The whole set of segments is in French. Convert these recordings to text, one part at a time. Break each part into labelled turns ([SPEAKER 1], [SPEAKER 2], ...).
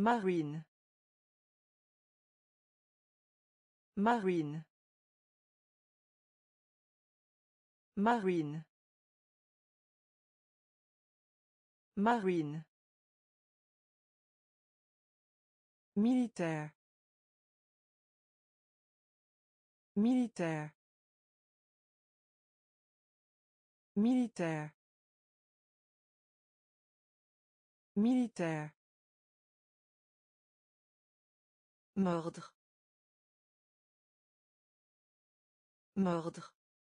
[SPEAKER 1] Marine. Marine. Marine. Marine. Militaire. Militaire. Militaire. Militaire. Mordre. Mordre.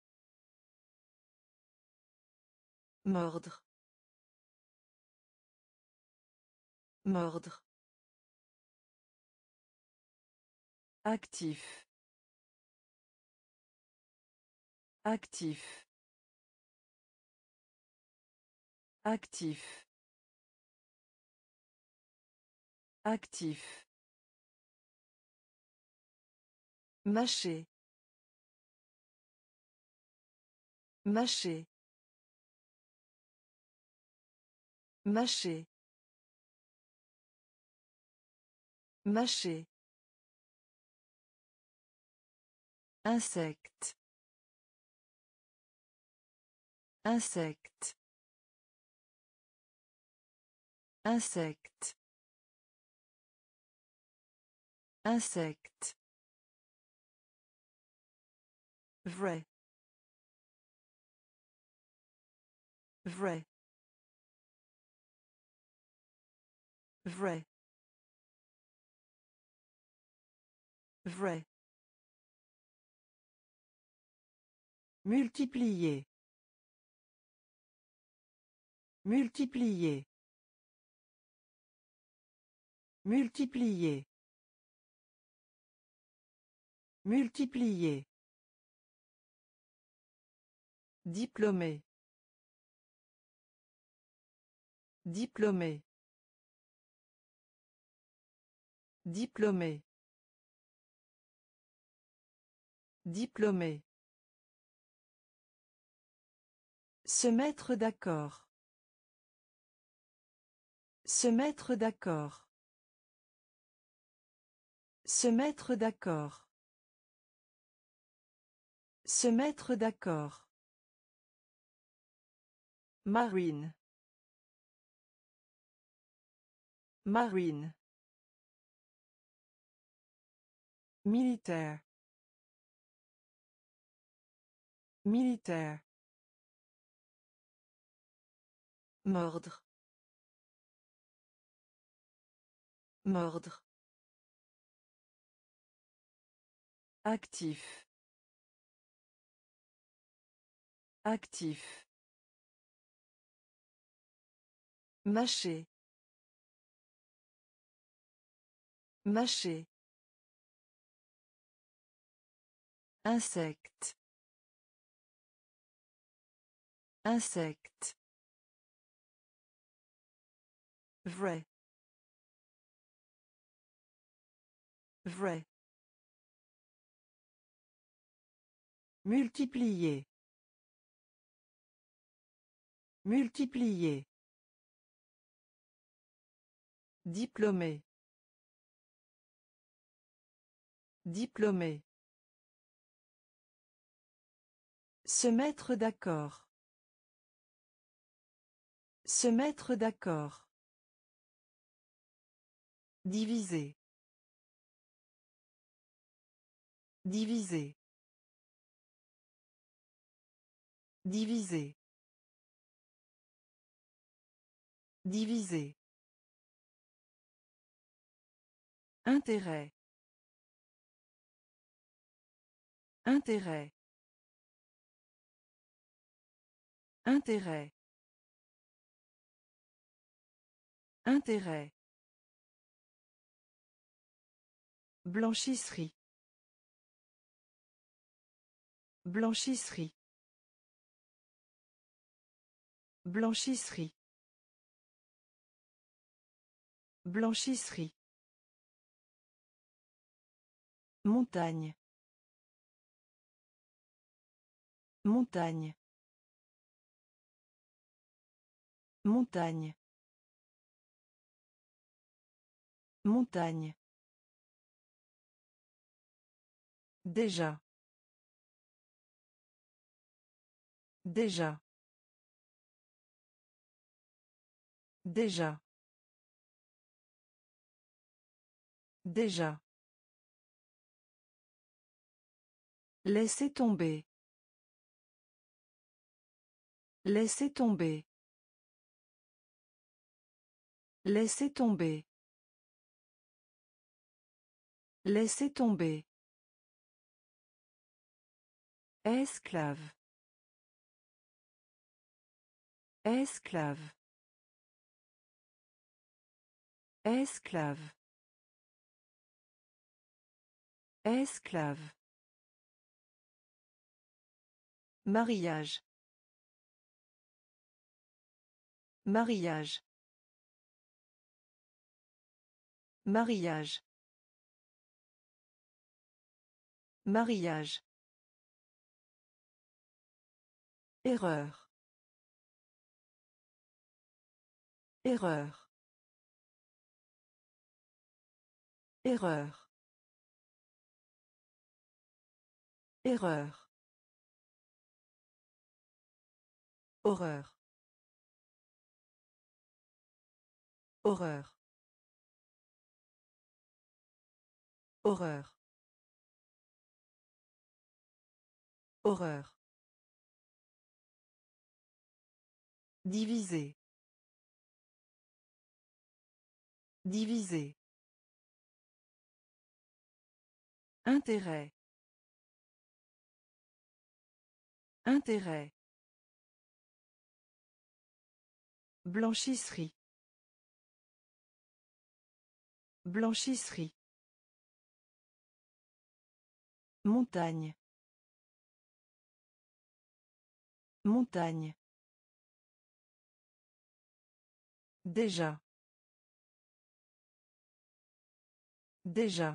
[SPEAKER 1] Mordre. Mordre. Actif. Actif. Actif. Actif. Mâcher. Mâcher. Mâcher. Mâcher. Insecte. Insecte. Insecte. Insecte. Vrai. Vrai. Vrai. Vrai. Multiplier. Multiplier. Multiplier. Multiplier. Diplômé. Diplômé. Diplômé. Diplômé. Se mettre d'accord. Se mettre d'accord. Se mettre d'accord. Se mettre d'accord. Marine. Marine. Militaire. Militaire. Mordre. Mordre. Actif. Actif. Mâcher. Mâcher. Insecte. Insecte. Vrai. Vrai. Multiplier. Multiplier. Diplômé. Diplômé. Se mettre d'accord. Se mettre d'accord. Diviser. Diviser. Diviser. Diviser. Intérêt. Intérêt. Intérêt. Intérêt. Blanchisserie. Blanchisserie. Blanchisserie. Blanchisserie. Montagne. Montagne. Montagne. Montagne. Déjà. Déjà. Déjà. Déjà. Laissez tomber. Laissez tomber. Laissez tomber. Laissez tomber. Esclave. Esclave. Esclave. Esclave. Mariage. Mariage. Mariage. Mariage. Erreur. Erreur. Erreur. Erreur. Horreur. Horreur. Horreur. Horreur. Diviser. Diviser. Intérêt. Intérêt. Blanchisserie. Blanchisserie. Montagne. Montagne. Déjà. Déjà.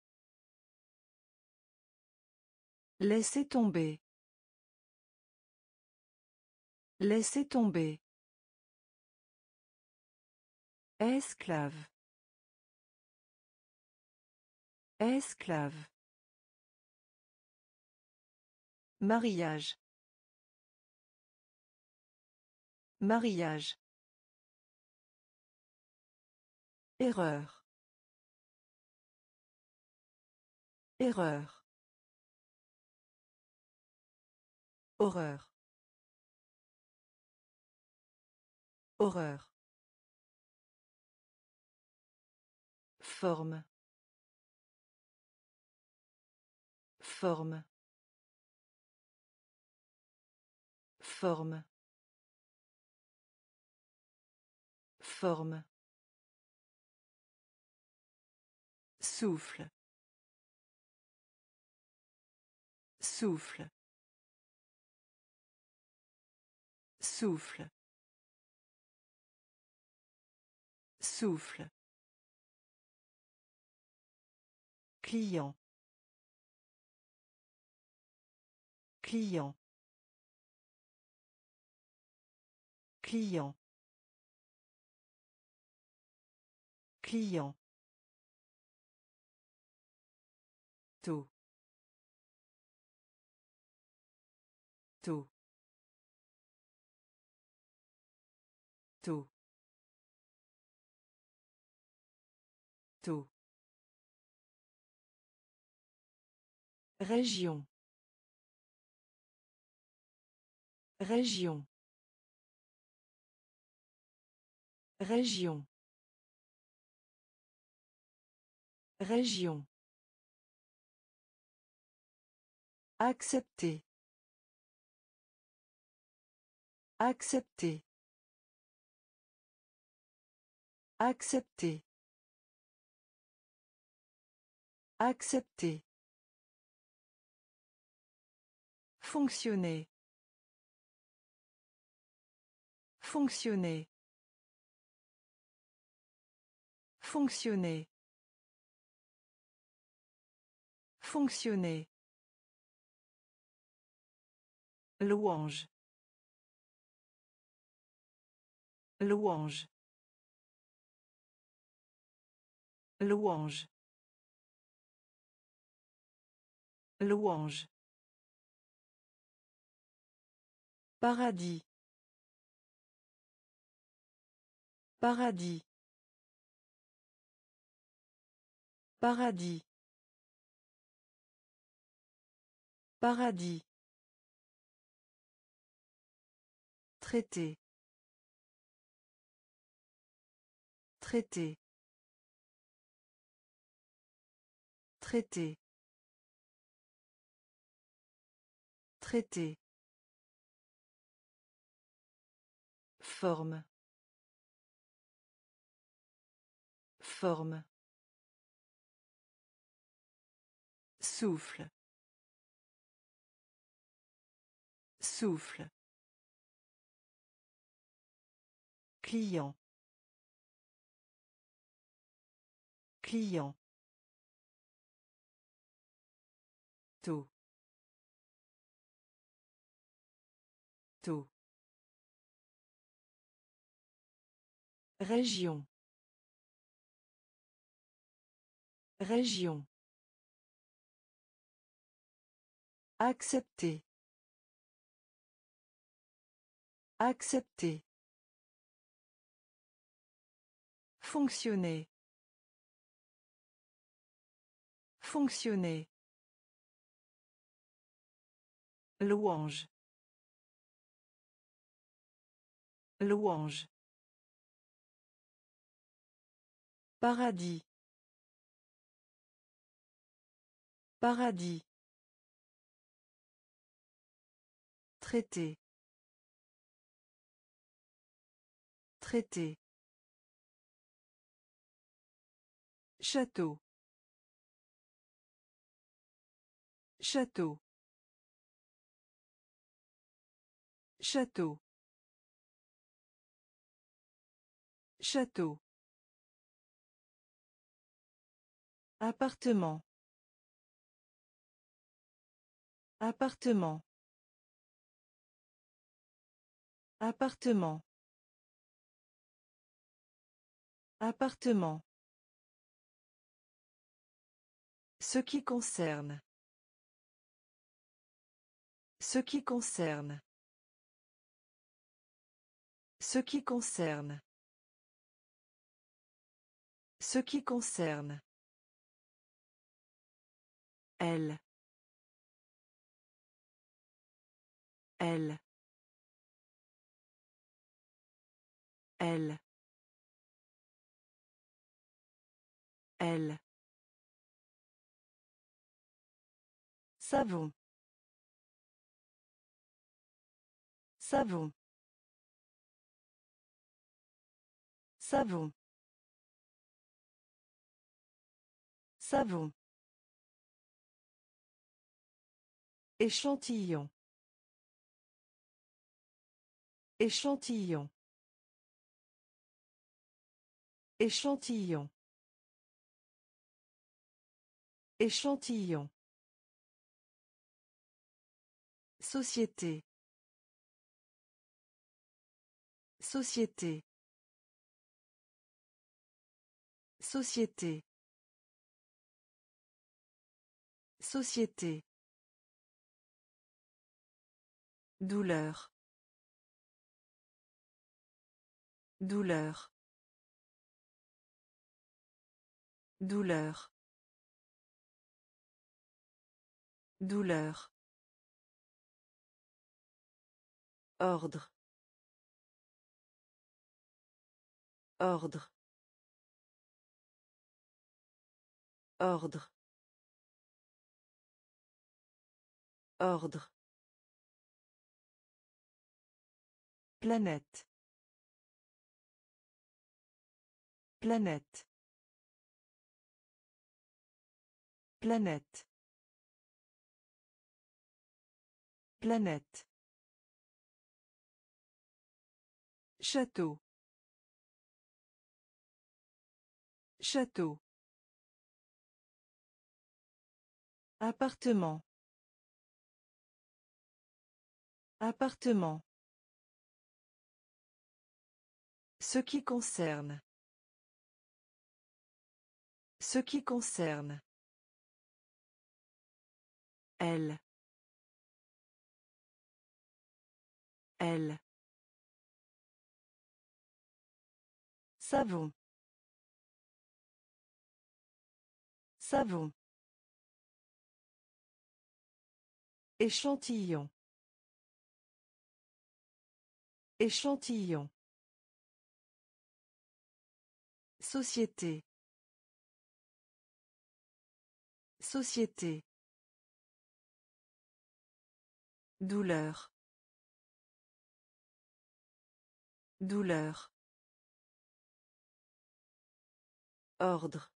[SPEAKER 1] Laissez tomber. Laissez tomber. Esclave. Esclave. Mariage. Mariage. Erreur. Erreur. Horreur. Horreur. Forme. Forme. Forme. Forme. Souffle. Souffle. Souffle. Souffle. Client. Client. Client. Client. Taux. Taux. Taux. Taux. Région. Région. Région. Région. Accepter. Accepter. Accepter. Accepter. Fonctionner. Fonctionner. Fonctionner. Fonctionner. Louange. Louange. Louange. Louange. Paradis. Paradis. Paradis. Paradis. Traité. Traité. Traité. Traité. Forme. Forme. Souffle. Souffle. Client. Client. Taux. Taux. Région. Région. Accepter. Accepter. Fonctionner. Fonctionner. Louange. Louange. Paradis. Paradis. Traité. Traité. Château. Château. Château. Château. Appartement. Appartement. Appartement. Appartement. Ce qui concerne. Ce qui concerne. Ce qui concerne. Ce qui concerne. Elle. Elle. Elle. Elle. Savon. Savon. Savon. Savon. Échantillon. Échantillon. Échantillon. Échantillon. Société. Société. Société. Société. Douleur. Douleur. Douleur. Douleur. Ordre. Ordre. Ordre. Ordre. Planète. Planète. Planète. Planète. Château. Château. Appartement. Appartement. Ce qui concerne. Ce qui concerne. Elle. Elle. Savon. Savon. Échantillon. Échantillon. Société. Société. Douleur. Douleur. Ordre.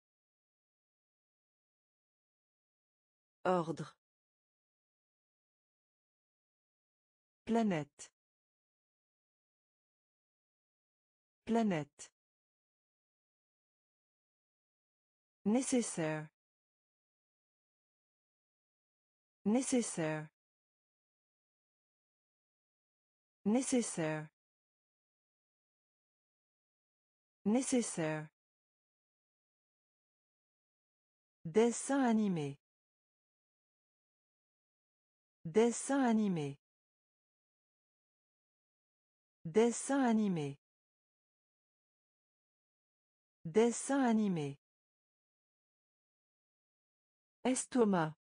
[SPEAKER 1] Ordre. Planète. Planète. Nécessaire. Nécessaire. Nécessaire. Nécessaire. Dessin animé. Dessin animé. Dessin animé. Dessin animé. Estomac.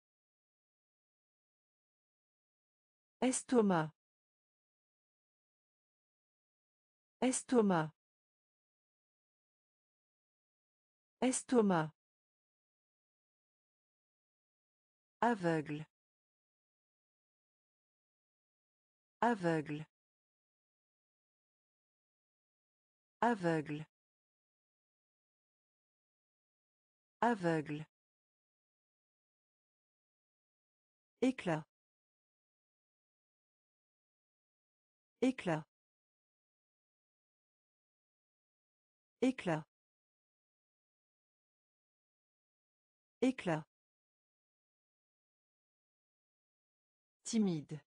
[SPEAKER 1] Estomac. Estomac. Estomac. Aveugle. Aveugle. Aveugle. Aveugle. Éclat. Éclat. Éclat. Éclat. Timide.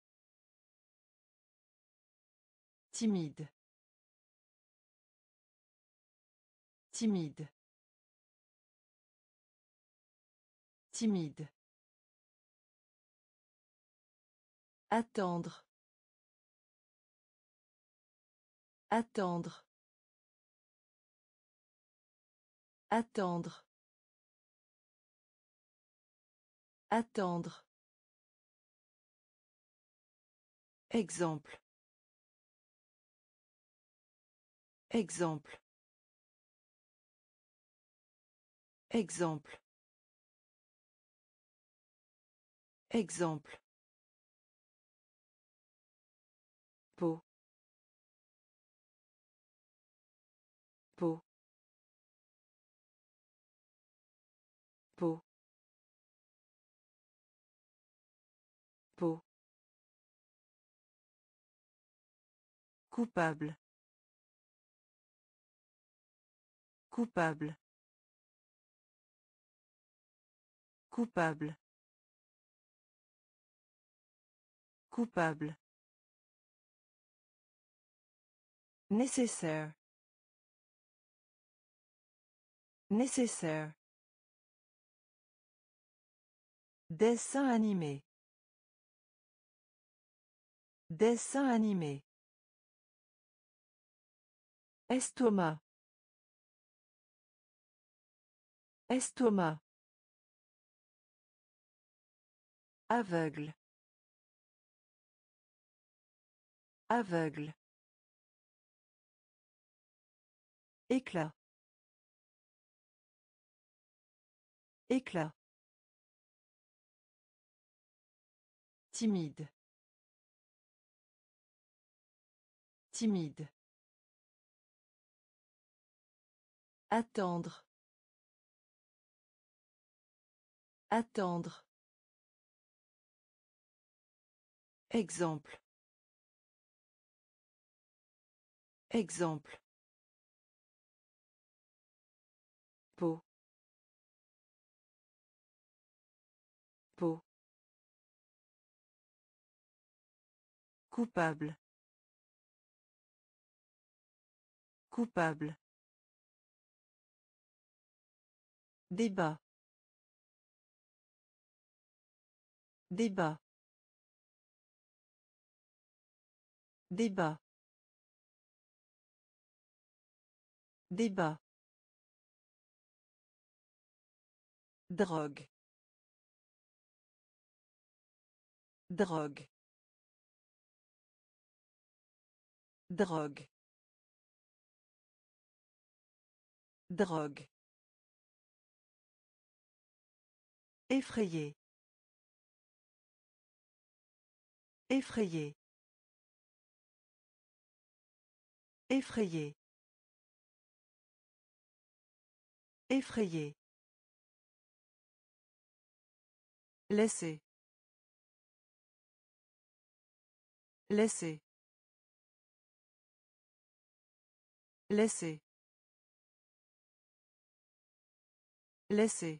[SPEAKER 1] Timide. Timide. Timide. Attendre. Attendre. Attendre. Attendre. Exemple. Exemple. Exemple. Exemple. Peau. Peau. Peau. Peau. Coupable. Coupable. Coupable. Coupable. Nécessaire. Nécessaire. Dessin animé. Dessin animé. Estomac. Estomac. Aveugle. Aveugle. Éclat. Éclat. Timide. Timide. Attendre. Attendre. Exemple. Exemple. Peau. Peau. Coupable. Coupable. Débat. Débat. Débat. Débat. Drogue. Drogue. Drogue. Drogue. Effrayé. Effrayé. Effrayé. Effrayé. Laisser. Laisser. Laisser. Laisser.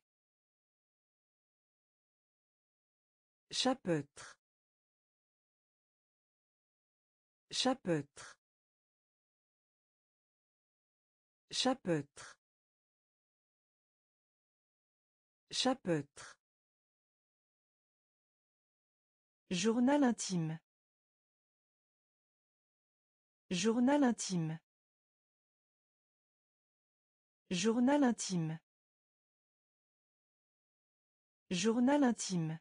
[SPEAKER 1] Chapeautre. Chapeautre. Chapeautre. Chapeautre. Journal intime. Journal intime. Journal intime. Journal intime.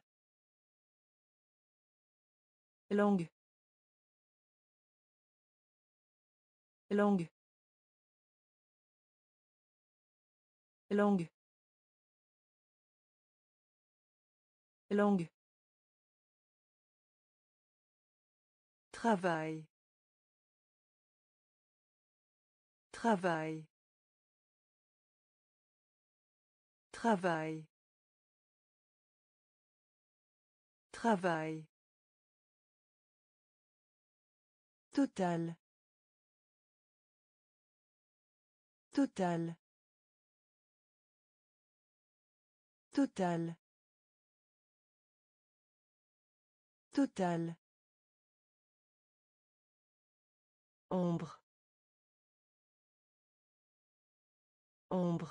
[SPEAKER 1] Langue. Langue. Langue. Langue. Travail. Travail. Travail. Travail. Total. Total. Total. Total. Ombre. Ombre.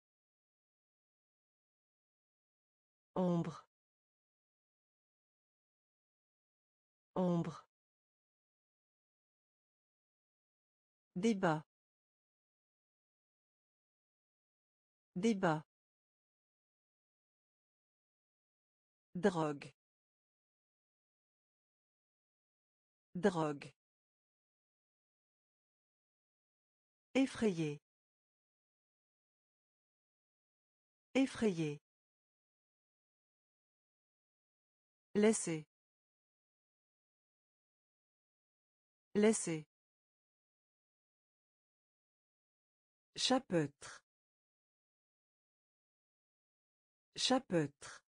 [SPEAKER 1] Ombre. Ombre. Débat. Débat. Drogue. Drogue. Effrayé. Effrayé. Laisser. Laisser. Chapeautre. Chapeautre.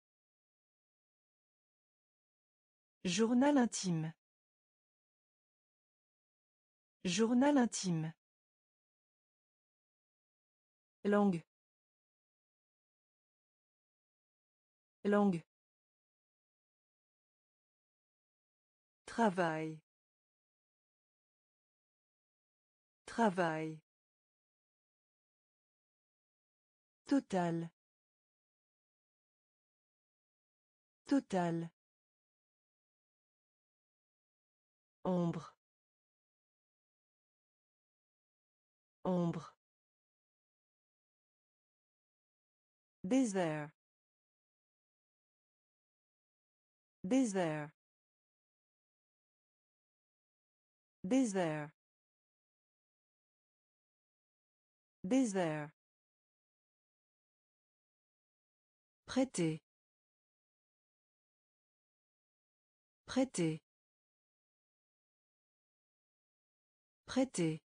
[SPEAKER 1] Journal intime. Journal intime. Langue. Langue. Travail. Travail. Total. Total. Ombre. Ombre. Désert. Désert. Désert. Désert. Prêter. Prêter. Prêter.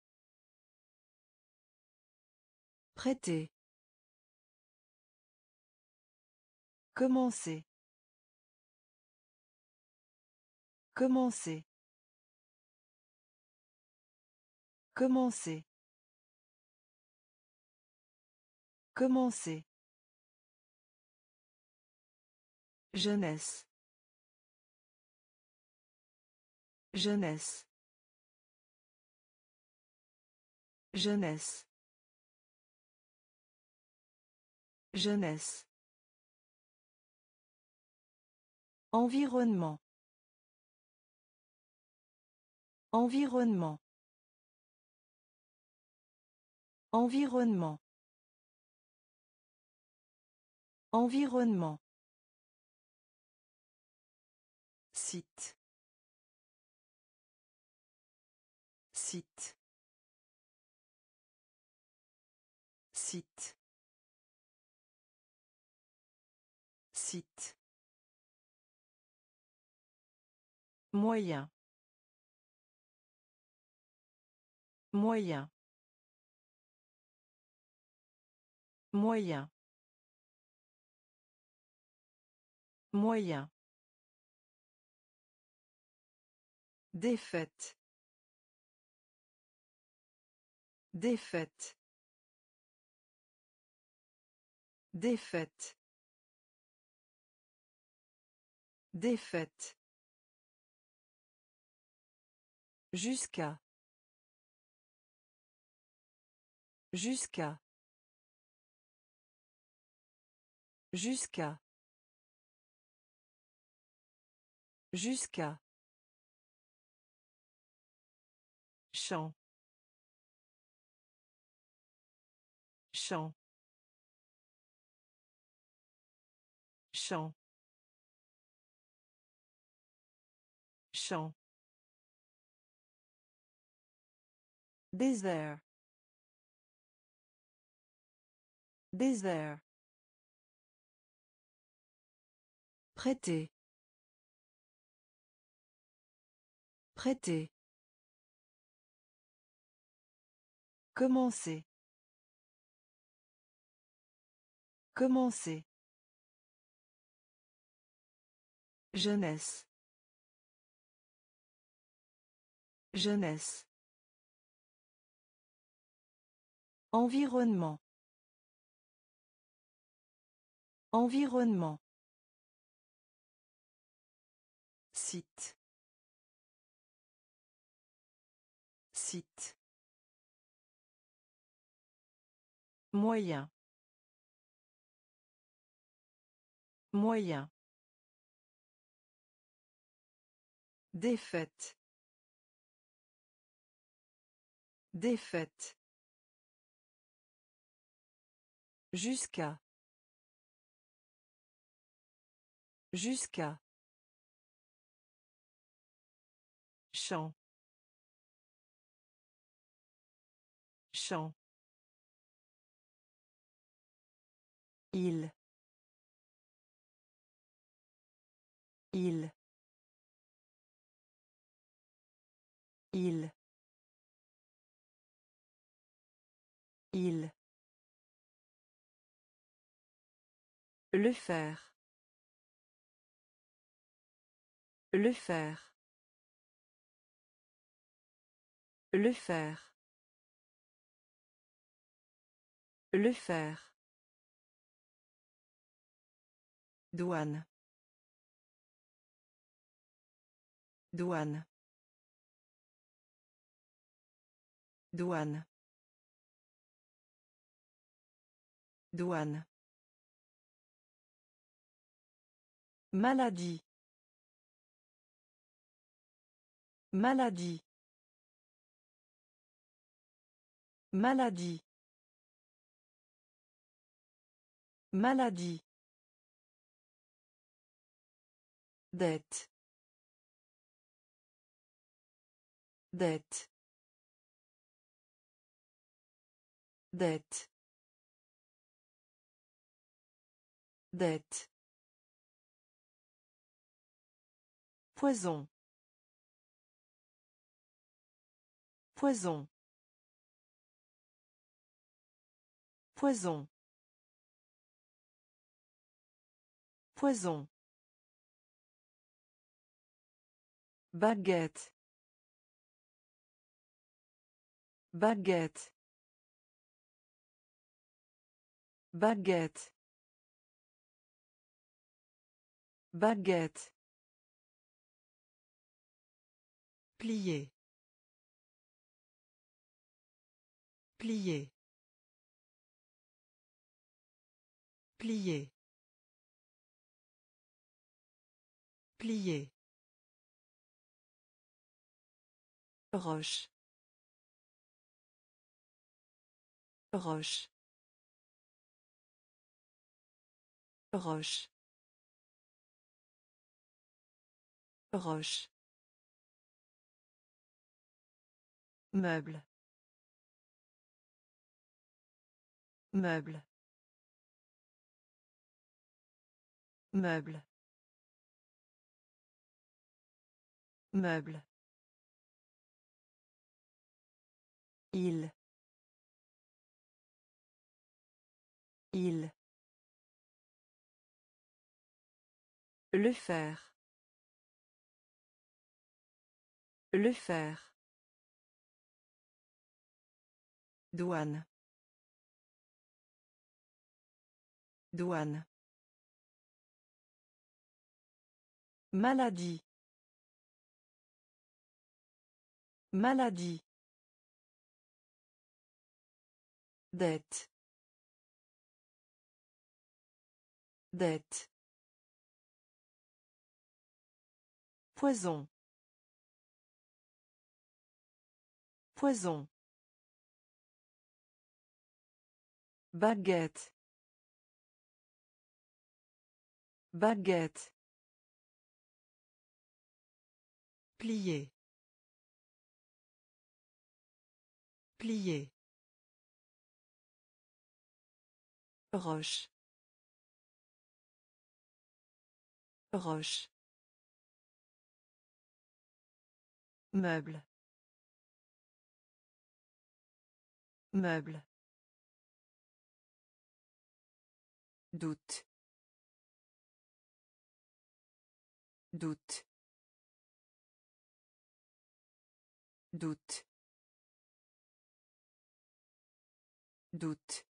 [SPEAKER 1] Prêter. Commencer. Commencer. Commencer. Commencer. Jeunesse. Jeunesse. Jeunesse. Jeunesse. Environnement. Environnement. Environnement. Environnement. Site. Site. Site. Site. Moyen. Moyen. Moyen. Moyen. Défaite. Défaite. Défaite. Défaite. Jusqu'à. Jusqu'à. Jusqu'à. Jusqu'à. Champ. Champ. Champ. Champ. Désert. Désert. Prêter. Prêter. Commencer. Commencer. Jeunesse. Jeunesse. Environnement. Environnement. Site. Site. Moyen. Moyen. Défaite. Défaite. Jusqu'à. Jusqu'à. Champ. Champ. Il. Il. Il. Il. Le faire. Le faire. Le faire. Le faire. Douane. Douane. Douane. Douane. Maladie. Maladie. Maladie. Maladie. Dette. Dette. Dette. Dette. Poison. Poison. Poison. Poison. Baguette. Baguette. Baguette. Baguette. Plier. Plier. Plier. Plier. Roche. Roche. Roche. Roche. Meuble. Meuble. Meuble. Meuble. Il. Il. Le faire. Le faire. Douane. Douane. Maladie. Maladie. Dette. Dette. Poison. Poison. Baguette. Baguette. Plier. Plier. Roche. Roche. Meuble. Meuble. Doute. Doute. Doute. Doute.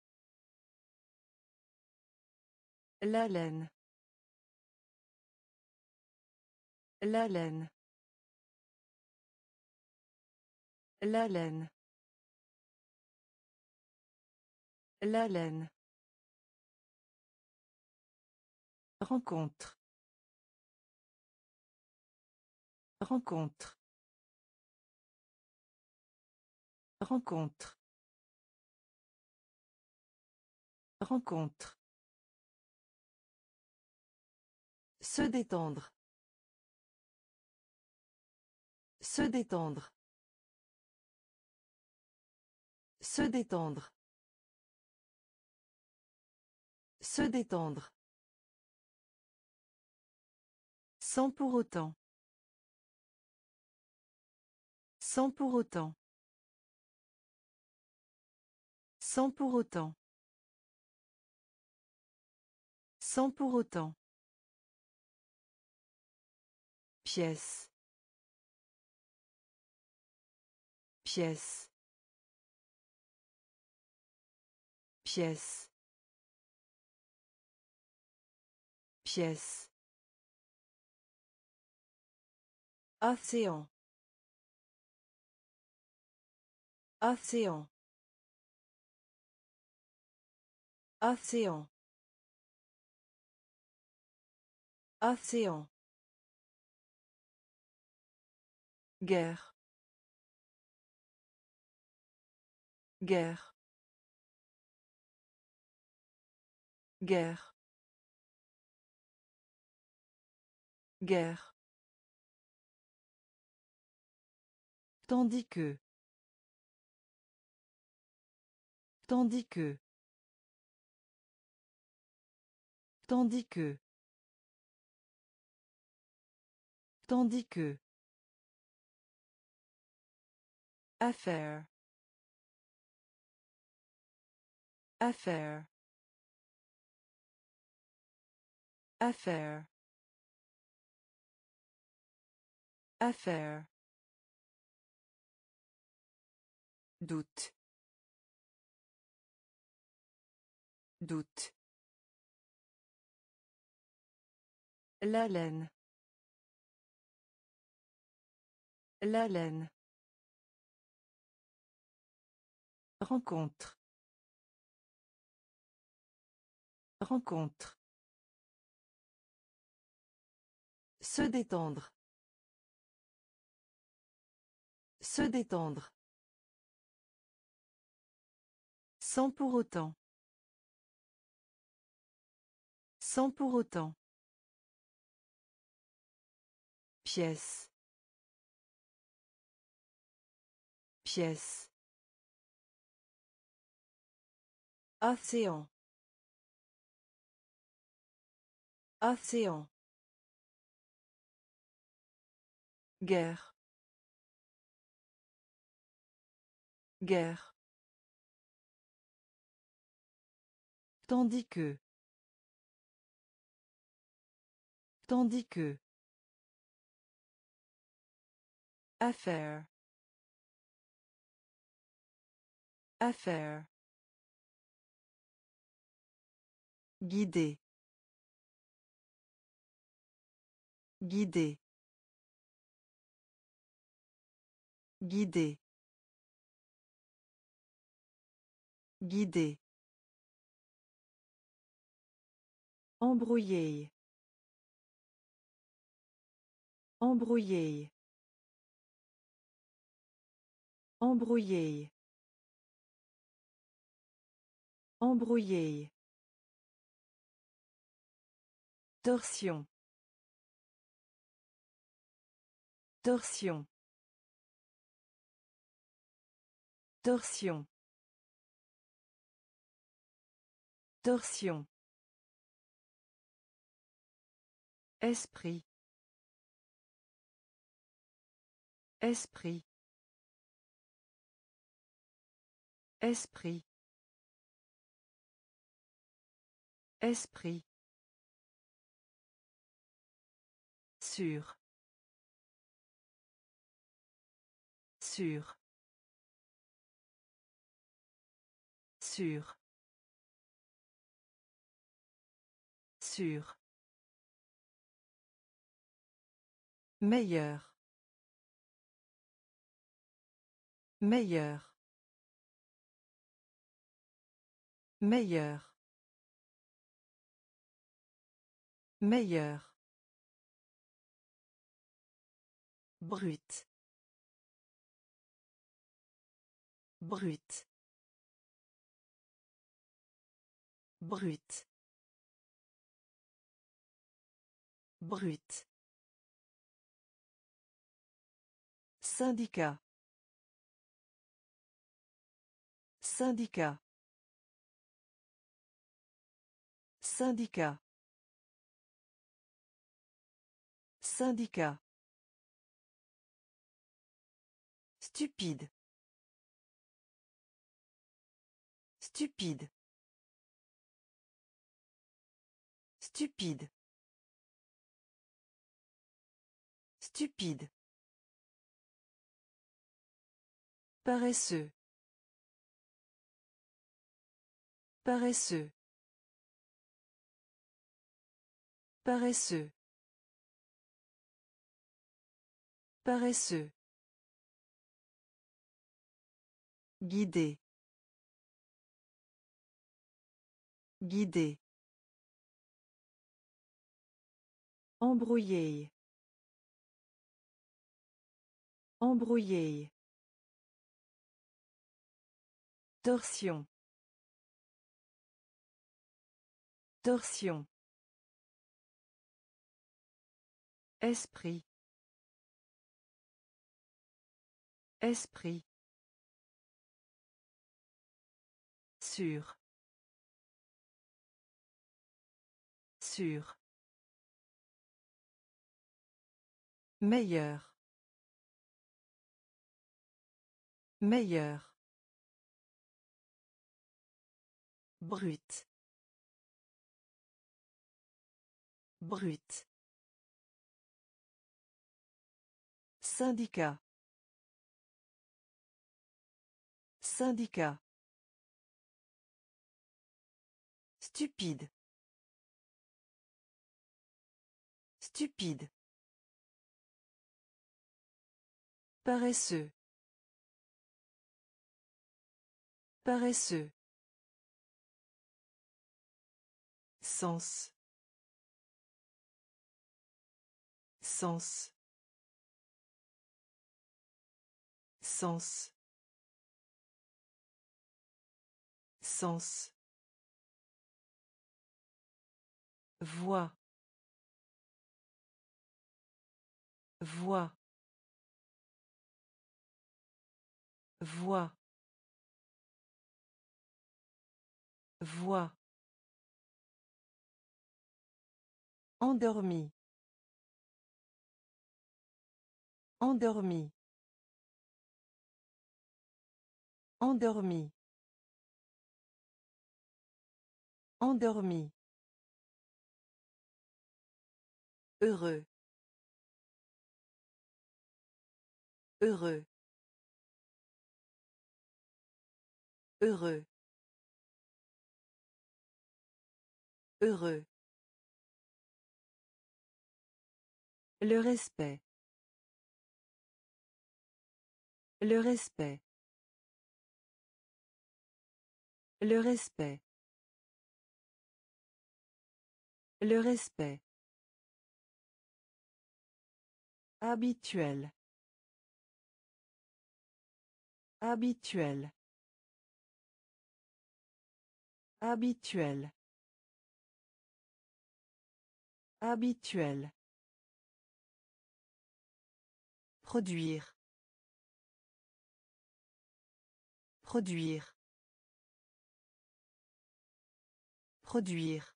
[SPEAKER 1] La laine. La laine. La laine. La laine. Rencontre. Rencontre. Rencontre. Rencontre. Se détendre. Se détendre. Se détendre. Se détendre. Sans pour autant. Sans pour autant. Sans pour autant. Sans pour autant. Pièce. Pièce. Pièce. Pièce. Océan. Océan. Océan. Océan. Guerre. Guerre. Guerre. Guerre. Tandis que. Tandis que. Tandis que. Tandis que. Affaire. Affaire. Affaire. Affaire. Doute. Doute. La laine. La laine. Rencontre. Rencontre. Se détendre. Se détendre. Sans pour autant. Sans pour autant. Pièce. Pièce. Océan. Océan. Guerre. Guerre. Tandis que. Tandis que. Affaire. Affaire. Guider. Guider. Guider. Guider. Embrouiller. Embrouiller. Embrouiller. Embrouiller. Torsion. Torsion. Torsion. Torsion. Esprit. Esprit. Esprit. Esprit. Sûr. Sûr. Sûr. Sûr. Meilleur. Meilleur. Meilleur. Meilleur. Brut. Brut. Brut. Brut. Syndicat. Syndicat. Syndicat. Syndicat. Stupide. Stupide. Stupide. Stupide. Paresseux. Paresseux. Paresseux. Paresseux. Guider. Guider. Embrouiller. Embrouiller. Torsion. Torsion. Esprit. Esprit. Sûr. Sûr. Meilleur. Meilleur. Brut. Brut. Syndicat. Syndicat. Stupide. Stupide. Paresseux. Paresseux. Sens. Sens. Sens. Sens. Voix. Voix. Voix. Voix. Endormi. Endormi. Endormi. Endormi. Heureux. Heureux. Heureux. Heureux. Le respect. Le respect. Le respect. Le respect. Habituel. Habituel. Habituel. Habituel. Produire. Produire. Produire.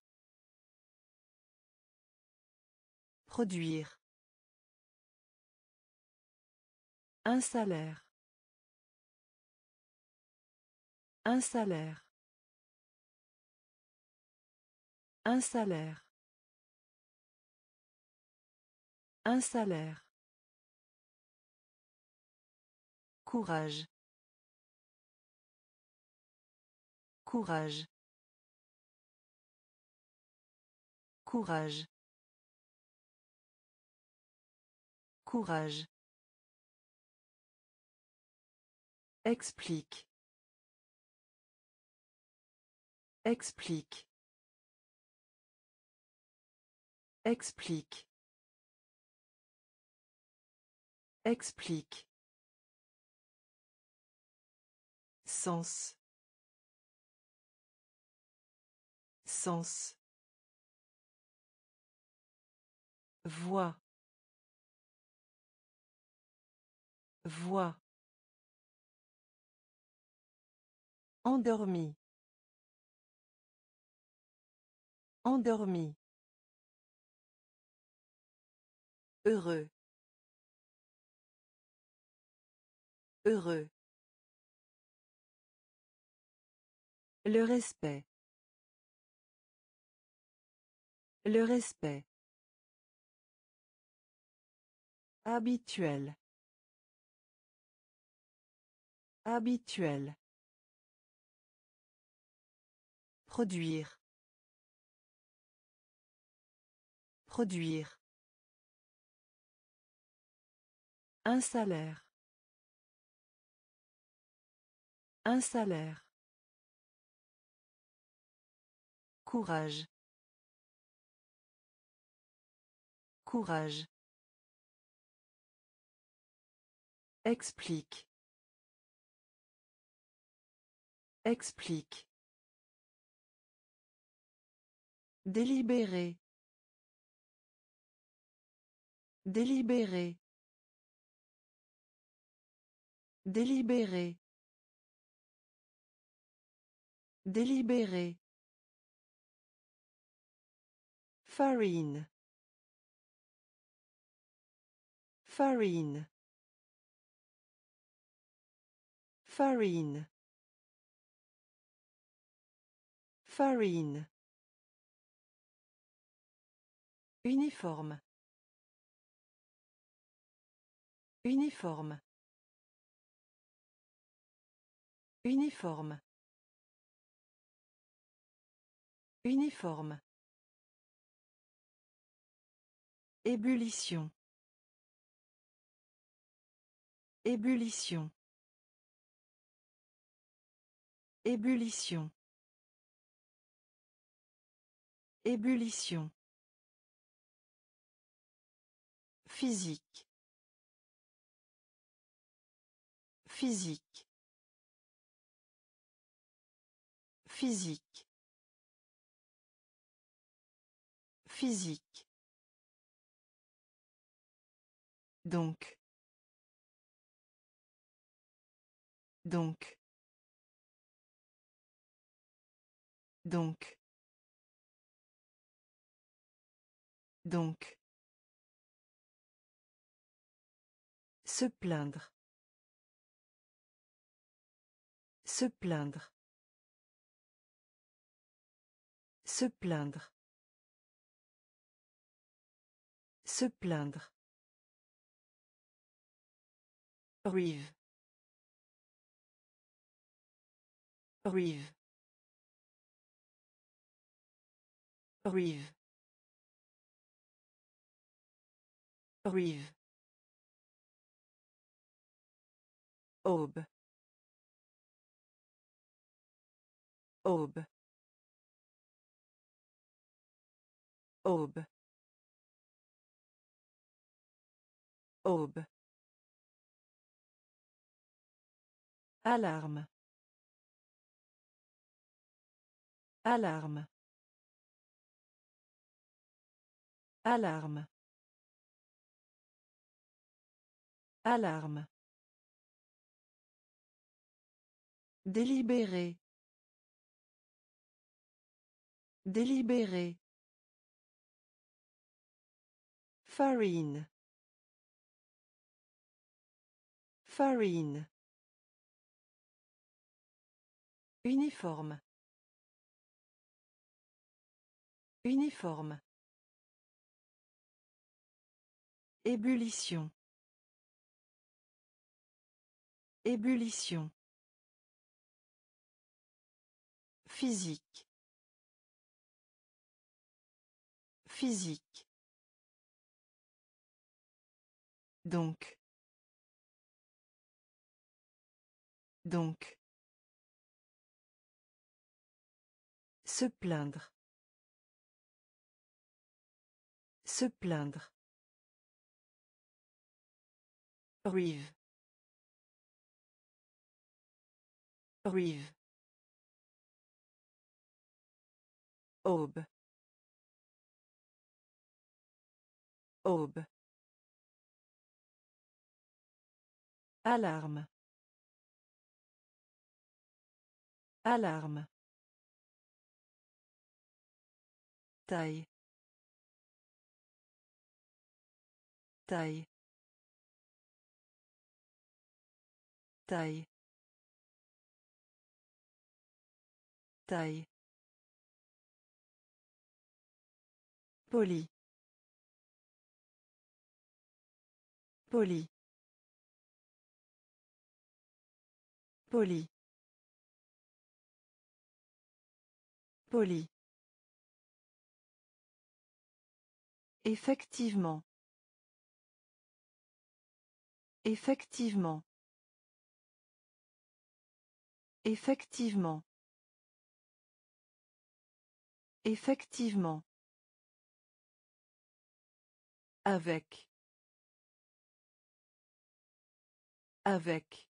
[SPEAKER 1] Produire. Un salaire. Un salaire. Un salaire. Un salaire. Courage. Courage. Courage. Courage. Explique. Explique. Explique. Explique. Sens. Sens. Voix. Voix. Endormi. Endormi. Heureux. Heureux. Le respect. Le respect. Habituel. Habituel. Produire. Produire. Un salaire. Un salaire. Courage. Courage. Explique. Explique. Délibéré. Délibéré. Délibéré. Délibéré. Farine. Farine. Farine. Farine. Uniforme. Uniforme. Uniforme. Uniforme. Ébullition. Ébullition. Ébullition. Ébullition. Physique. Physique. Physique. Physique. Donc. Donc. Donc. Donc. Se plaindre. Se plaindre. Se plaindre. Se plaindre. Rive. Rive. Rive. Rive. Aube. Aube. Aube. Aube. Alarme. Alarme. Alarme. Alarme. Délibéré. Délibéré. Farine. Farine. Uniforme. Uniforme. Ébullition. Ébullition. Physique. Physique. Donc. Donc. Se plaindre. Se plaindre. Rive. Rive. Aube. Aube. Alarme. Alarme. Taille. Taille. Taille. Taille. Poli. Poli. Poli. Poli. Effectivement. Effectivement. Effectivement. Effectivement. Avec. Avec.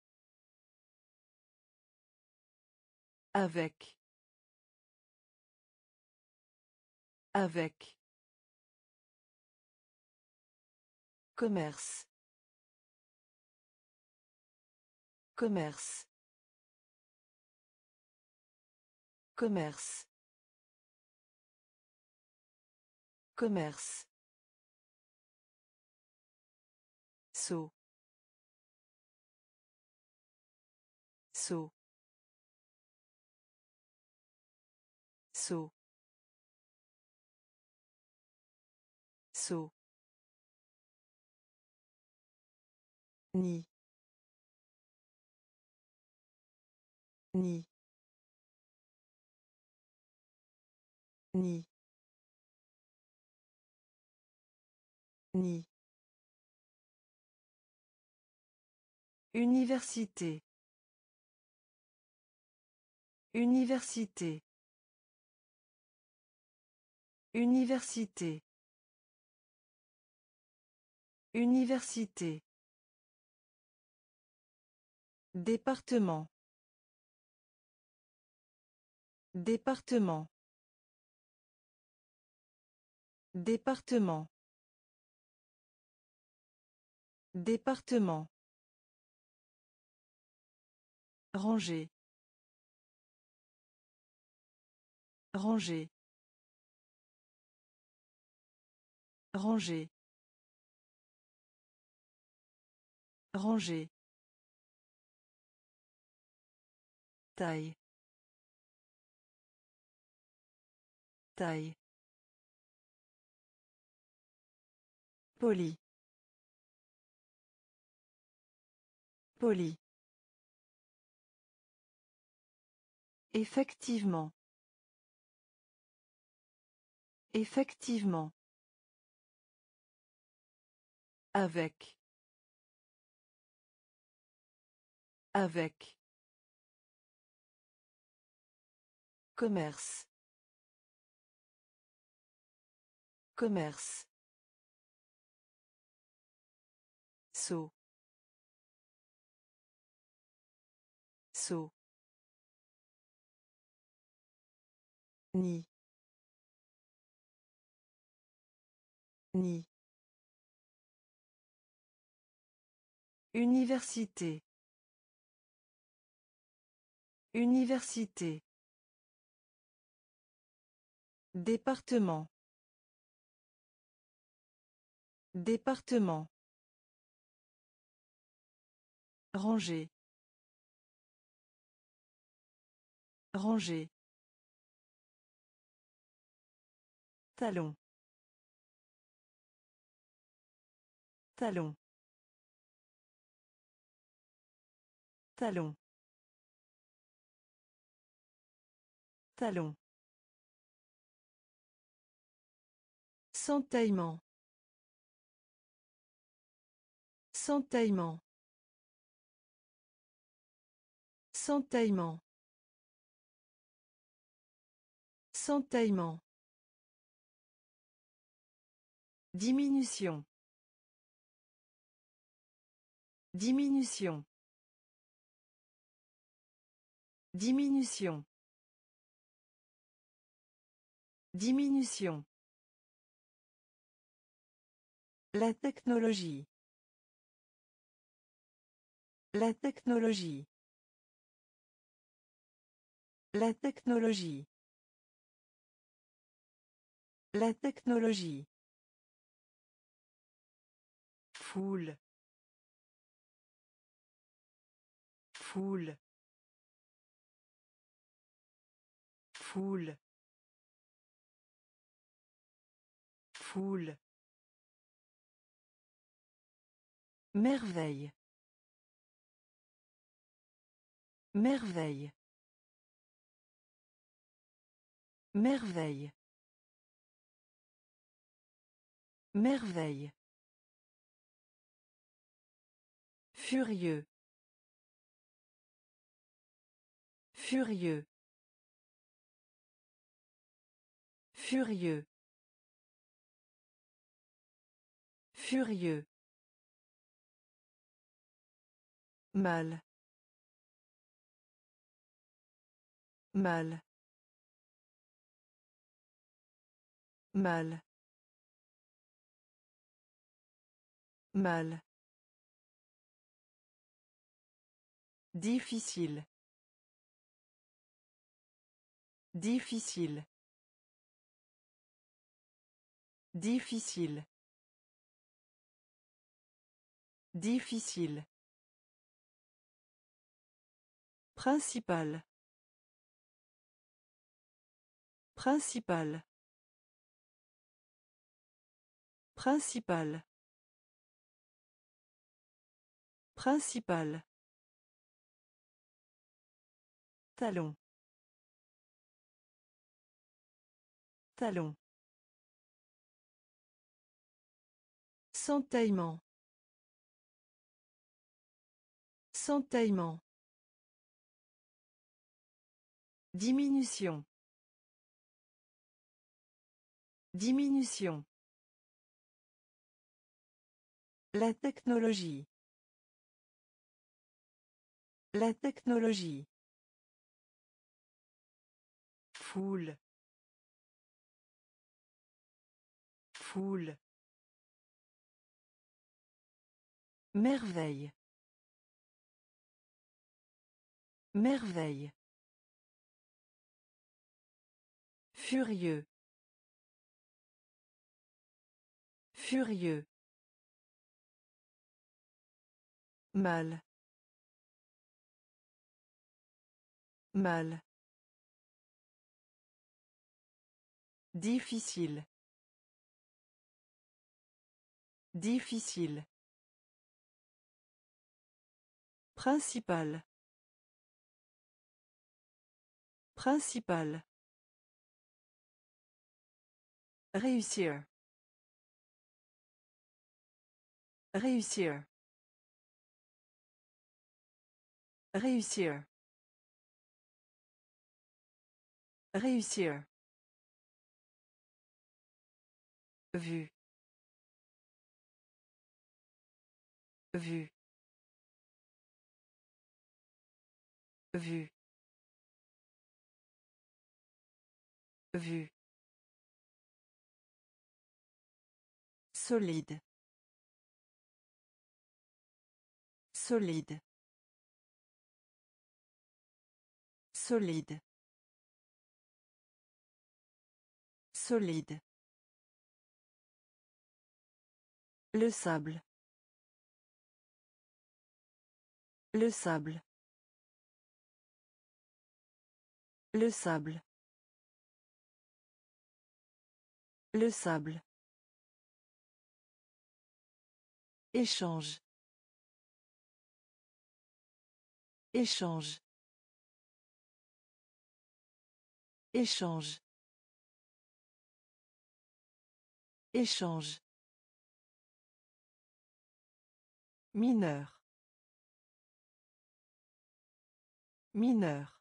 [SPEAKER 1] Avec. Avec. Commerce. Commerce. Commerce. Commerce. Saut. Saut. Saut. Saut. Ni. Ni. Ni. Ni. Université. Université. Université. Université. Département. Département. Département. Département. Ranger. Ranger. Ranger. Ranger. Taille. Taille. Poli. Poli. Effectivement. Effectivement. Avec. Avec. Commerce. Commerce. Saut. Saut. Ni. Ni. Université. Université. Département. Département. Ranger. Ranger. Talon. Talon. Talon. Talon. S'entaillement. S'entaillement. S'entaillement. S'entaillement. Diminution. Diminution. Diminution. Diminution. La technologie. La technologie. La technologie. La technologie. Foule. Foule. Foule. Foule. Merveille. Merveille. Merveille. Merveille. Furieux. Furieux. Furieux. Furieux. Mal. Mal. Mal. Mal. Difficile. Difficile. Difficile. Difficile. Principal. Principal. Principal. Principal. Talon. Talon. S'entaillement. S'entaillement. Diminution. Diminution. La technologie. La technologie. Foule. Foule. Merveille. Merveille. Furieux. Furieux. Mal. Mal. Difficile. Difficile. Principal. Principal. Réussir. Réussir. Réussir. Réussir. Vue. Vue. Vue. Vue. Solide. Solide. Solide. Solide. Le sable. Le sable. Le sable. Le sable. Échange. Échange. Échange. Échange. Mineur. Mineur.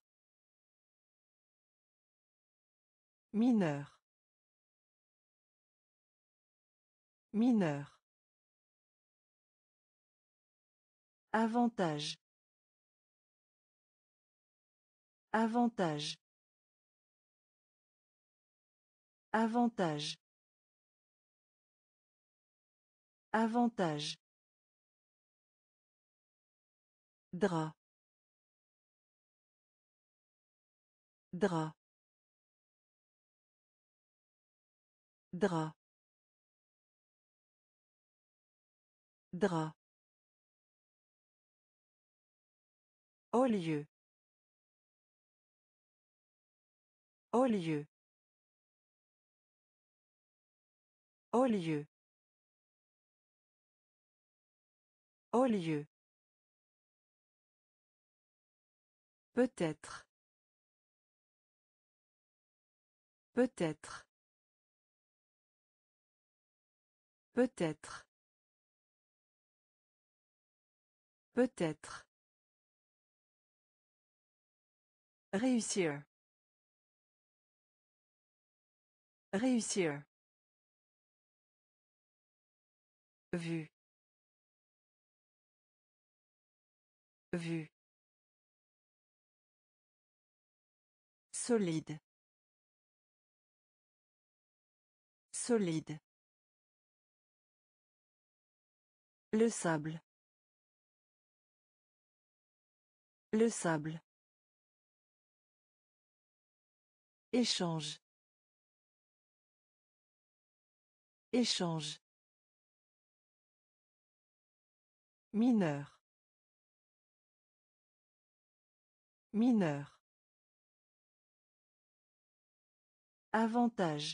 [SPEAKER 1] Mineur. Mineur. Avantage. Avantage. Avantage. Avantage. Drap. Drap. Drap. Drap. Au lieu. Au lieu. Au lieu. Au lieu. Peut-être. Peut-être. Peut-être. Peut-être. Réussir. Réussir. Vue. Vue. Solide. Solide. Le sable. Le sable. Échange. Échange. Mineur. Mineur. Avantage.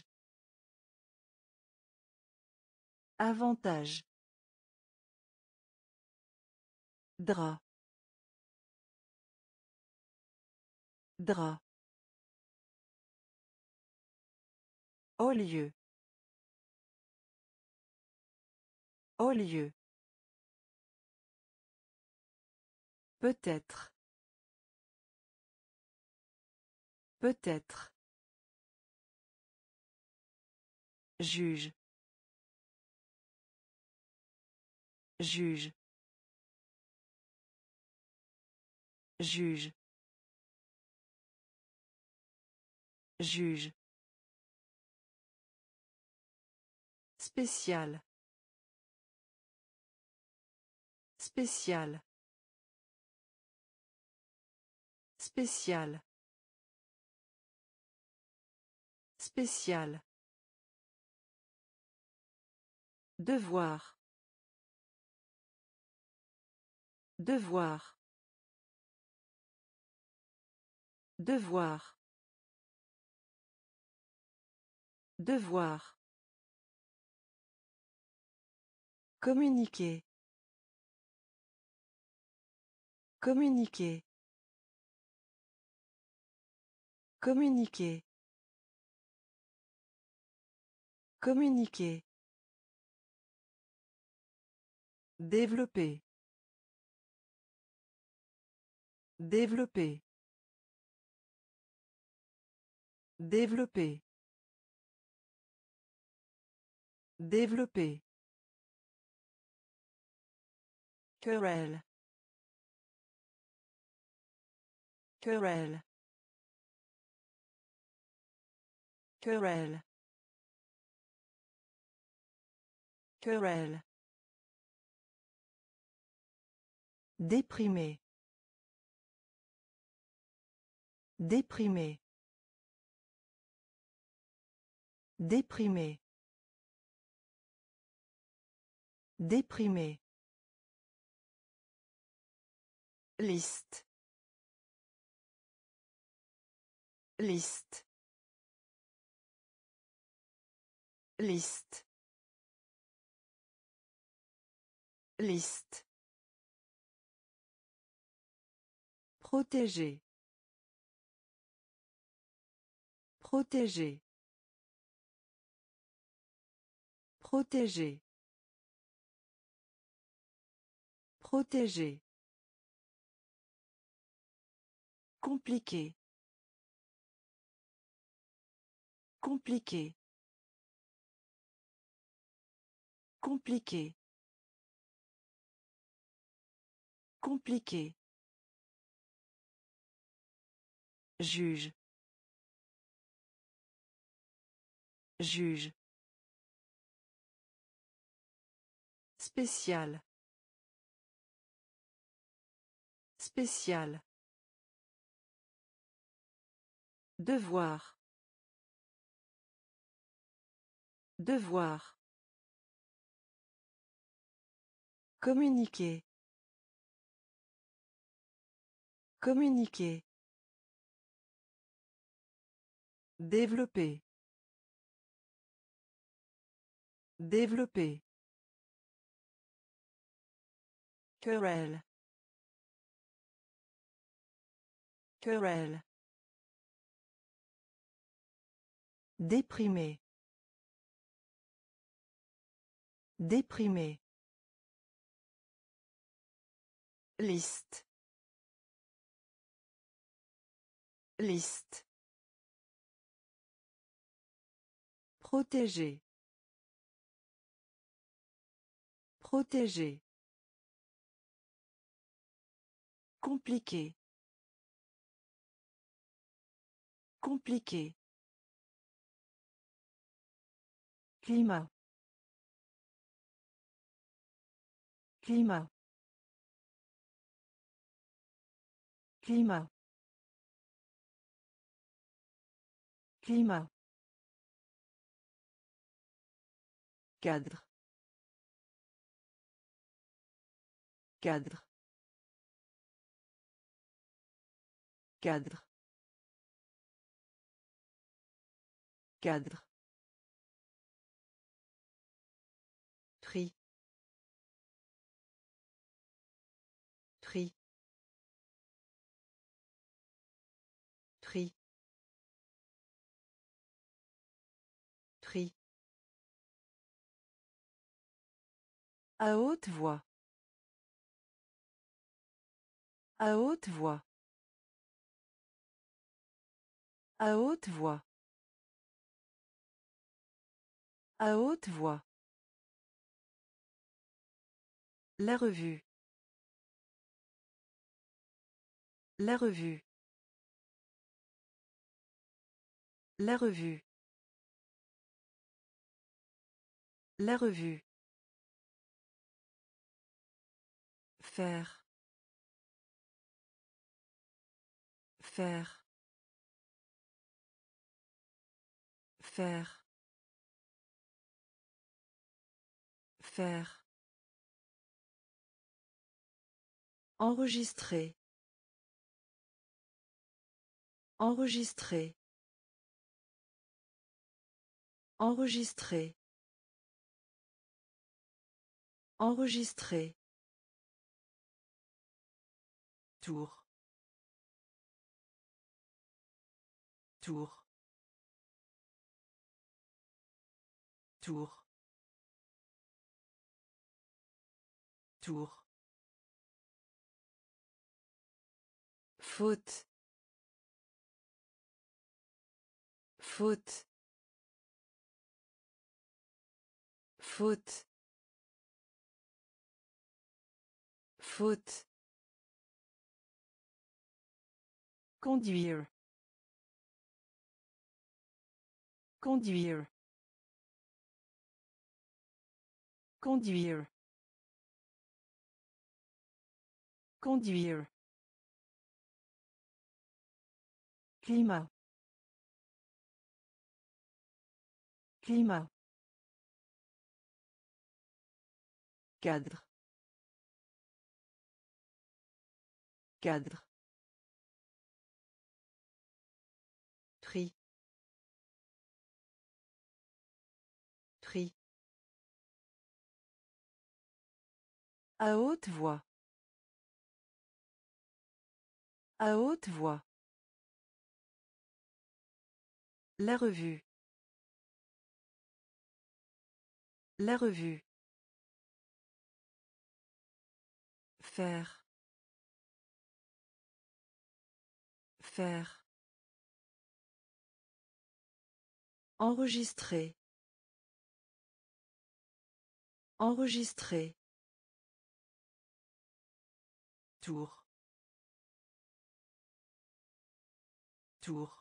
[SPEAKER 1] Avantage. Drap. Drap. Au lieu. Au lieu. Peut-être. Peut-être. Juge. Juge. Juge. Juge. Spécial. Spécial. Spécial. Spécial. Devoir. Devoir. Devoir. Devoir. Communiquer. Communiquer. Communiquer. Communiquer. Développer. Développer. Développer. Développer. Querelle. Querelle. Querelle. Querelle. Déprimé. Déprimé. Déprimé. Déprimé. Liste. Liste. Liste. Liste. Protéger. Protéger. Protéger. Protéger. Compliqué. Compliqué. Compliqué. Compliqué. Juge. Juge. Spécial. Spécial. Devoir. Devoir. Communiquer. Communiquer. Développer. Développer. Querelle. Querelle. Déprimé. Déprimé. Liste. Liste. Protéger. Protéger. Compliqué. Compliqué. Climat. Climat. Climat. Climat. Cadre. Cadre. Cadre. Cadre. Prix. Prix. Prix. Prix. À haute voix. À haute voix. À haute voix. À haute voix. La revue. La revue. La revue. La revue. Faire. Faire. Faire. Faire. Enregistrer. Enregistrer. Enregistrer. Enregistrer. Tour. Tour. Tour. Tour. Faute. Faute. Faute. Faute. Conduire. Conduire. Conduire. Conduire. Climat. Climat. Cadre. Cadre. Prix. Prix. À haute voix. À haute voix. La revue. La revue. Faire. Faire. Enregistrer. Enregistrer. Tour. Tour.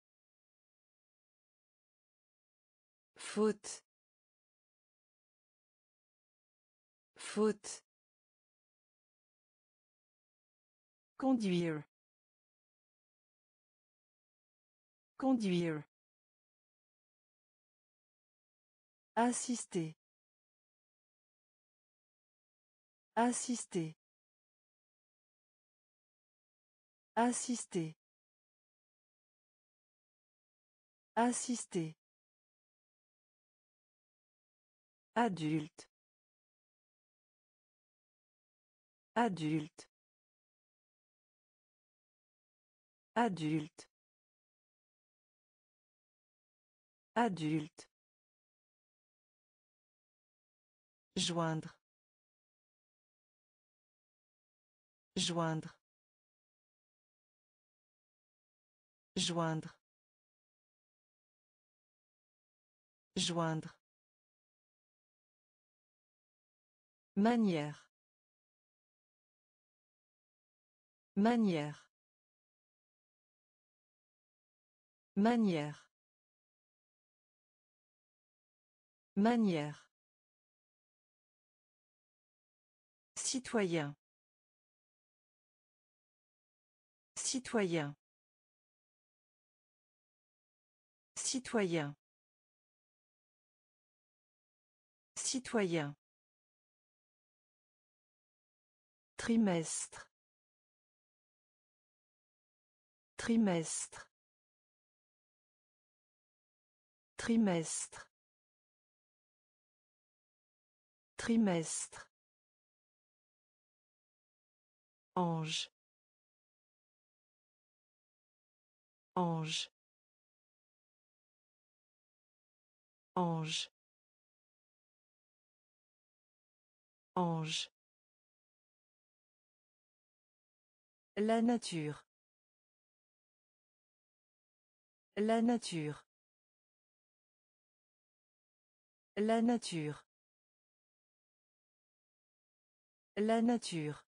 [SPEAKER 1] Faute. Faute. Conduire. Conduire. Assister. Assister. Assister. Assister. Adulte. Adulte. Adulte. Adulte. Joindre. Joindre. Joindre. Joindre. Manière. Manière. Manière. Manière. Citoyen. Citoyen. Citoyen. Citoyen. Trimestre. Trimestre. Trimestre. Trimestre. Ange. Ange. Ange. Ange. La nature. La nature. La nature. La nature.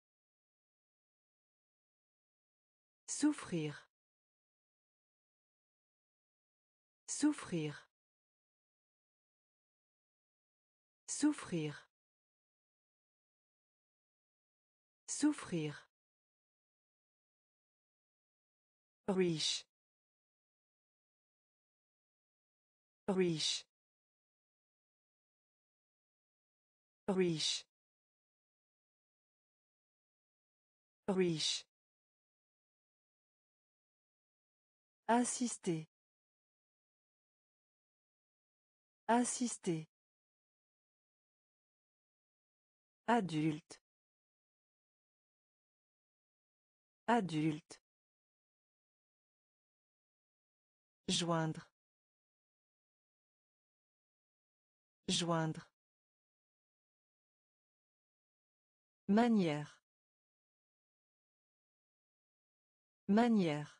[SPEAKER 1] Souffrir. Souffrir. Souffrir. Souffrir. Riche. Riche. Riche. Riche. Assister. Assister. Adulte. Adulte. Joindre. Joindre. Manière. Manière.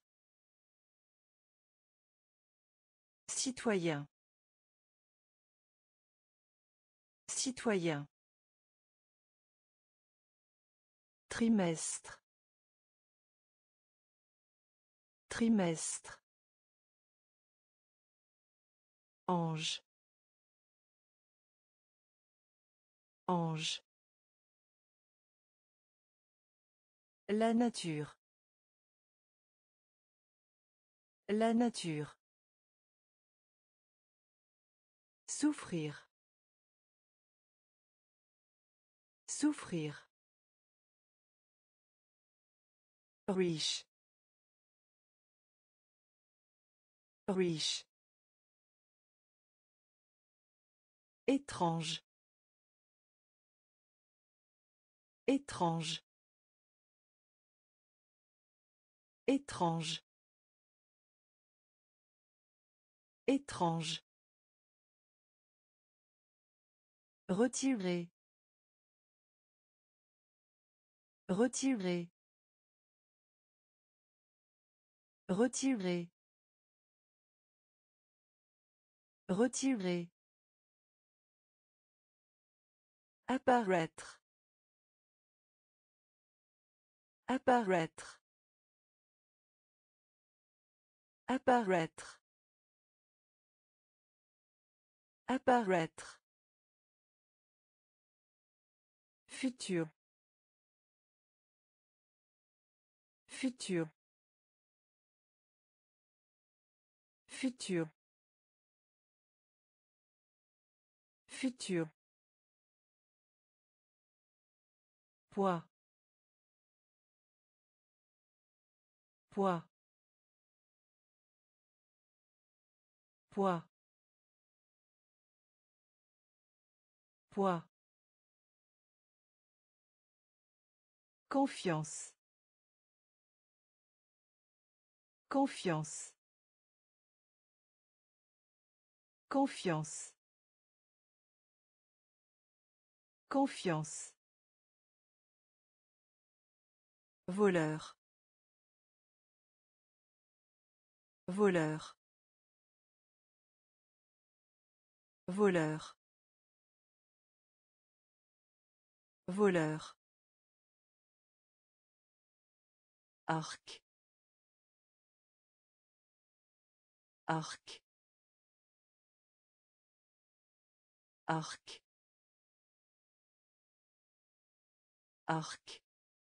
[SPEAKER 1] Citoyen. Citoyen. Trimestre. Trimestre. Ange. Ange. La nature. La nature. Souffrir. Souffrir. Riche. Riche. Étrange. Étrange. Étrange. Étrange. Retirer. Retirer. Retirer. Retirer. Apparaître. Apparaître. Apparaître. Apparaître. Futur. Futur. Futur. Futur. Poids. Poids. Poids. Poids. Confiance. Confiance. Confiance. Confiance. Voleur. Voleur. Voleur. Voleur. Arc. Arc. Arc. Arc.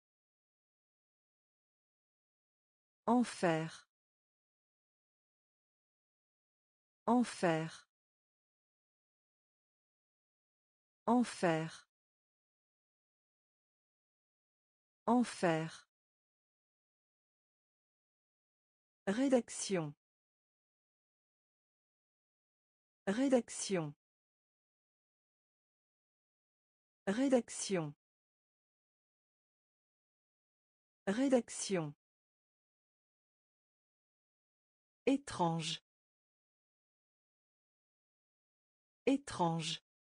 [SPEAKER 1] Enfer. Enfer. Enfer. Enfer. Rédaction. Rédaction. Rédaction. Rédaction. Étrange. Étrange.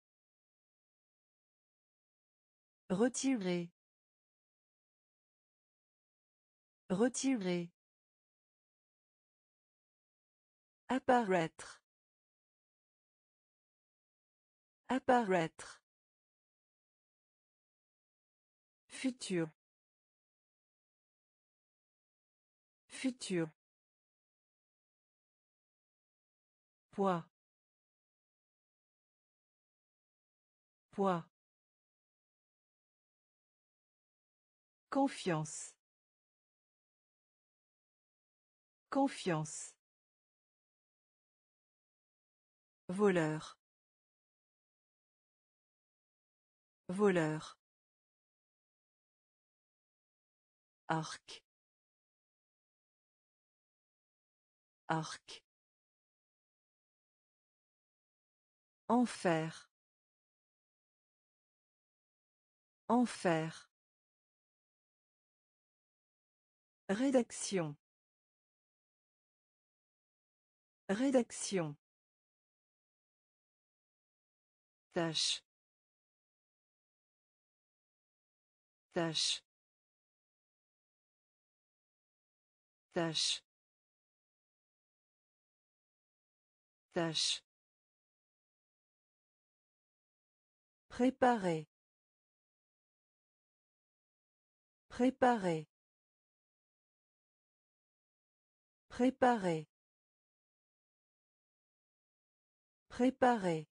[SPEAKER 1] Retirer. Retirer. Apparaître. Apparaître. Futur. Futur. Poids. Poids. Confiance. Confiance. Voleur. Voleur. Arc. Arc. Enfer. Enfer. Rédaction. Rédaction. Tâche. Tâche. Tâche. Tâche. Préparer. Préparer. Préparer. Préparer.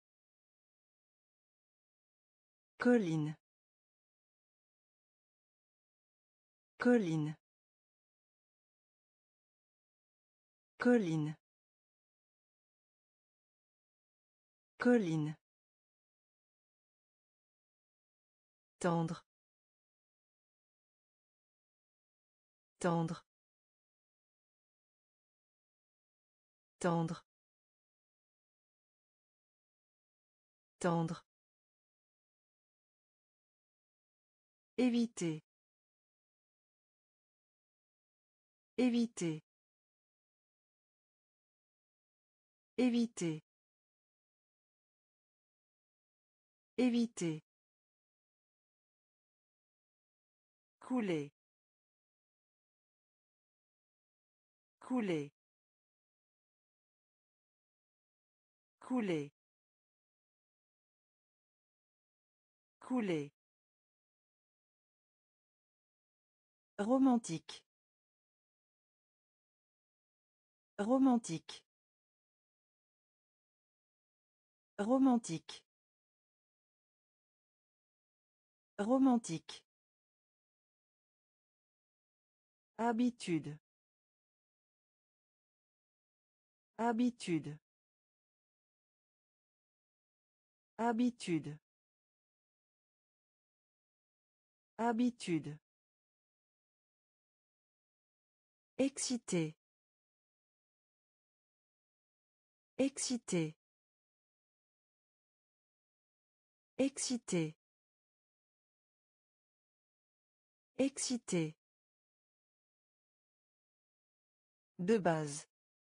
[SPEAKER 1] Colline. Colline. Colline. Colline. Tendre. Tendre. Tendre. Tendre. Éviter. Éviter. Éviter. Éviter. Couler. Couler. Couler. Couler. Romantique. Romantique. Romantique. Romantique. Habitude. Habitude. Habitude. Habitude. Excité. Excité. Excité. Excité. De base.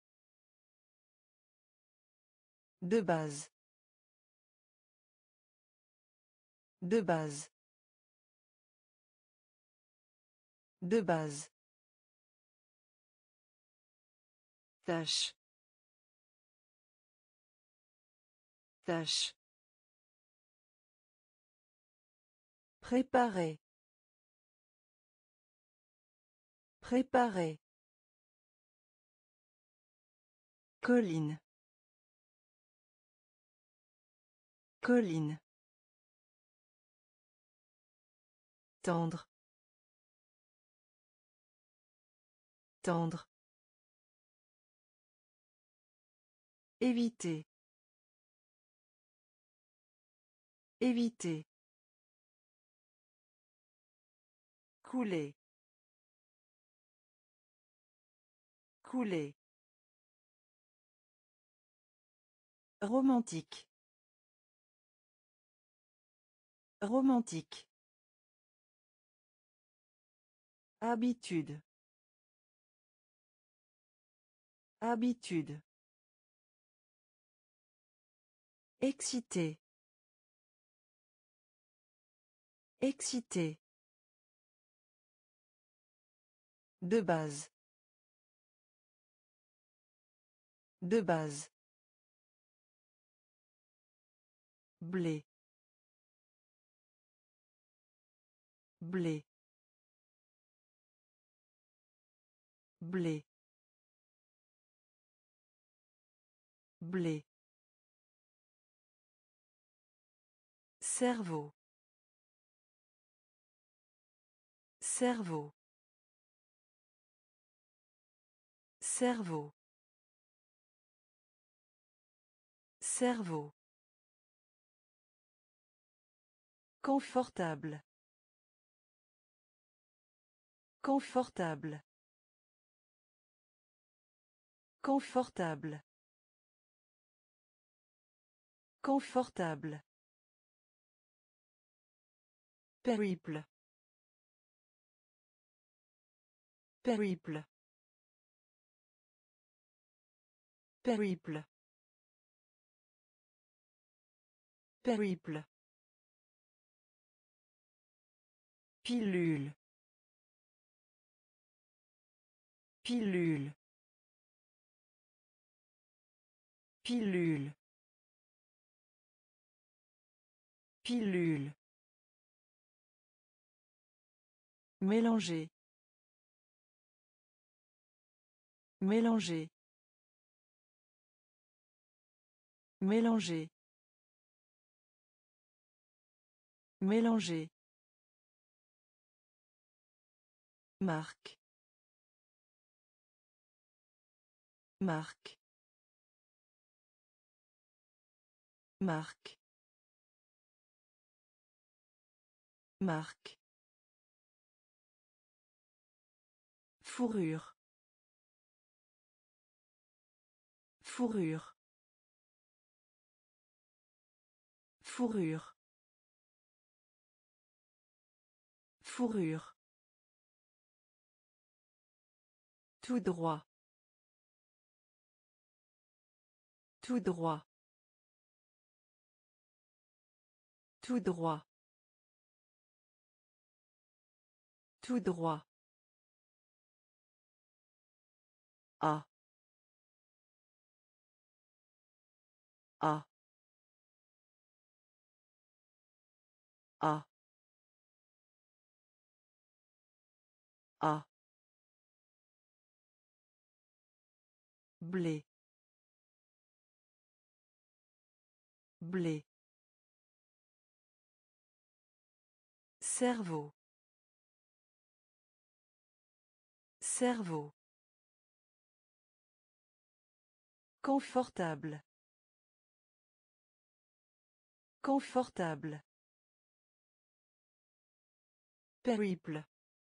[SPEAKER 1] De base. De base. De base. Tâche. Tâche. Préparer. Préparer. Colline. Colline. Tendre. Tendre. Éviter. Éviter. Couler. Couler. Romantique. Romantique. Habitude. Habitude. Excité. Excité. De base. De base. Blé. Blé. Blé. Blé. Cerveau. Cerveau. Cerveau. Cerveau. Confortable. Confortable. Confortable. Confortable. Périple. Périple. Périple. Périple. Pilule. Pilule. Pilule. Pilule. Mélanger. Mélanger. Mélanger. Mélanger. Marque. Marque. Marque. Marque. Fourrure. Fourrure. Fourrure. Fourrure. Tout droit. Tout droit. Tout droit. Tout droit. A. A. A. A. Blé. Blé. Cerveau. Cerveau. Confortable. Confortable. Périple.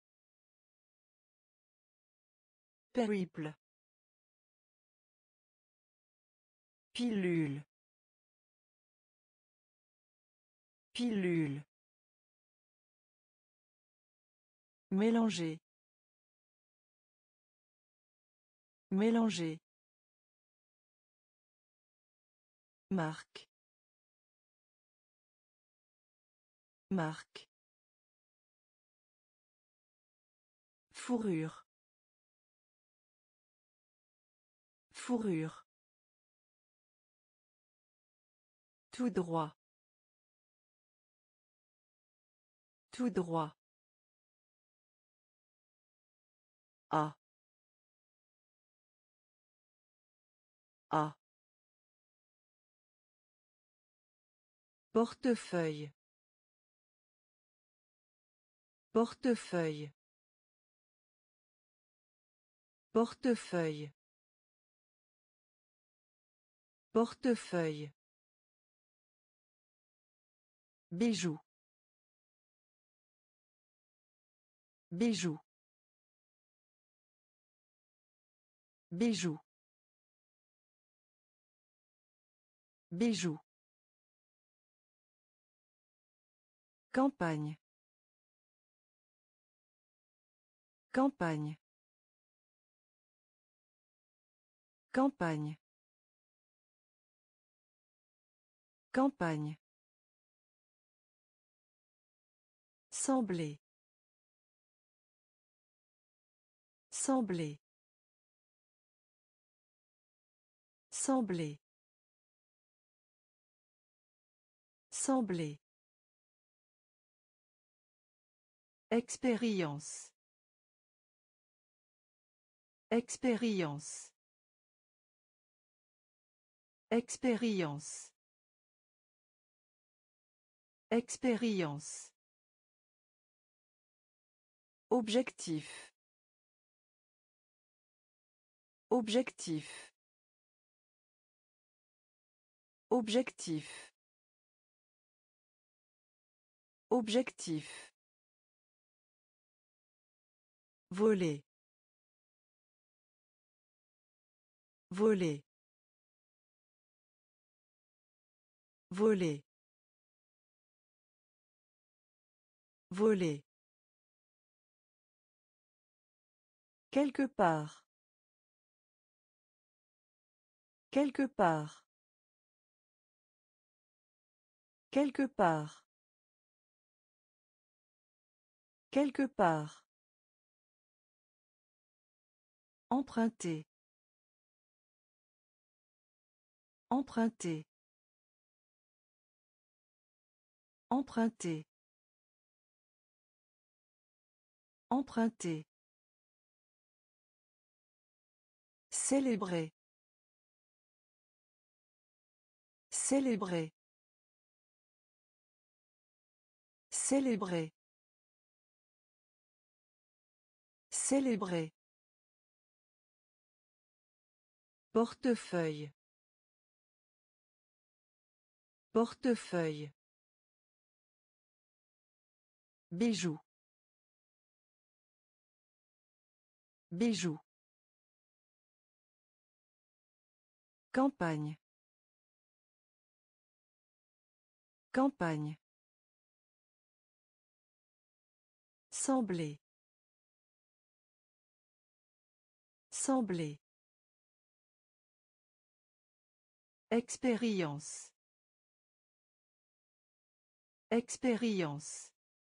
[SPEAKER 1] Périple. Pilule. Pilule. Mélanger. Mélanger. Marque. Marque. Fourrure. Fourrure. Tout droit. Tout droit. A. A. Portefeuille. Portefeuille. Portefeuille. Portefeuille. Bijou. Bijou. Bijou. Bijou. Campagne. Campagne. Campagne. Campagne. Sembler. Sembler. Sembler. Sembler. Expérience. Expérience. Expérience. Expérience. Objectif. Objectif. Objectif. Objectif. Voler. Voler. Voler. Voler. Quelque part. Quelque part. Quelque part. Quelque part. Emprunter. Emprunter. Emprunter. Emprunter. Célébrer. Célébrer. Célébrer. Célébrer. Portefeuille. Portefeuille. Bijou. Bijou. Campagne. Campagne. Sembler. Sembler. Expérience. Expérience.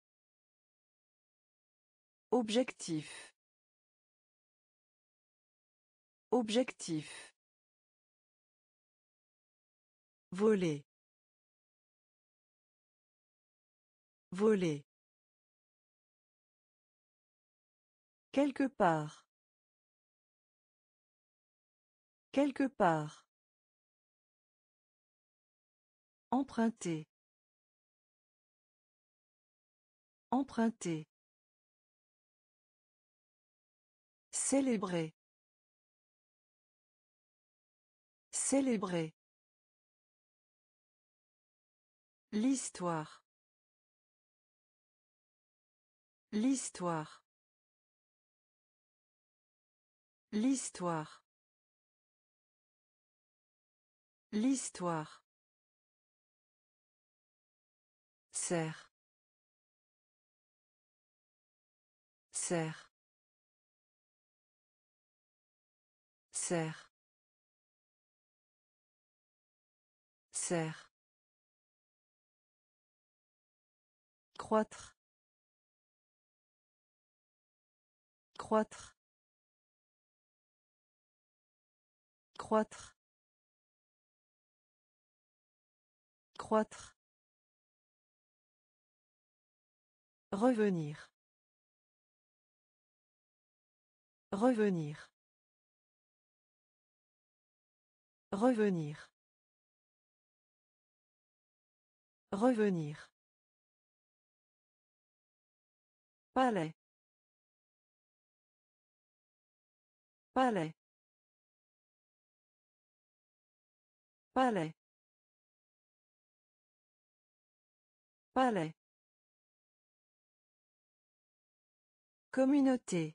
[SPEAKER 1] Objectif. Objectif. Voler. Voler. Quelque part. Quelque part. Emprunter. Emprunter. Célébrer. Célébrer. L'histoire. L'histoire. L'histoire. L'histoire. Serre. Serre. Serre. Serre. Croître. Croître. Croître. Croître. Revenir. Revenir. Revenir. Revenir. Palais. Palais. Palais. Palais. Communauté.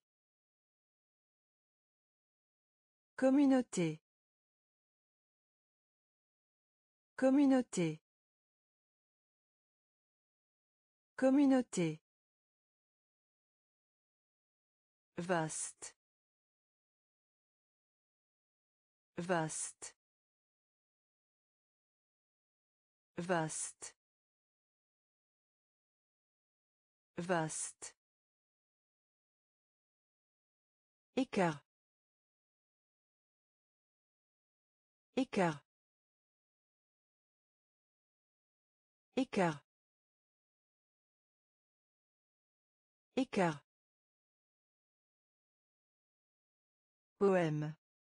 [SPEAKER 1] Communauté. Communauté. Communauté. Vaste. Vaste. Vaste. Vaste. Écart. Écart. Écart. Écart. Poème.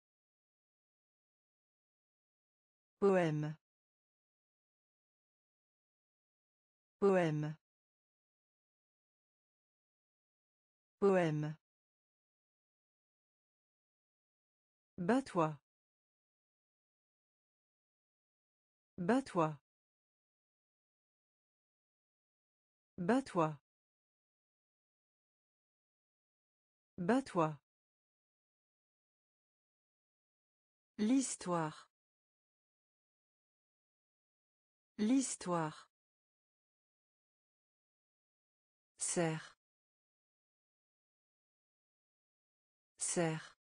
[SPEAKER 1] Poème. Poème. Poème. Bats-toi. Bats-toi. Bats-toi. Bats-toi. L'histoire. L'histoire. Serre. Serre.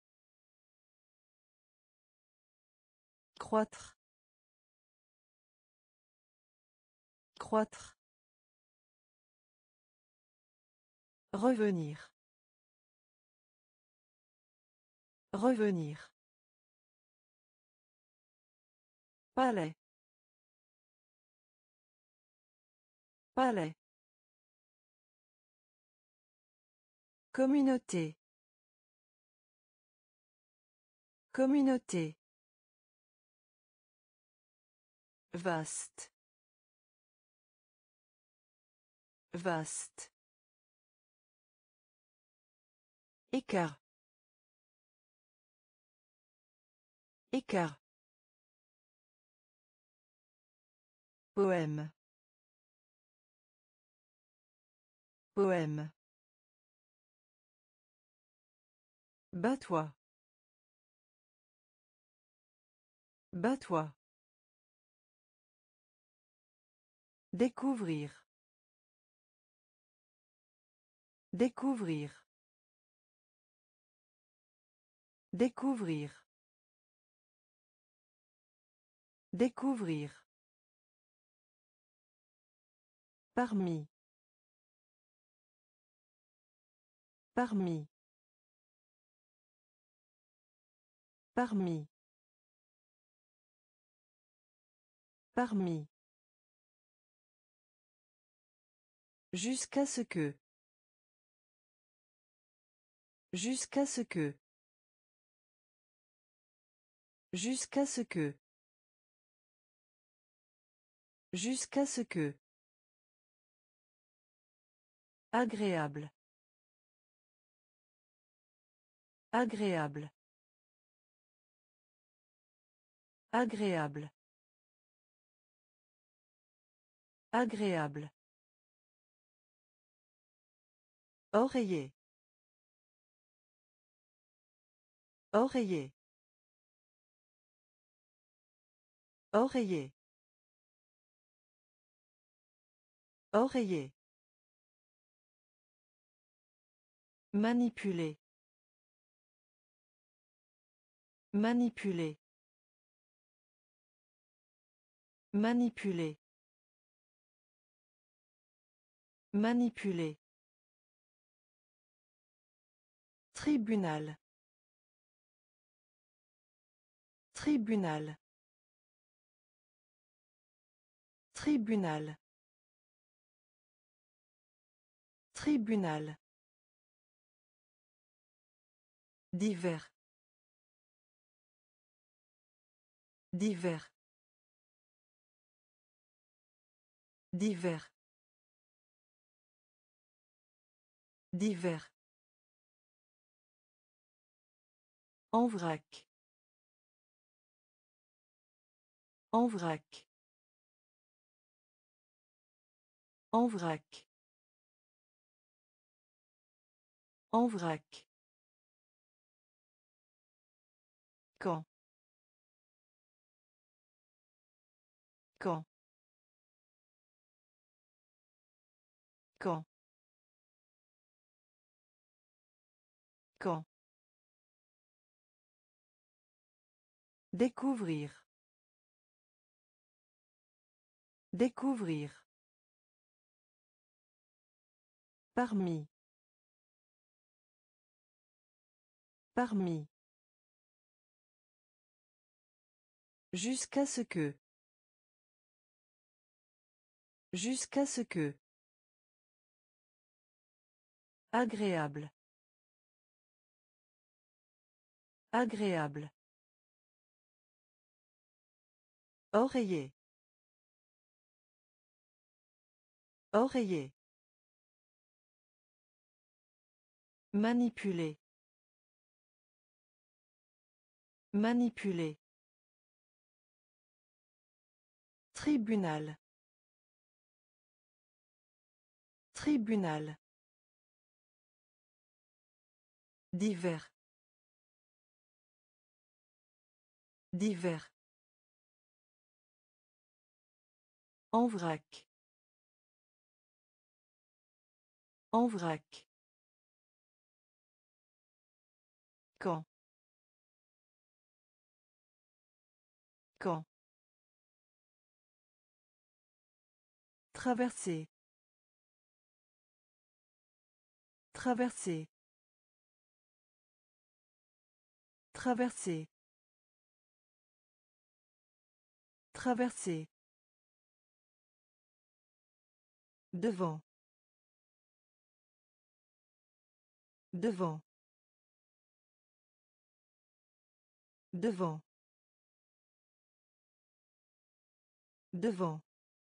[SPEAKER 1] Croître. Croître. Revenir. Revenir. Palais. Palais. Communauté. Communauté. Vaste. Vaste. Écart. Écart. Poème. Poème. Bats-toi. Bats-toi. Découvrir. Découvrir. Découvrir. Découvrir. Parmi. Parmi. Parmi. Parmi. Jusqu'à ce que. Jusqu'à ce que. Jusqu'à ce que. Jusqu'à ce que. Agréable. Agréable. Agréable. Agréable. Oreiller. Oreiller. Oreiller. Oreiller. Manipuler. Manipuler. Manipuler. Manipuler. Tribunal. Tribunal. Tribunal. Tribunal. Divers. Divers. Divers. Divers. En vrac. En vrac. En vrac. En vrac. Quand. Quand. Quand. Quand. Découvrir. Découvrir. Parmi. Parmi. Jusqu'à ce que. Jusqu'à ce que. Agréable. Agréable. Oreiller. Oreiller. Manipuler. Manipuler. Tribunal. Tribunal. Divers. Divers. En vrac. En vrac. Quand. Quand. Traverser. Traverser. Traverser. Traverser. Devant. Devant. Devant. Devant.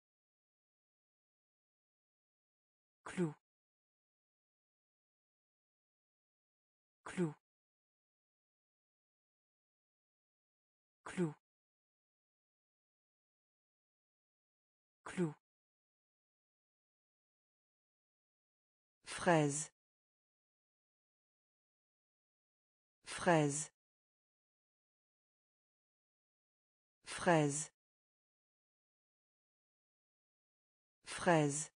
[SPEAKER 1] Clou. Clou. Clou. Clou. Fraise. Fraise. Fraise. Fraise.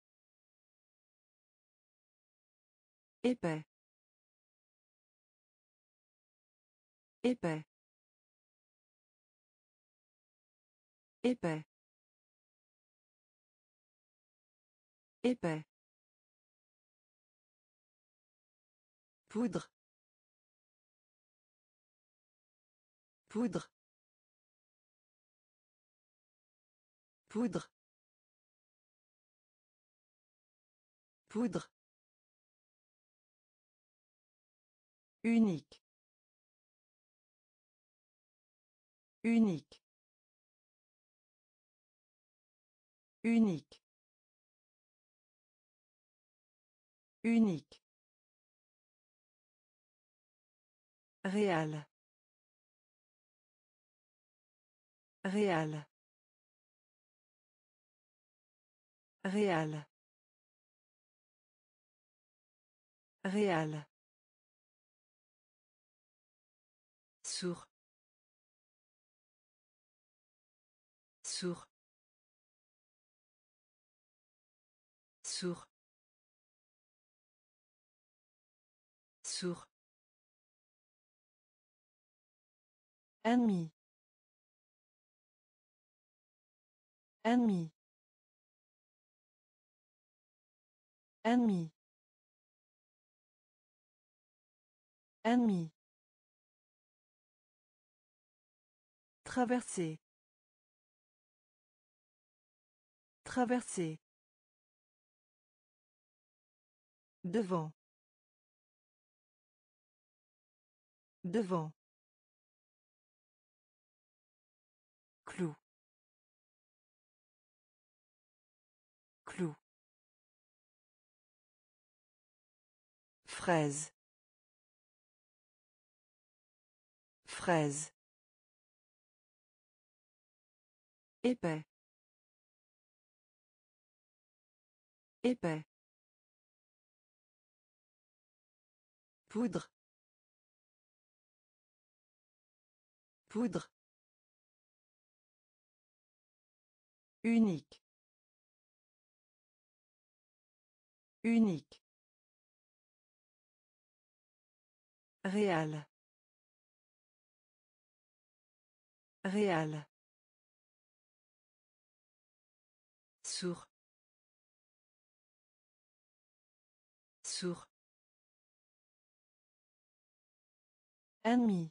[SPEAKER 1] Épais. Épais. Épais. Épais. Poudre. Poudre. Poudre. Poudre. Unique. Unique. Unique. Unique. Réal. Réal. Réal. Réal. Sourd. Sourd. Sourd. Sourd. Ennemi. Ennemi. Ennemi. Ennemi. Traverser. Traverser. Devant. Devant. Clou. Clou. Fraise. Fraise. Épais. Épais. Poudre. Poudre. Unique. Unique. Réal. Réal. Sourd. Sourd. Ennemi.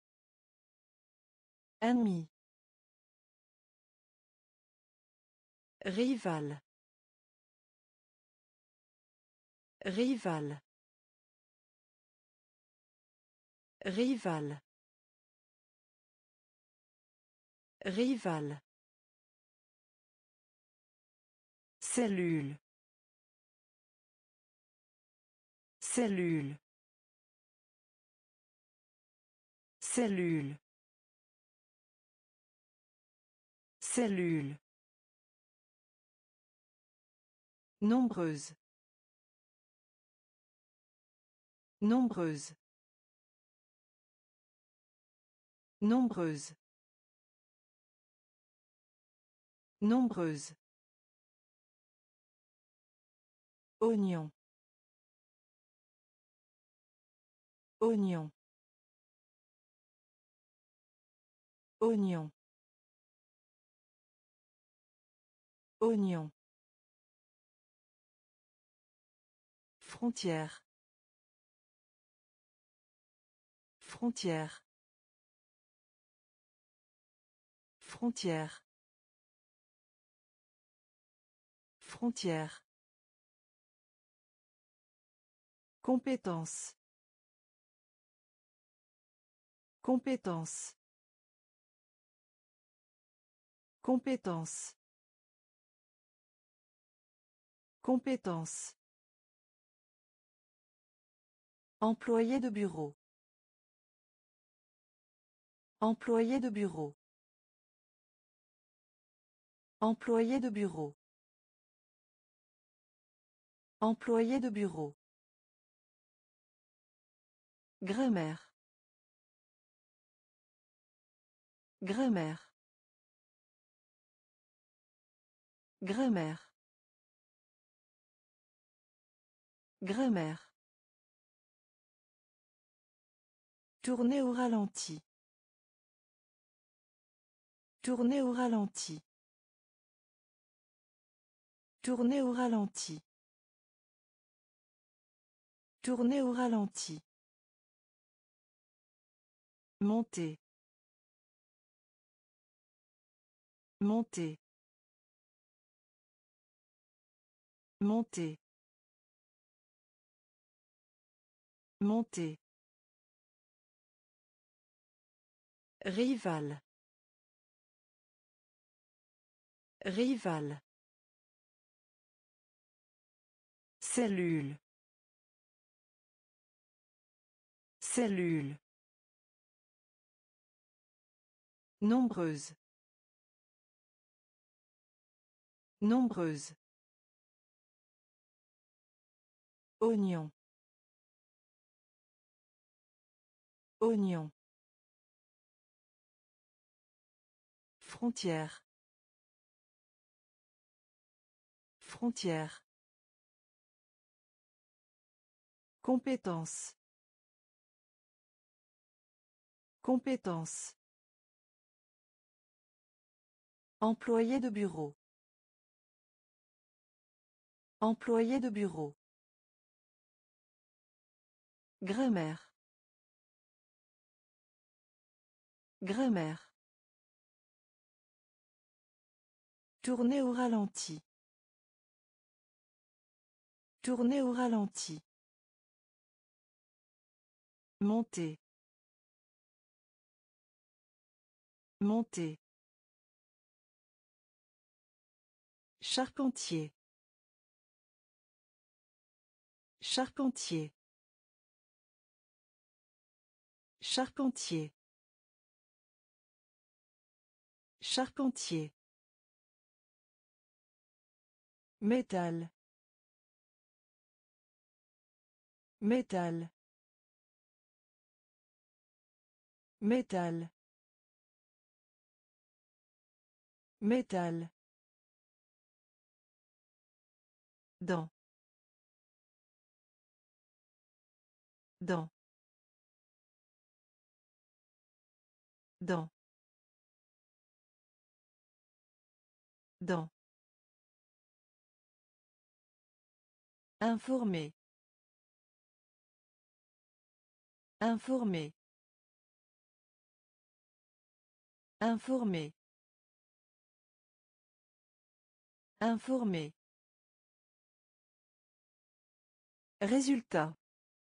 [SPEAKER 1] Ennemi. Rival. Rival. Rival. Rival. Cellule. Cellule. Cellule. Cellule. Nombreuse. Nombreuse. Nombreuse. Nombreuse. Oignon. Oignon. Oignon. Oignon. Frontière. Frontière. Frontière. Frontière. Compétence. Compétence. Compétence. Compétence. Employé de bureau. Employé de bureau. Employé de bureau. Employé de bureau. Grammaire. Grammaire. Grammaire. Grammaire. Tourner au ralenti. Tourner au ralenti. Tourner au ralenti. Tourner au ralenti. Monter. Monter. Monter. Monter. Rival. Rival. Cellule. Cellule. Nombreuse. Nombreuse. Oignon. Oignon. Frontière. Frontière. Compétence. Compétence. Employé de bureau. Employé de bureau. Grammaire. Grammaire. Tourner au ralenti. Tourner au ralenti. Monter. Monter. Charpentier. Charpentier. Charpentier. Charpentier. Métal. Métal. Métal. Métal. Dans. Dans. Dans. Dans. Informer. Informer. Informer. Informer. Résultat.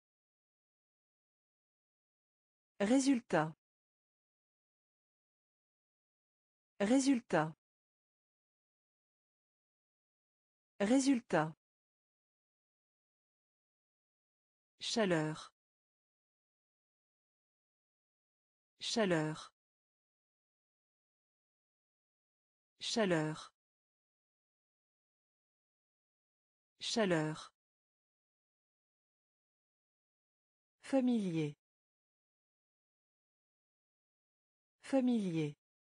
[SPEAKER 1] Résultat. Résultat. Résultat. Chaleur. Chaleur. Chaleur. Chaleur. Familier. Familier.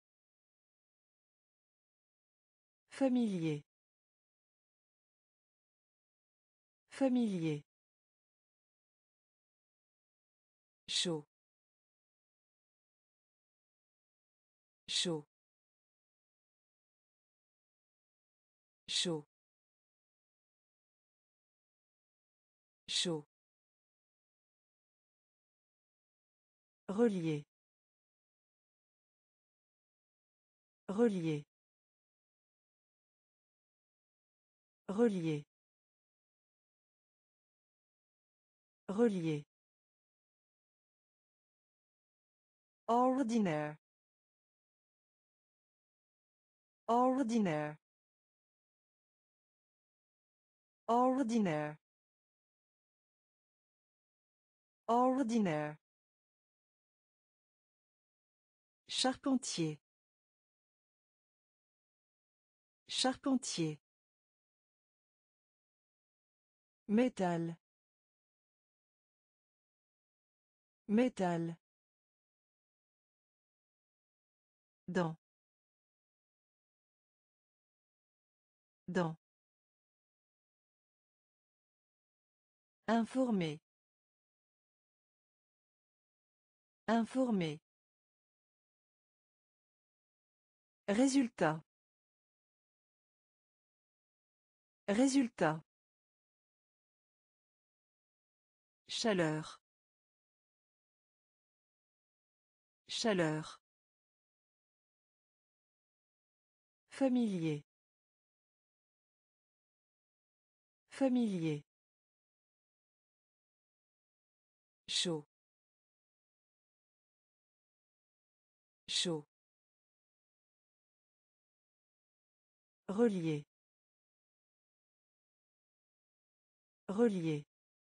[SPEAKER 1] Familier. Familier. Chaud. Chaud. Chaud. Chaud. Relier. Relier. Relier. Relier. Ordinaire. Ordinaire. Ordinaire. Ordinaire. Charpentier. Charpentier. Métal. Métal. Dans. Dans. Informer. Informer. Résultat. Résultat. Chaleur. Chaleur. Familier. Familier. Chaud. Chaud. Relier. Relier.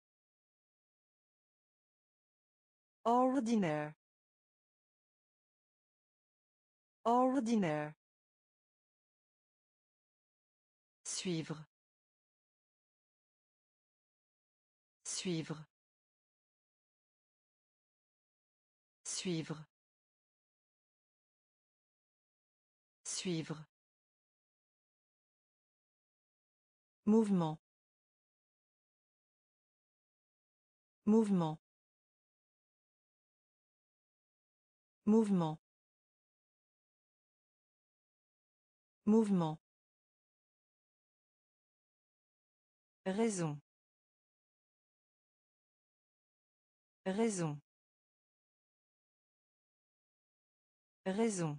[SPEAKER 1] Ordinaire. Ordinaire. Suivre. Suivre. Suivre. Suivre. Mouvement. Mouvement. Mouvement. Mouvement. Raison. Raison. Raison.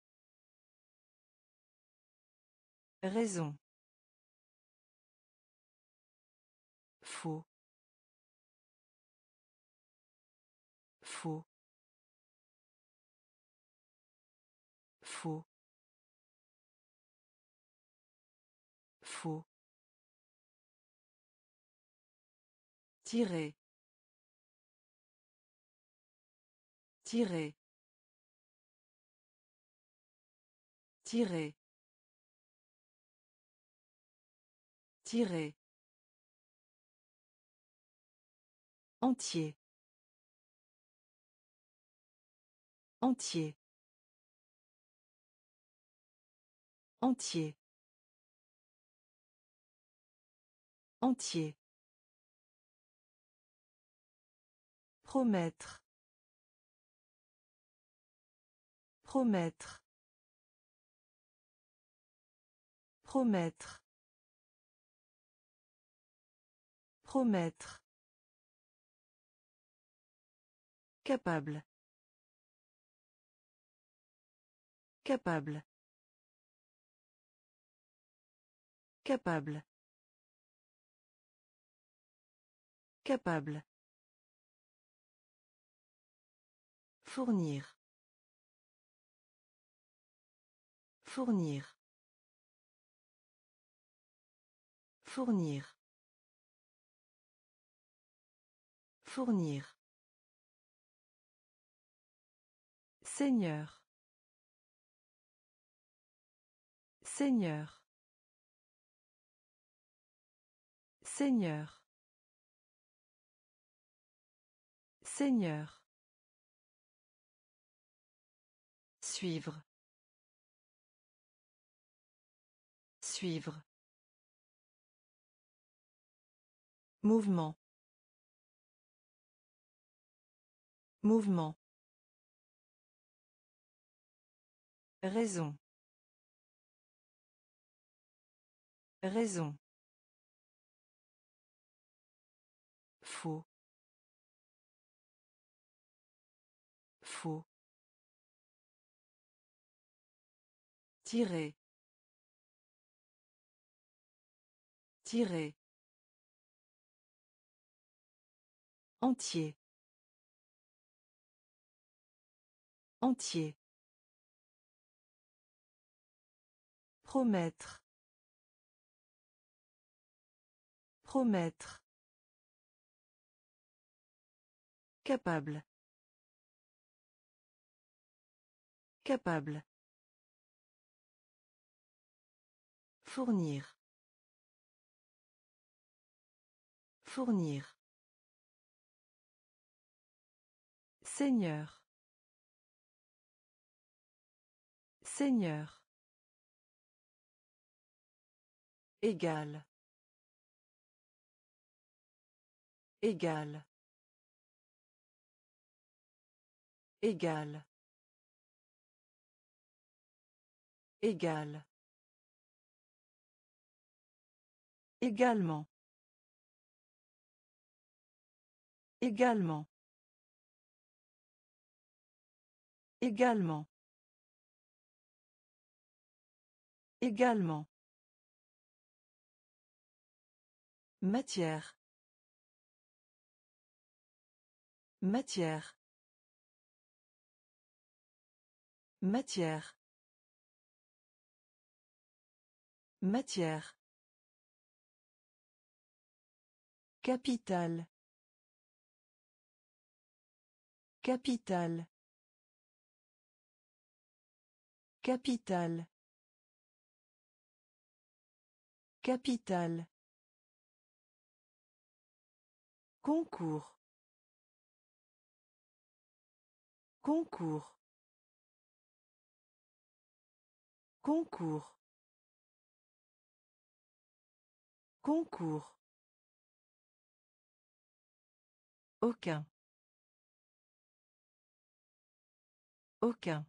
[SPEAKER 1] Raison. Faux. Faux. Faux. Faux. Tirer. Tirer. Tirer. Tirer. Entier. Entier. Entier. Entier. Promettre. Promettre. Promettre. Promettre. Capable. Capable. Capable. Capable. Fournir. Fournir. Fournir. Fournir. Seigneur. Seigneur. Seigneur. Seigneur. Suivre. Suivre. Mouvement. Mouvement. Raison. Raison. Faux. Faux. Tirer. Tirer. Entier. Entier. Promettre. Promettre. Capable. Capable. Fournir. Fournir. Seigneur. Seigneur. Égal. Égal. Égal. Égal. Également. Également. Également. Également. Matière. Matière. Matière. Matière. Capital. Capital. Capital. Capital. Concours. Concours. Concours. Concours. Aucun. Aucun.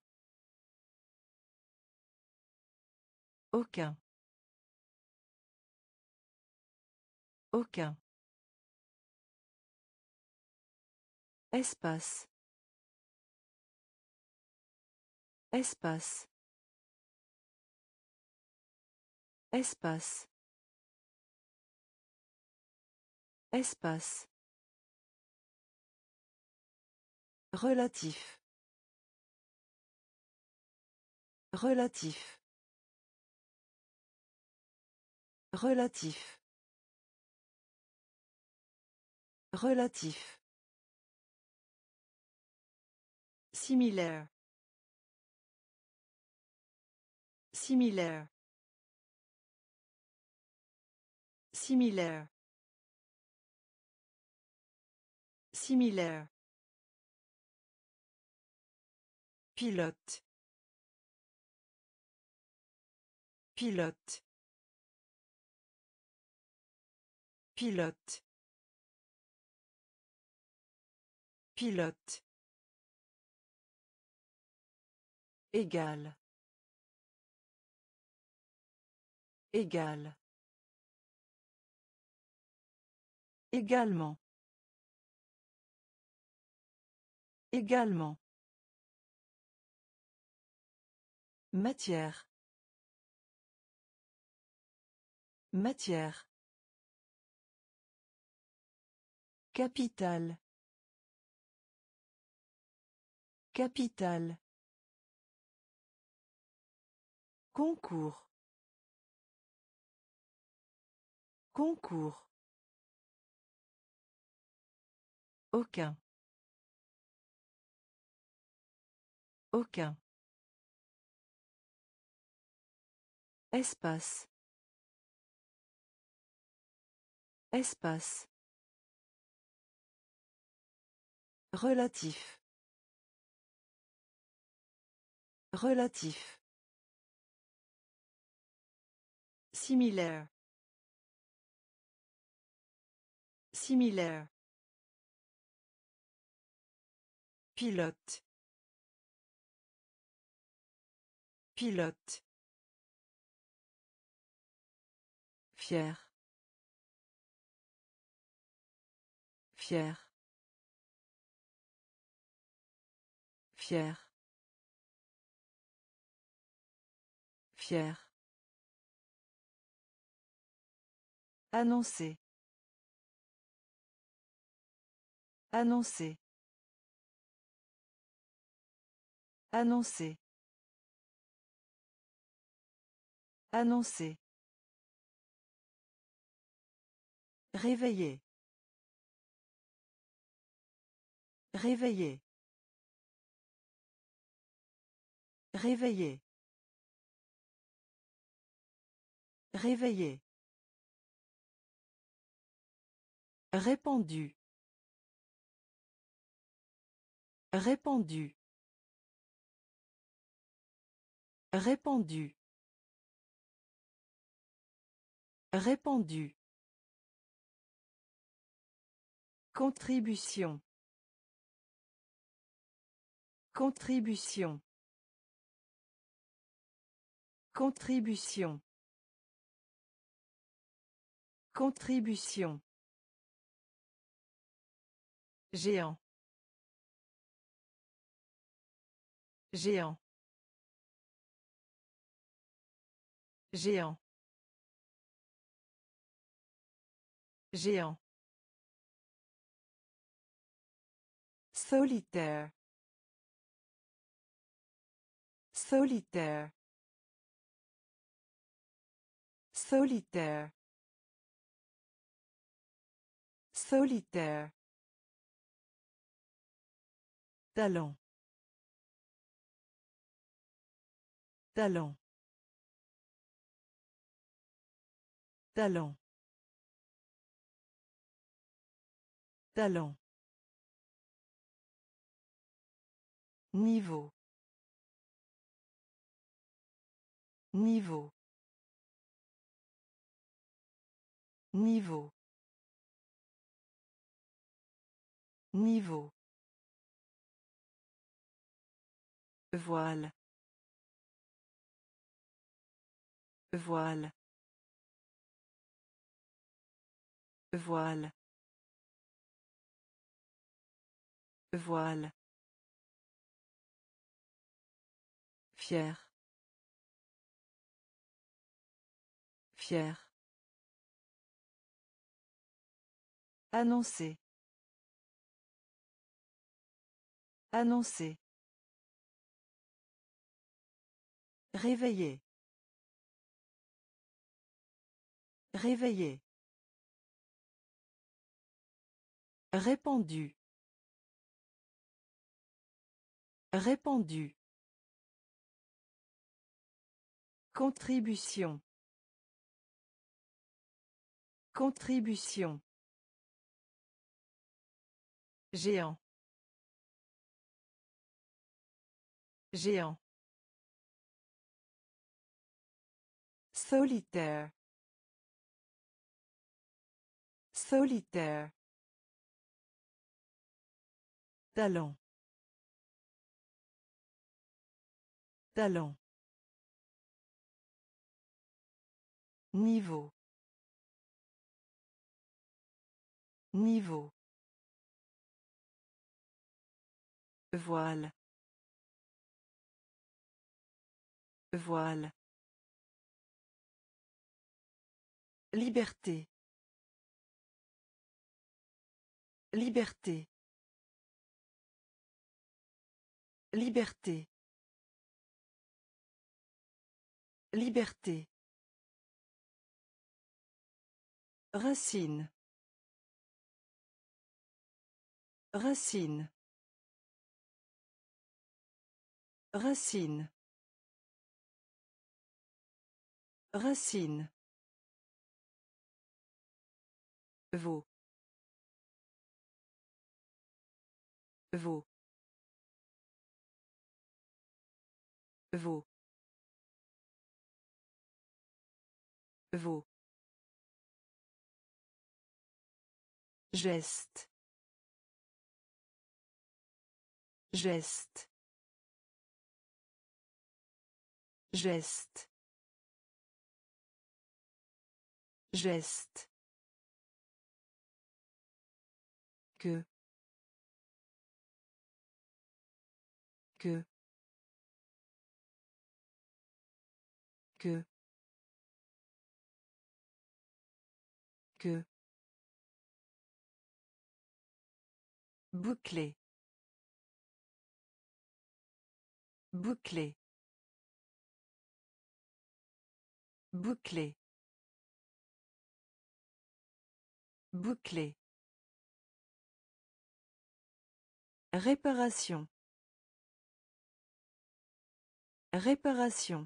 [SPEAKER 1] Aucun. Aucun. Espace. Espace. Espace. Espace. Relatif. Relatif. Relatif. Relatif. Similaire. Similaire. Similaire. Similaire. Pilote. Pilote. Pilote. Pilote. Égal. Égal. Également. Également. Matière. Matière. Capitale. Capitale. Concours. Concours. Aucun. Aucun. Espace. Espace. Relatif. Relatif. Similaire. Similaire. Pilote. Pilote. Fier. Fier. Fier. Fier. Annoncer. Annoncer. Annoncer. Annoncer. Réveiller. Réveiller. Réveiller. Réveiller. Répandu. Répandu. Répandu. Répandu. Contribution. Contribution. Contribution. Contribution. Géant. Géant. Géant. Géant. Solitaire. Solitaire. Solitaire. Solitaire. Talent. Talent. Talent. Talent. Niveau. Niveau. Niveau. Niveau. Voile. Voile. Voile. Voile. Fier. Fier. Annoncer. Annoncer. Réveiller. Réveiller. Répandu. Répandu. Contribution. Contribution. Géant. Géant. Solitaire. Solitaire. Talent. Talent. Niveau. Niveau. Voile. Voile. Liberté. Liberté. Liberté. Liberté. Racine. Racine. Racine. Racine. Veau. Veau. Veau. Veau. Geste. Geste. Geste. Geste. Que. Que. Que. Que. Bouclé. Bouclé. Bouclé. Bouclé. Réparation. Réparation.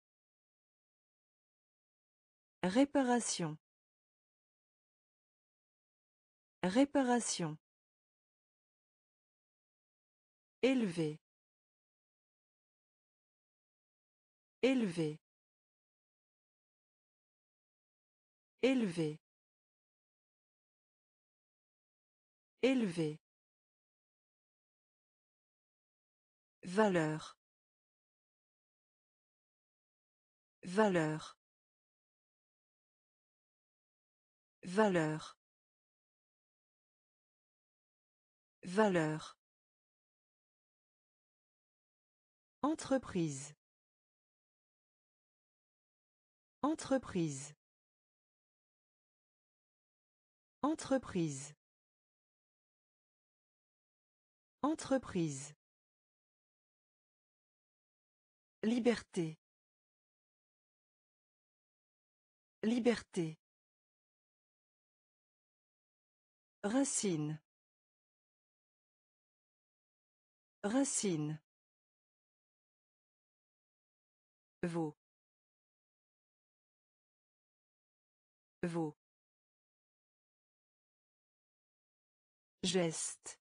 [SPEAKER 1] Réparation. Réparation. Élevé. Élevé. Élevé. Élevé. Valeur. Valeur. Valeur. Valeur. Entreprise. Entreprise. Entreprise. Entreprise. Liberté. Liberté. Racine. Racine. Veau. Veau. Geste.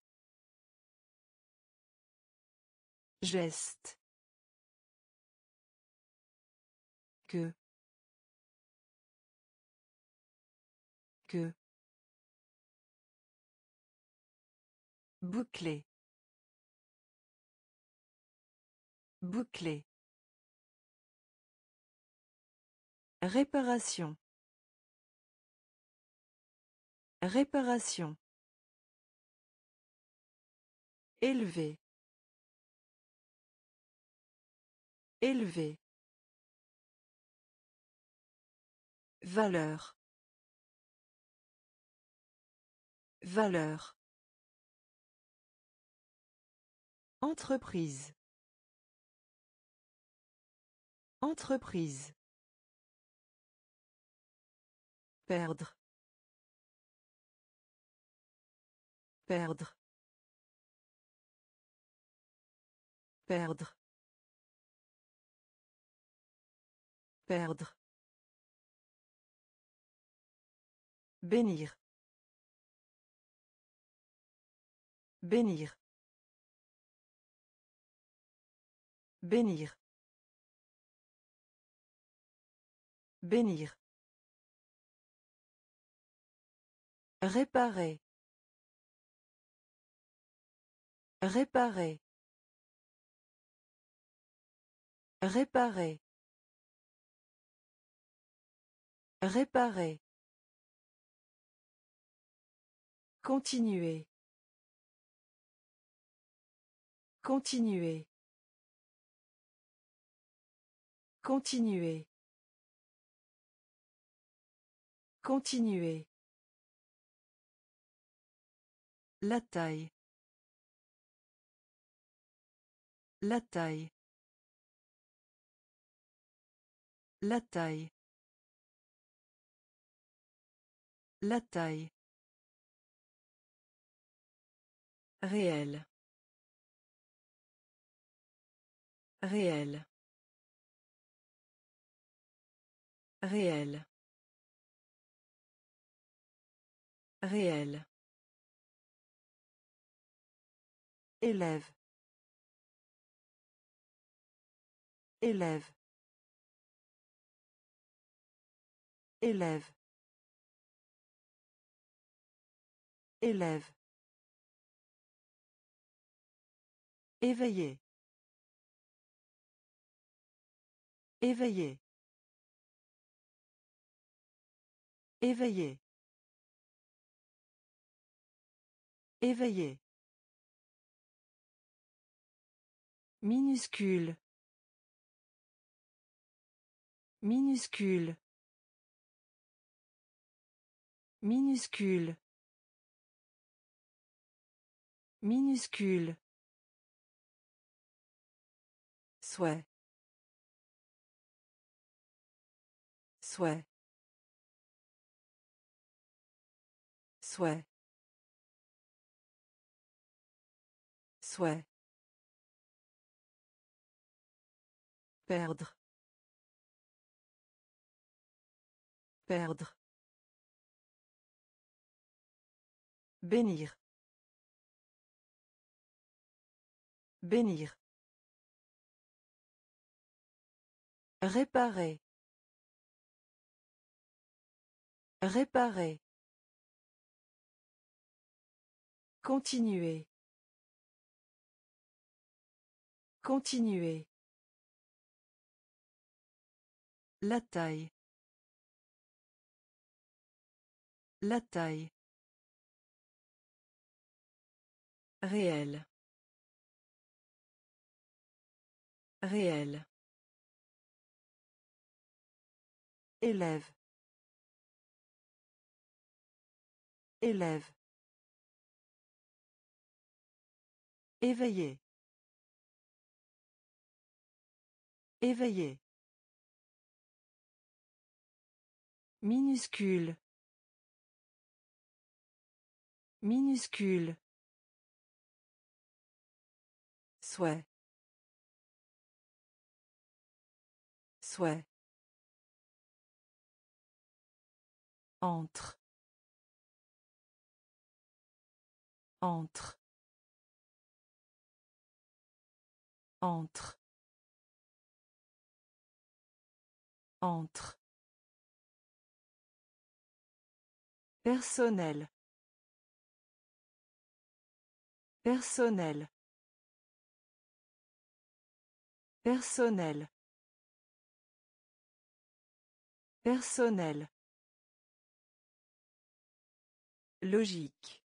[SPEAKER 1] Geste. Que. Que. Bouclé. Bouclé. Réparation. Réparation. Élevé. Élevé. Valeur. Valeur. Entreprise. Entreprise. Perdre. Perdre. Perdre. Perdre. Bénir. Bénir. Bénir. Bénir. Réparer. Réparer. Réparer. Réparer. Continuer. Continuer. Continuer. Continuer. La taille. La taille. La taille. La taille. Réel. Réel. Réel. Réel. Élève. Élève. Élève. Élève. Éveillé. Éveillé. Éveillé. Éveillé. Minuscule. Minuscule. Minuscule. Minuscule. Souhait. Souhait. Souhait. Souhait. Perdre. Perdre. Bénir. Bénir. Réparer. Réparer. Continuer. Continuer. La taille. La taille. Réel. Réel. Élève. Élève. Éveillé. Éveillé. Minuscule. Minuscule. Souhait. Souhait. Entre. Entre. Entre. Entre. Personnel. Personnel. Personnel. Personnel. Logique.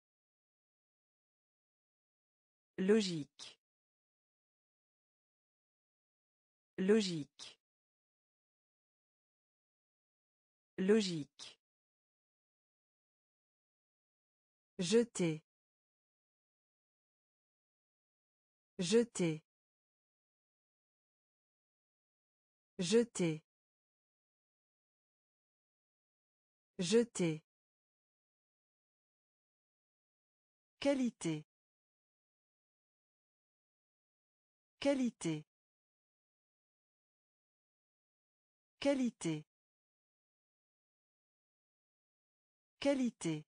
[SPEAKER 1] Logique. Logique. Logique. Jeter. Jeter. Jeter. Jeter. Qualité. Qualité. Qualité. Qualité.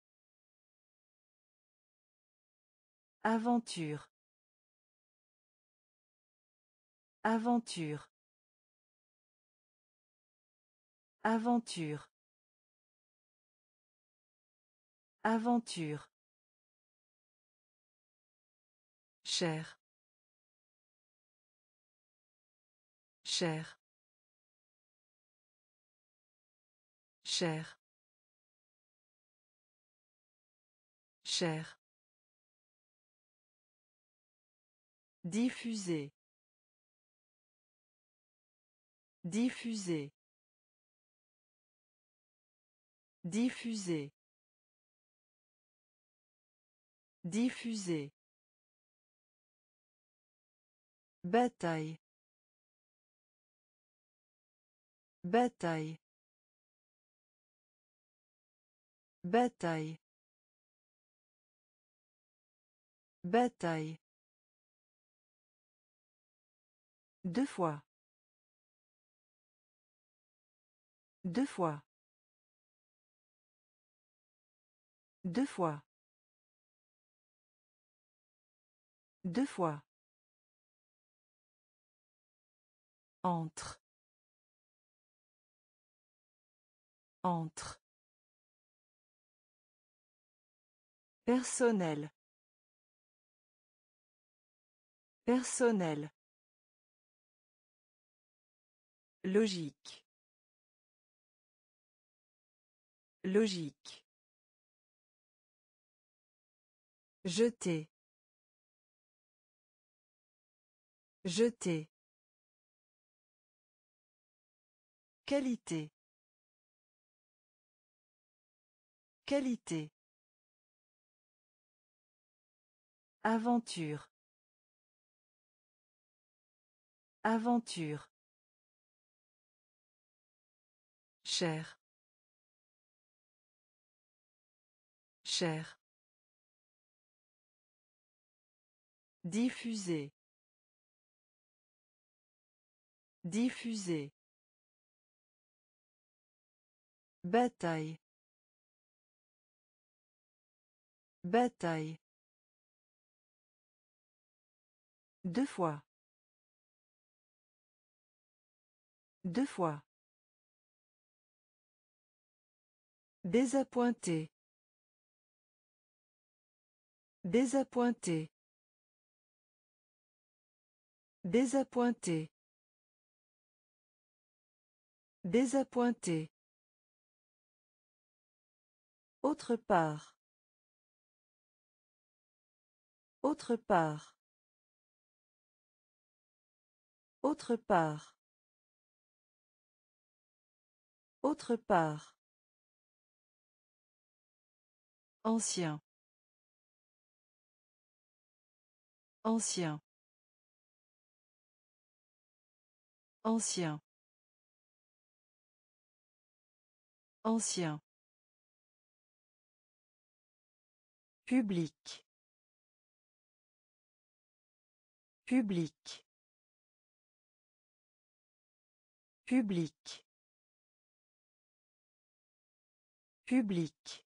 [SPEAKER 1] Aventure. Aventure. Aventure. Aventure. Cher. Cher. Cher. Cher. Diffuser. Diffuser. Diffuser. Diffuser. Bataille. Bataille. Bataille. Bataille. Deux fois. Deux fois. Deux fois. Deux fois. Entre. Entre. Personnel. Personnel. Logique. Logique. Jeter. Jeter. Qualité. Qualité. Aventure. Aventure. Cher. Cher. Diffuser. Diffuser. Bataille. Bataille. Deux fois. Deux fois. Désappointé. Désappointé. Désappointé. Désappointé. Autre part. Autre part. Autre part. Autre part. Ancien. Ancien. Ancien. Ancien. Public. Public. Public. Public.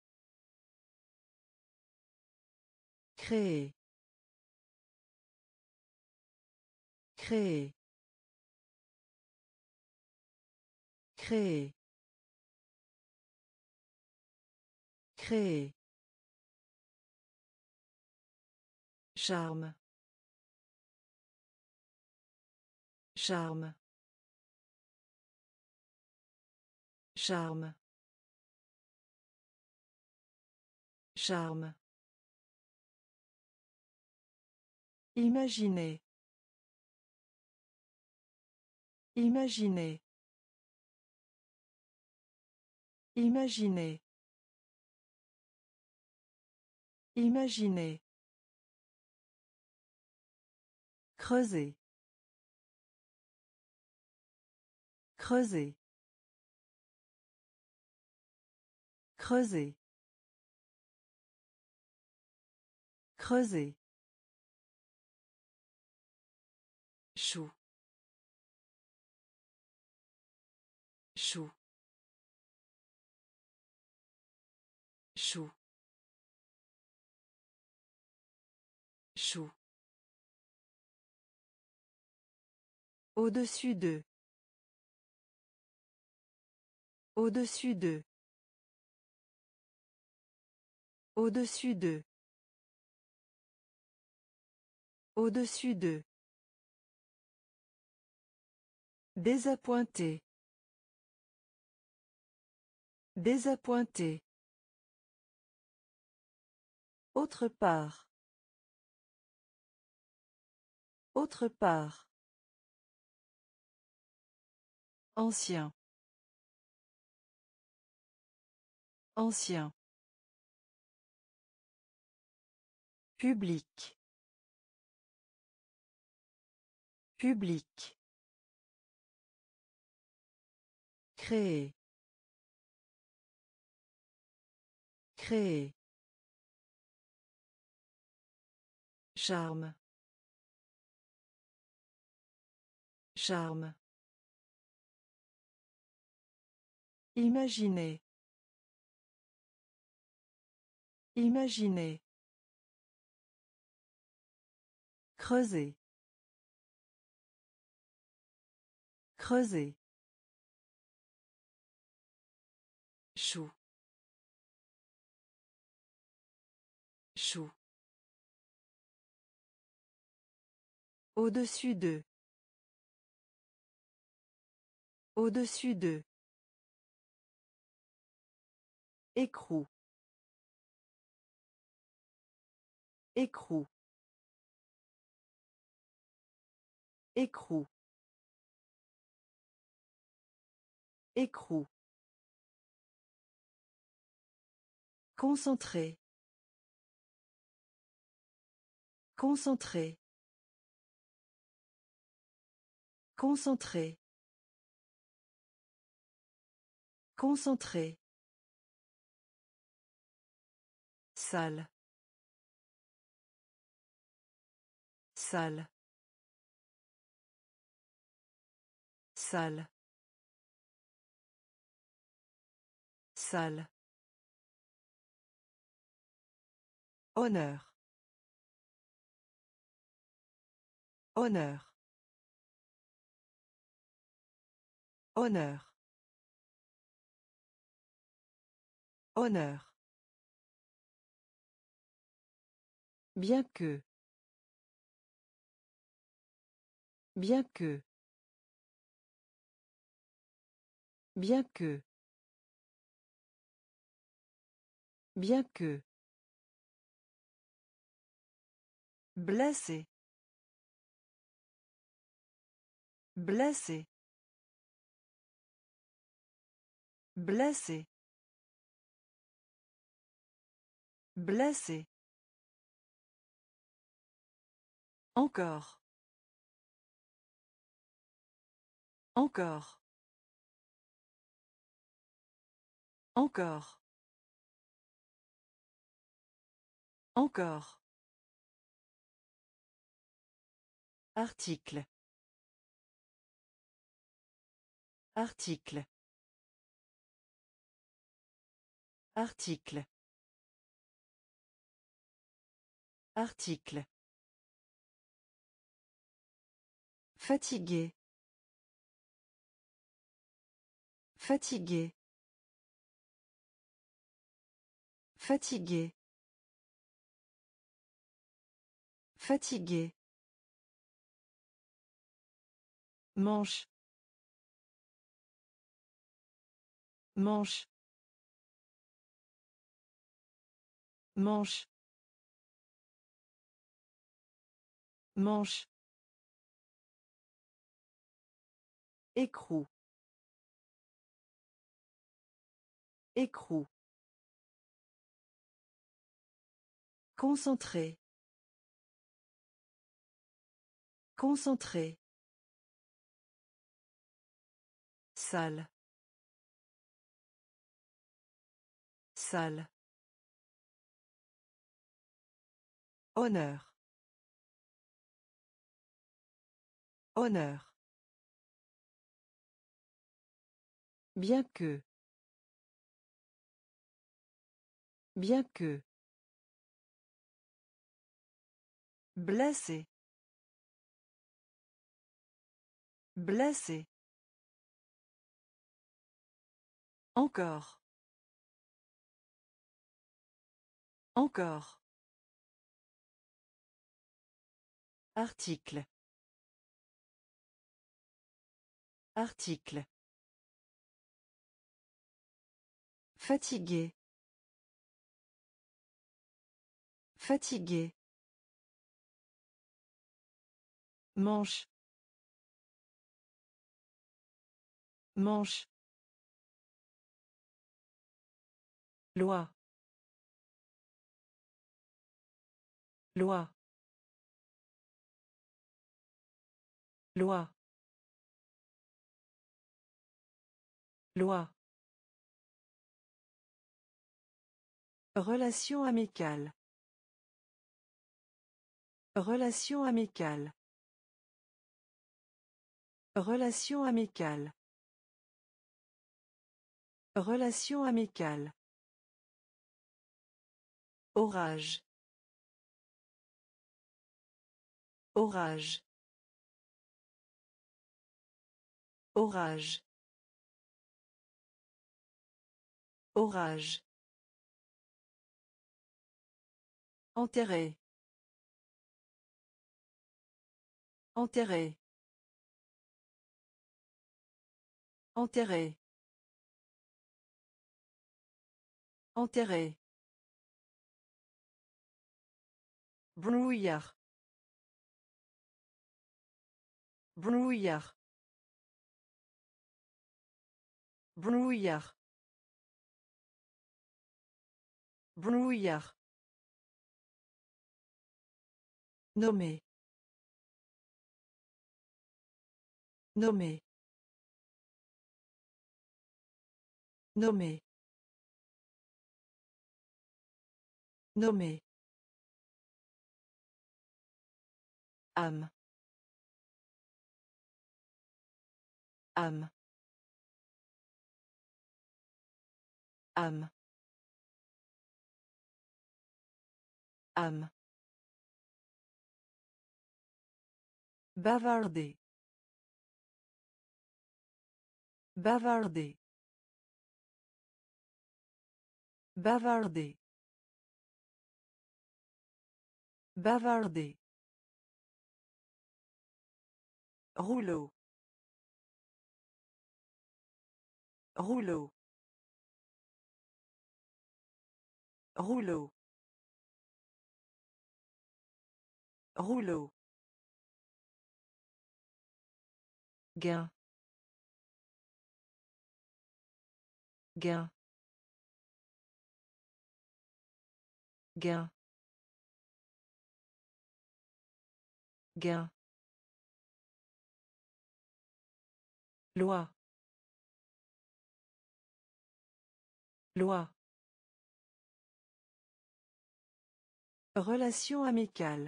[SPEAKER 1] Créer. Créer. Créer. Créer. Charme. Charme. Charme. Charme. Imaginez. Imaginez. Imaginez. Imaginez. Creuser. Creuser. Creuser. Creuser. Chou. Chou. Chou. Chou. Au-dessus d'eux. Au-dessus d'eux. Au-dessus d'eux. Au-dessus d'eux. Désappointé. Désappointé. Autre part. Autre part. Ancien. Ancien. Public. Public. Créer. Créer. Charme. Charme. Imaginez. Imaginez. Creuser. Creuser. Chou. Chou. Au-dessus d'eux. Au-dessus d'eux. Écrou. Écrou. Écrou. Écrou. Concentré. Concentré. Concentré. Concentré. Salle. Salle. Salle. Salle. Honneur. Honneur. Honneur. Honneur. Bien que. Bien que. Bien que. Bien que. Blessé. Blessé. Blessé. Blessé. Encore. Encore. Encore. Encore. Article. Article. Article. Article. Fatigué. Fatigué. Fatigué. Fatigué. Manche. Manche. Manche. Manche. Écrou. Écrou. Concentré. Concentré. Salle. Salle. Honneur. Honneur. Bien que. Bien que. Blessé. Blessé. Encore. Encore. Article. Article. Fatigué. Fatigué. Manche. Manche. Loi. Loi. Loi. Loi. Relation amicale. Relation amicale. Relation amicale. Relation amicale. Orage. Orage. Orage. Orage. Enterré. Enterré. Enterré. Enterré. Brouillard. Brouillard. Brouillard. Brouillard. Nommé. Nommé. Nommé. Nommé. Âme. Âme. Âme. Âme. Bavarder. Bavarder. Bavarder. Bavarder. Rouleau. Rouleau. Rouleau. Rouleau. Gain. Gain. Gain. Gain. Loi. Loi. Relation amicale.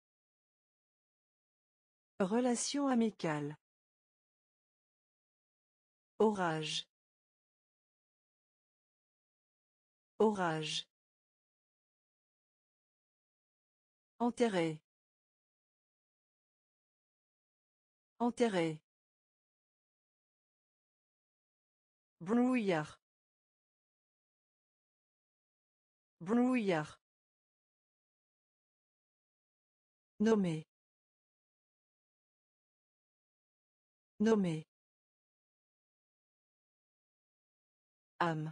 [SPEAKER 1] Relation amicale. Orage. Orage. Enterré. Enterré. Brouillard. Brouillard. Nommé. Nommé. Âme.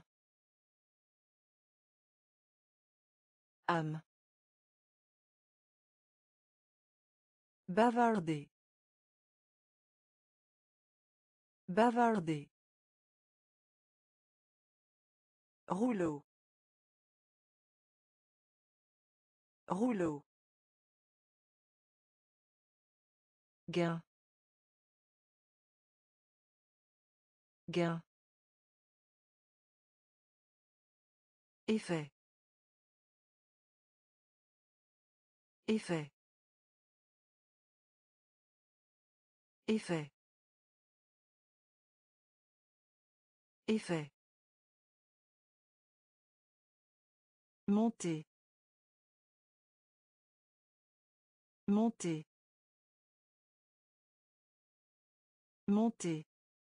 [SPEAKER 1] Âme. Bavarder. Bavarder. Rouleau. Rouleau. Gain. Gain. Effet. Effet. Effet. Effet. Monter. Monter. Monter.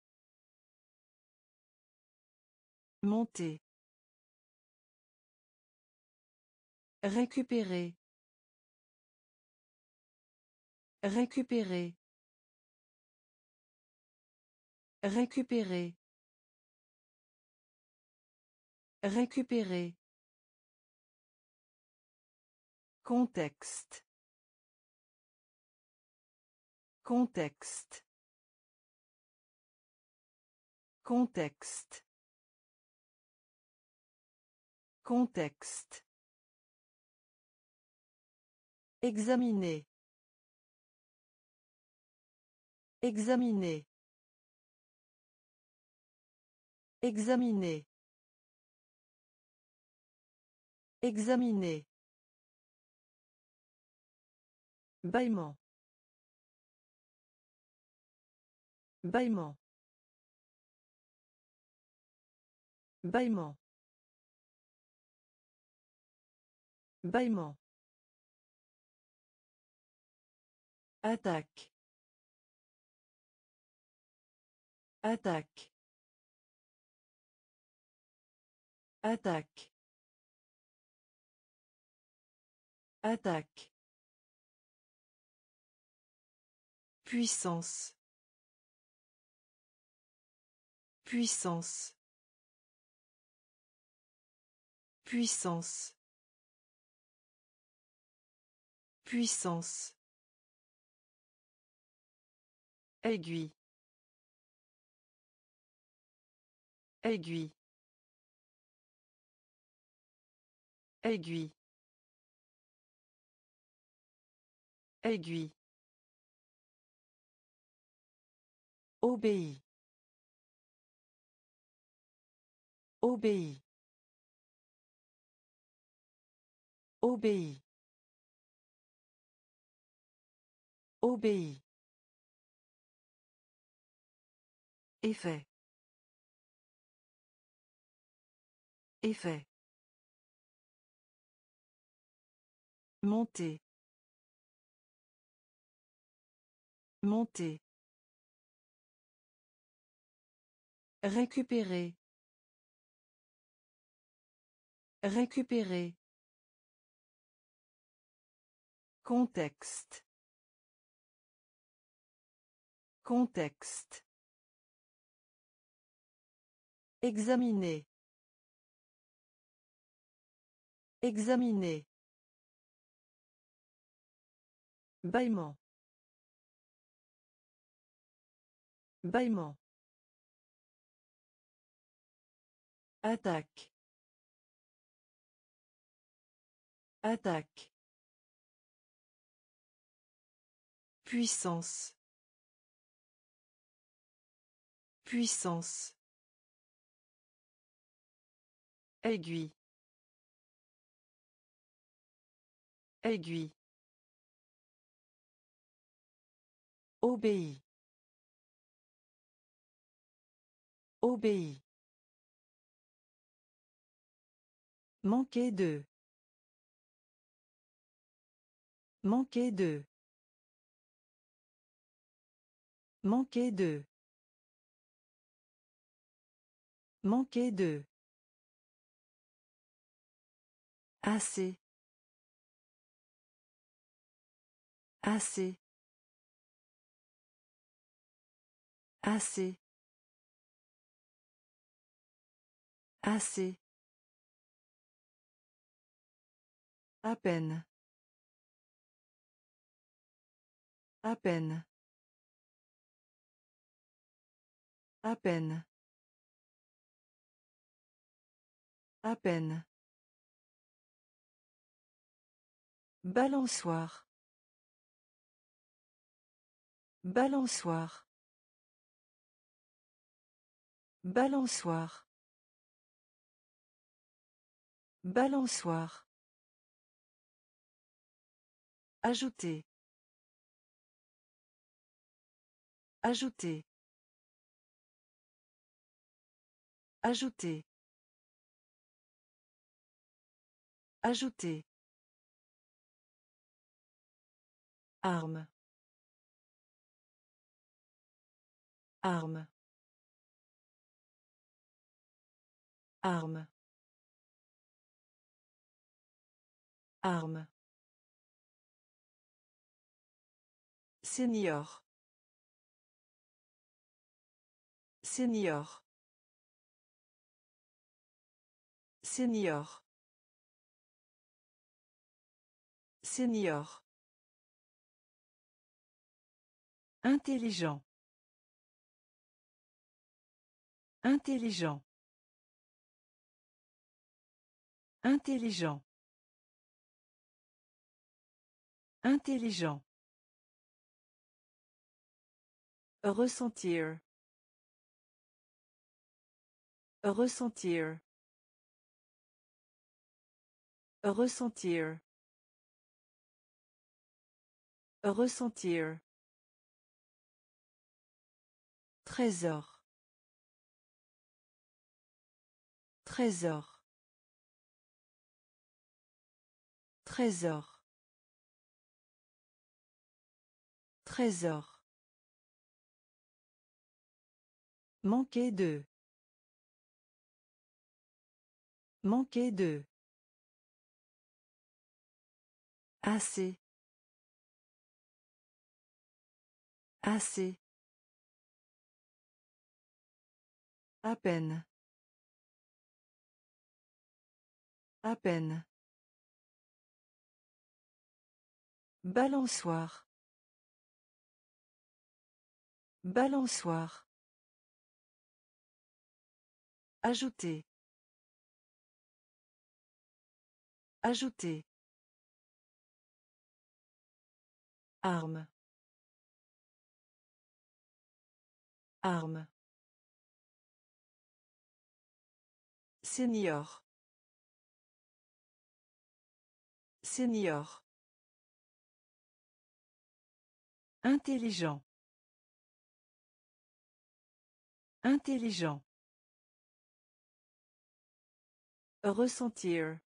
[SPEAKER 1] Monter. Récupérer. Récupérer. Récupérer. Récupérer. Contexte. Contexte. Contexte. Contexte. Examiner. Examiner. Examiner. Examiner. Bâillement. Bâillement. Bâillement. Bâillement. Attaque. Attaque. Attaque. Attaque. Puissance. Puissance. Puissance. Puissance. Aiguille. Aiguille. Aiguille. Aiguille. Obéit. Obéit. Obéit. Obéit. Effet. Effet. Monter. Monter. Récupérer. Récupérer. Contexte. Contexte. Examiner. Examiner. Bâillement. Bâillement. Attaque. Attaque. Puissance. Puissance. Aiguille. Aiguille. Obéit. Obéit. Manquer de. Manquer de. Manquer de. Manquer de. Assez. Assez. Assez. Assez. À peine. À peine. À peine. À peine. Balançoire. Balançoire. Balançoire. Balançoire. Ajouter. Ajouter. Ajouter. Ajouter. Arme. Arme. Arme. Arme. Senior. Senior. Senior. Senior. Intelligent. Intelligent. Intelligent. Intelligent. Ressentir. Ressentir. Ressentir. Ressentir. Trésor. Trésor. Trésor. Trésor. Manquer de. Manquer de. Assez. Assez. À peine. À peine. Balançoire. Balançoire. Ajouter. Ajouter. Arme. Arme. Senior. Senior. Intelligent. Intelligent. Ressentir.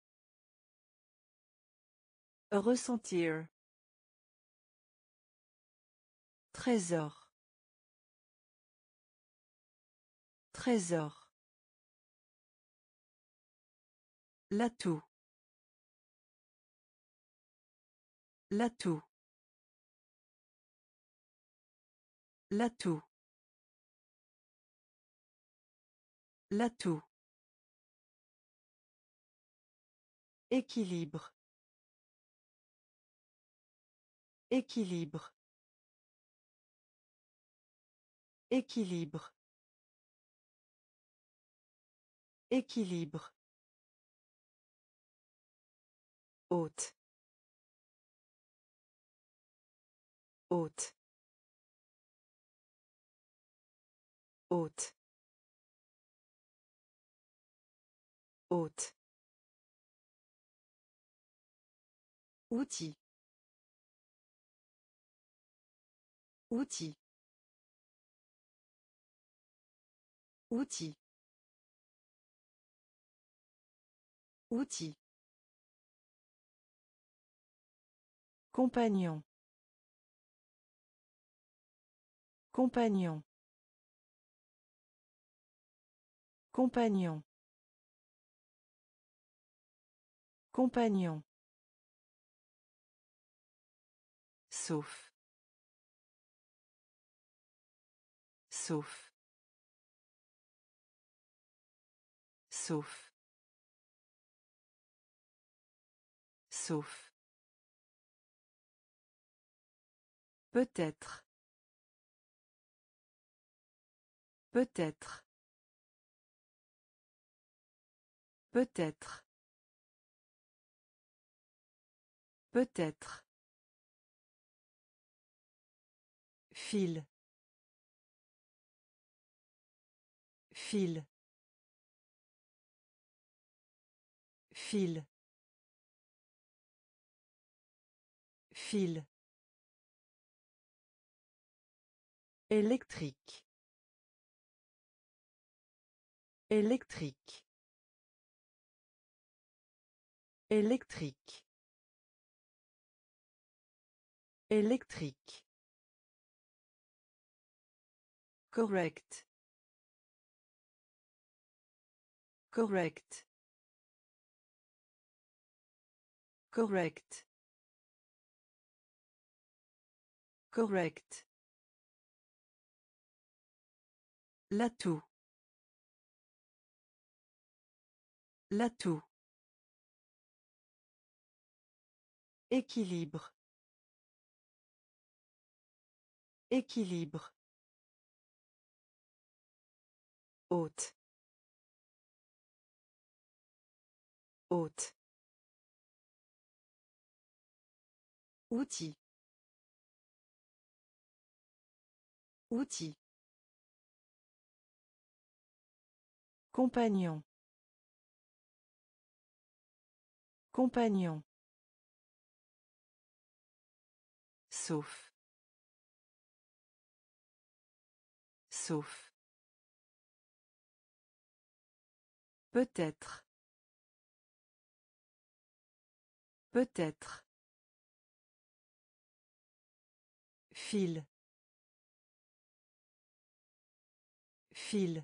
[SPEAKER 1] Ressentir. Trésor. Trésor. L'atout. L'atout. L'atout. L'atout. Équilibre. Équilibre. Équilibre. Équilibre. Haute. Haute. Haute. Haute. Outil. Outil. Outil. Outil. Compagnon. Compagnon. Compagnon. Compagnon. Sauf. Sauf. Sauf. Sauf. Peut-être. Peut-être. Peut-être. Peut-être. Fil. Fil. Fil. Fil. Électrique. Électrique. Électrique. Électrique. Correct. Correct. Correct. Correct. L'atout. L'atout. Équilibre. Équilibre. Haute. Hôte. Outil. Outil. Compagnon. Compagnon. Sauf. Sauf. Peut-être. Peut-être. Fil. Fil.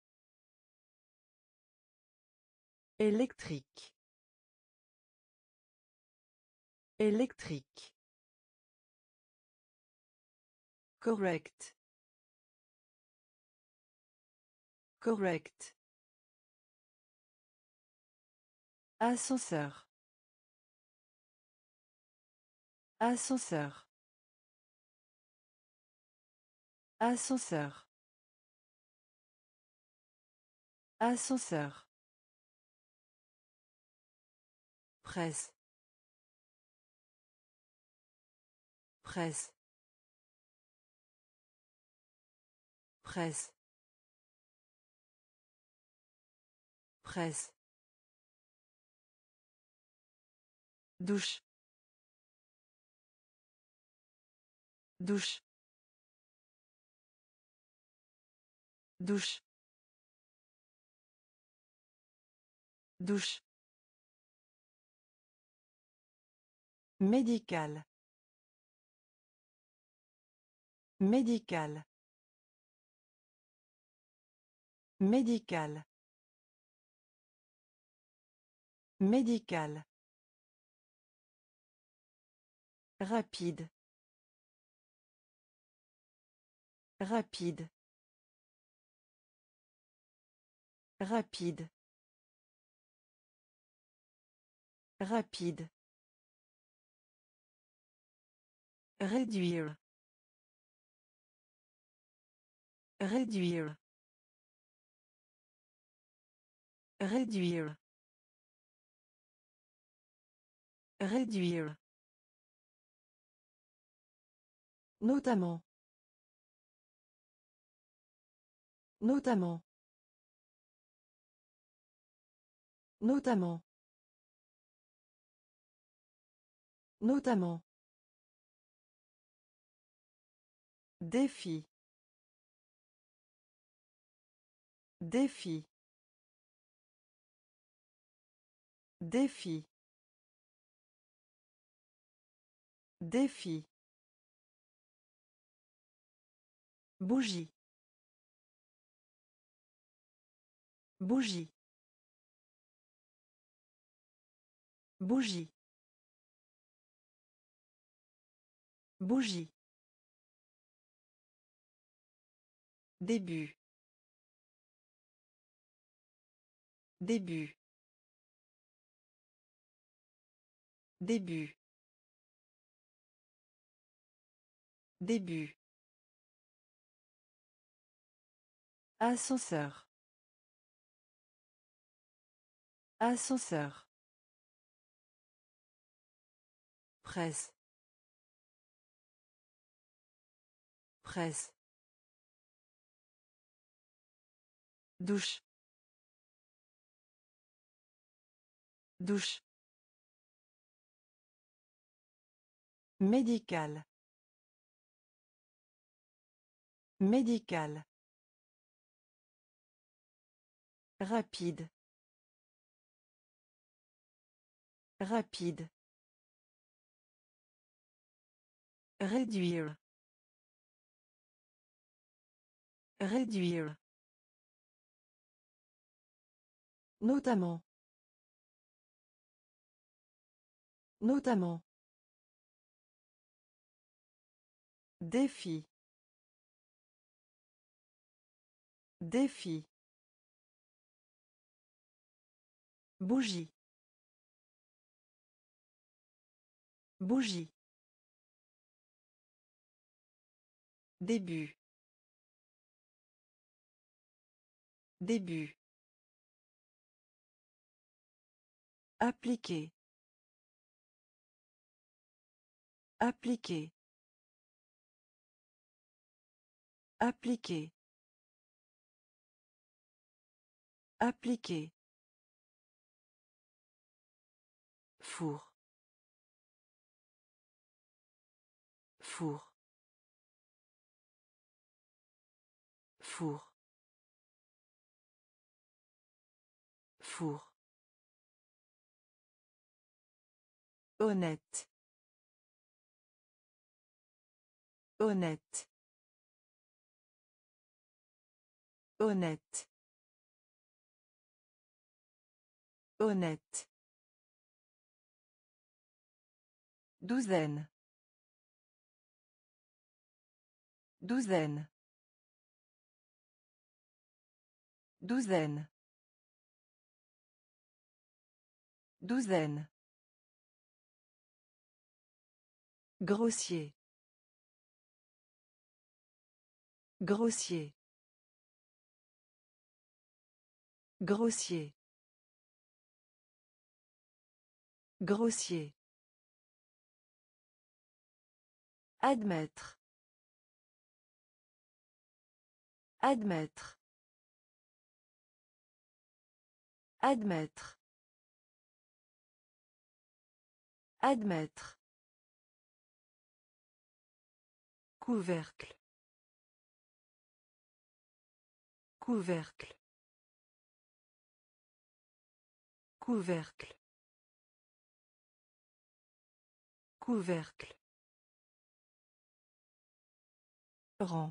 [SPEAKER 1] Électrique. Électrique. Correct. Correct. Ascenseur. Ascenseur. Ascenseur. Ascenseur. Presse. Presse. Presse. Presse. Douche. Douche. Douche. Douche. Médical. Médical. Médical. Médical. Rapide. Rapide. Rapide. Rapide. Réduire. Réduire. Réduire. Réduire. Notamment. Notamment. Notamment. Notamment. Défi. Défi. Défi. Défi. Bougie. Bougie. Bougie. Bougie. Début. Début. Début. Début. Ascenseur. Ascenseur. Presse. Presse. Douche. Douche. Médical. Médical. Rapide. Rapide. Réduire. Réduire. Notamment. Notamment. Défi. Défi. Bougie. Bougie. Début. Début. Appliquer. Appliquer. Appliquer. Appliquer. Four. Four. Four. Four. Honnête. Honnête. Honnête. Honnête. Douzaine. Douzaine. Douzaine. Douzaine. Grossier. Grossier. Grossier. Grossier. Admettre. Admettre. Admettre. Admettre. Couvercle. Couvercle. Couvercle. Couvercle. Rang.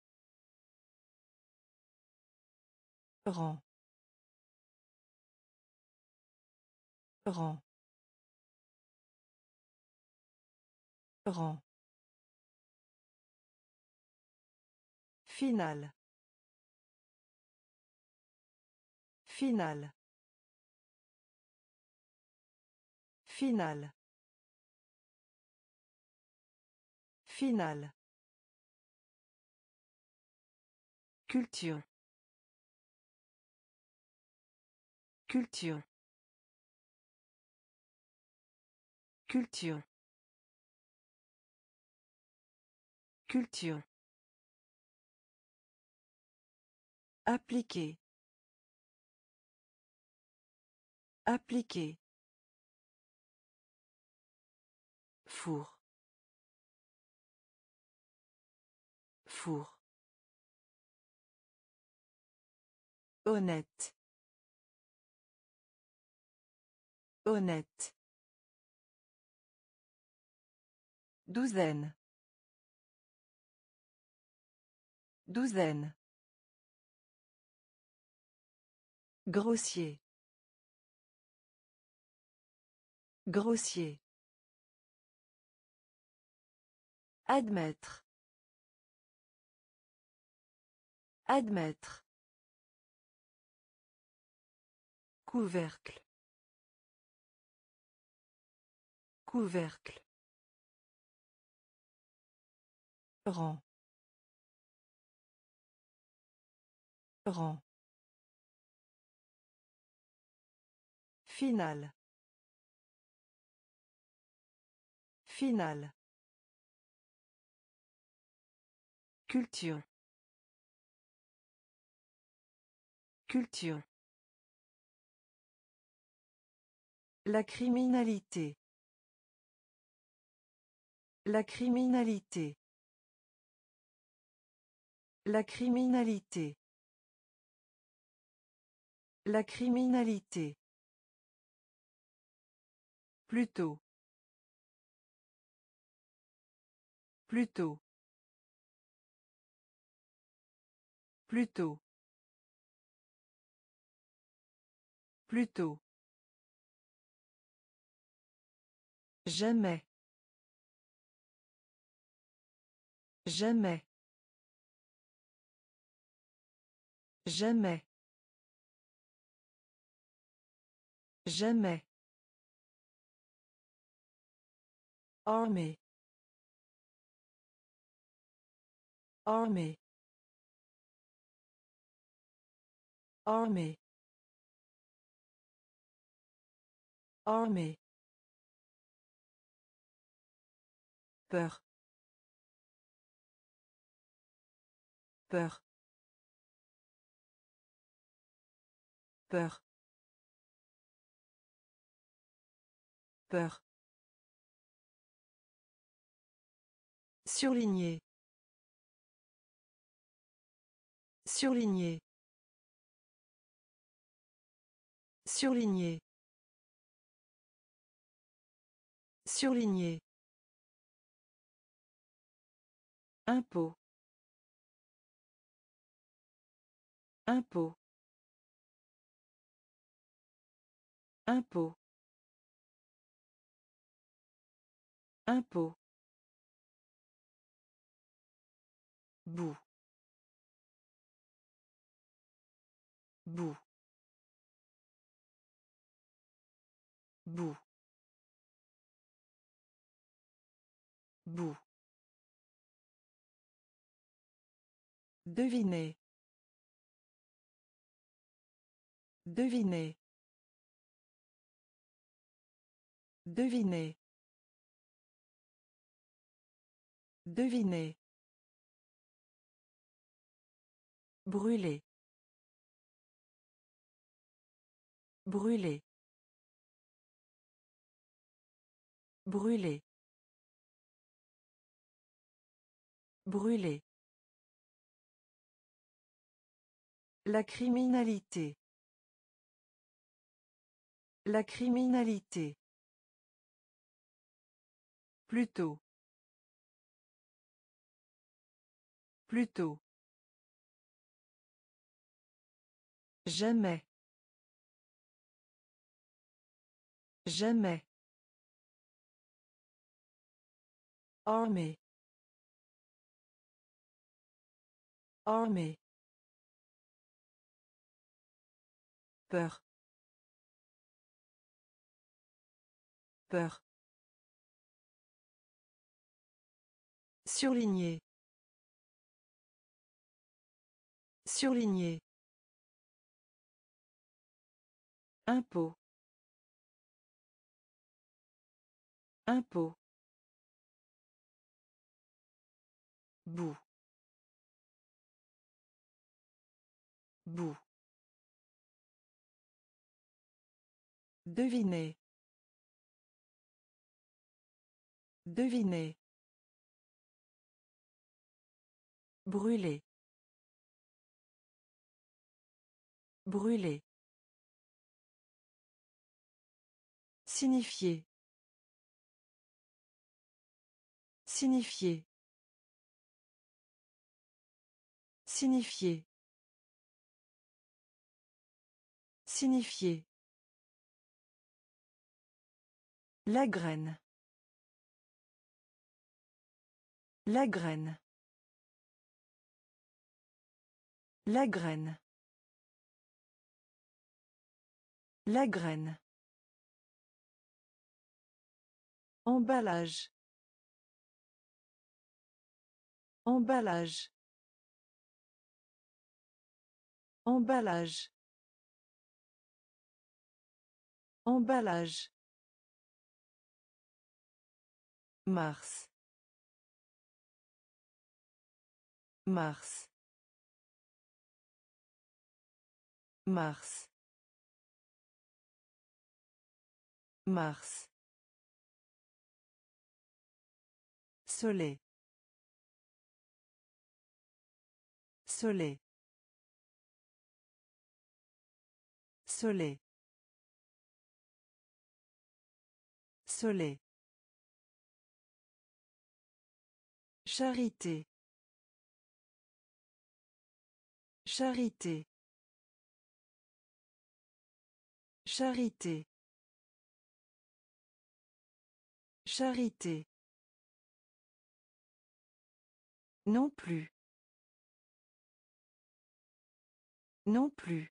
[SPEAKER 1] Rang. Rang. Rang. Finale. Finale. Finale. Finale. Culture. Culture. Culture. Culture. Appliquer. Appliquer. Four. Four. Honnête. Honnête. Douzaine. Douzaine. Grossier. Grossier. Admettre. Admettre. Couvercle. Couvercle. Rang. Rang. Finale. Finale. Culture. Culture. La criminalité. La criminalité. La criminalité. La criminalité. Plutôt. Plutôt. Plutôt. Plutôt. Jamais. Jamais. Jamais. Jamais. Armée. Armée. Armée. Armée. Peur. Peur. Peur. Peur. Surligner. Surligner. Surligner. Surligner. Impôt. Impôt. Impôt. Impôt. Bout. Bout. Bout. Bout. Devinez. Devinez. Devinez. Devinez. Brûler. Brûler. Brûler. Brûler. La criminalité. La criminalité. Plutôt. Plutôt. Jamais. Jamais. Armée. Armée. Peur. Peur. Surligner. Surligner. Impôt. Impôt. Bout. Bout. Devinez. Devinez. Brûler. Brûler. Signifier. Signifier. Signifier. Signifier. La graine. La graine. La graine. La graine. Emballage. Emballage. Emballage. Emballage. Mars. Mars. Mars. Mars. Soleil. Soleil. Soleil. Soleil. Charité. Charité. Charité. Charité. Non plus. Non plus.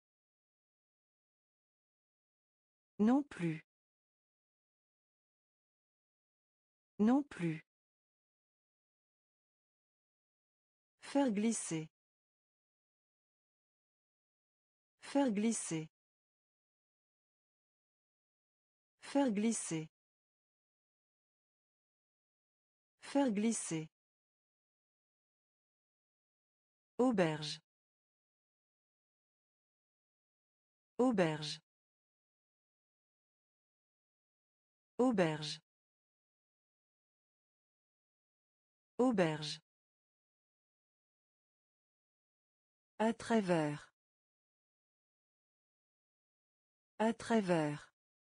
[SPEAKER 1] Non plus. Non plus. Faire glisser. Faire glisser. Faire glisser. Faire glisser. Auberge. Auberge. Auberge. Auberge. À travers. À travers.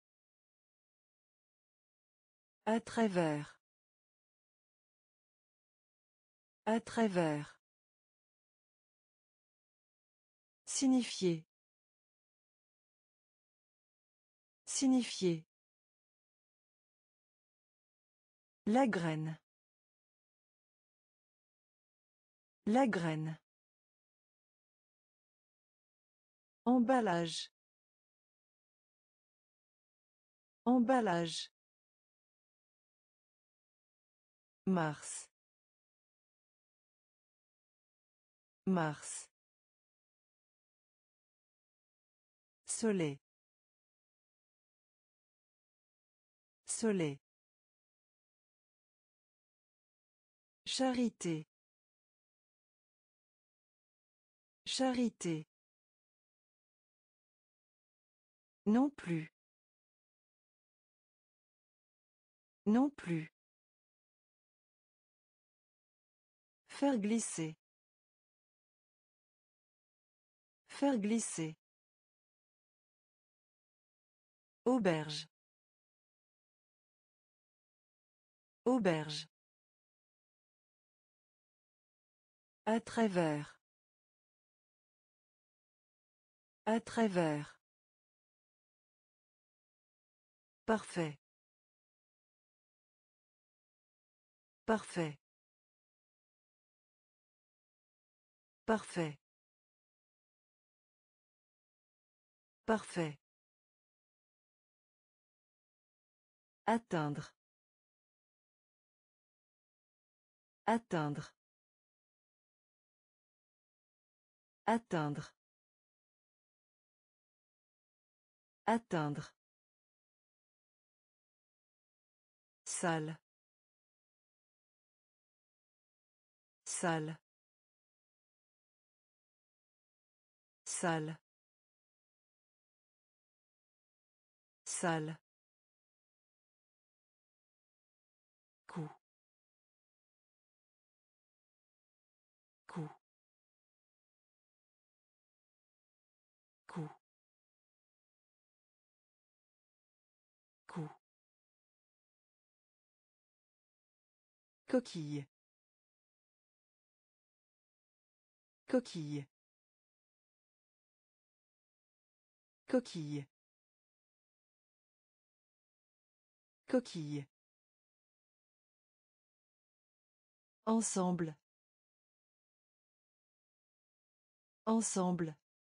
[SPEAKER 1] À travers. À travers. Signifier. Signifier. La graine. La graine. Emballage. Emballage. Mars. Mars. Soleil. Soleil. Charité. Charité. Non plus. Non plus. Faire glisser. Faire glisser. Auberge. Auberge. À travers. À travers. Parfait. Parfait. Parfait. Parfait. Atteindre. Atteindre. Atteindre. Atteindre. Salle. Salle. Salle. Salle. Coup. Coup. Coup. Coup. Coquille. Coquille. Coquille. Coquille. Ensemble. Ensemble.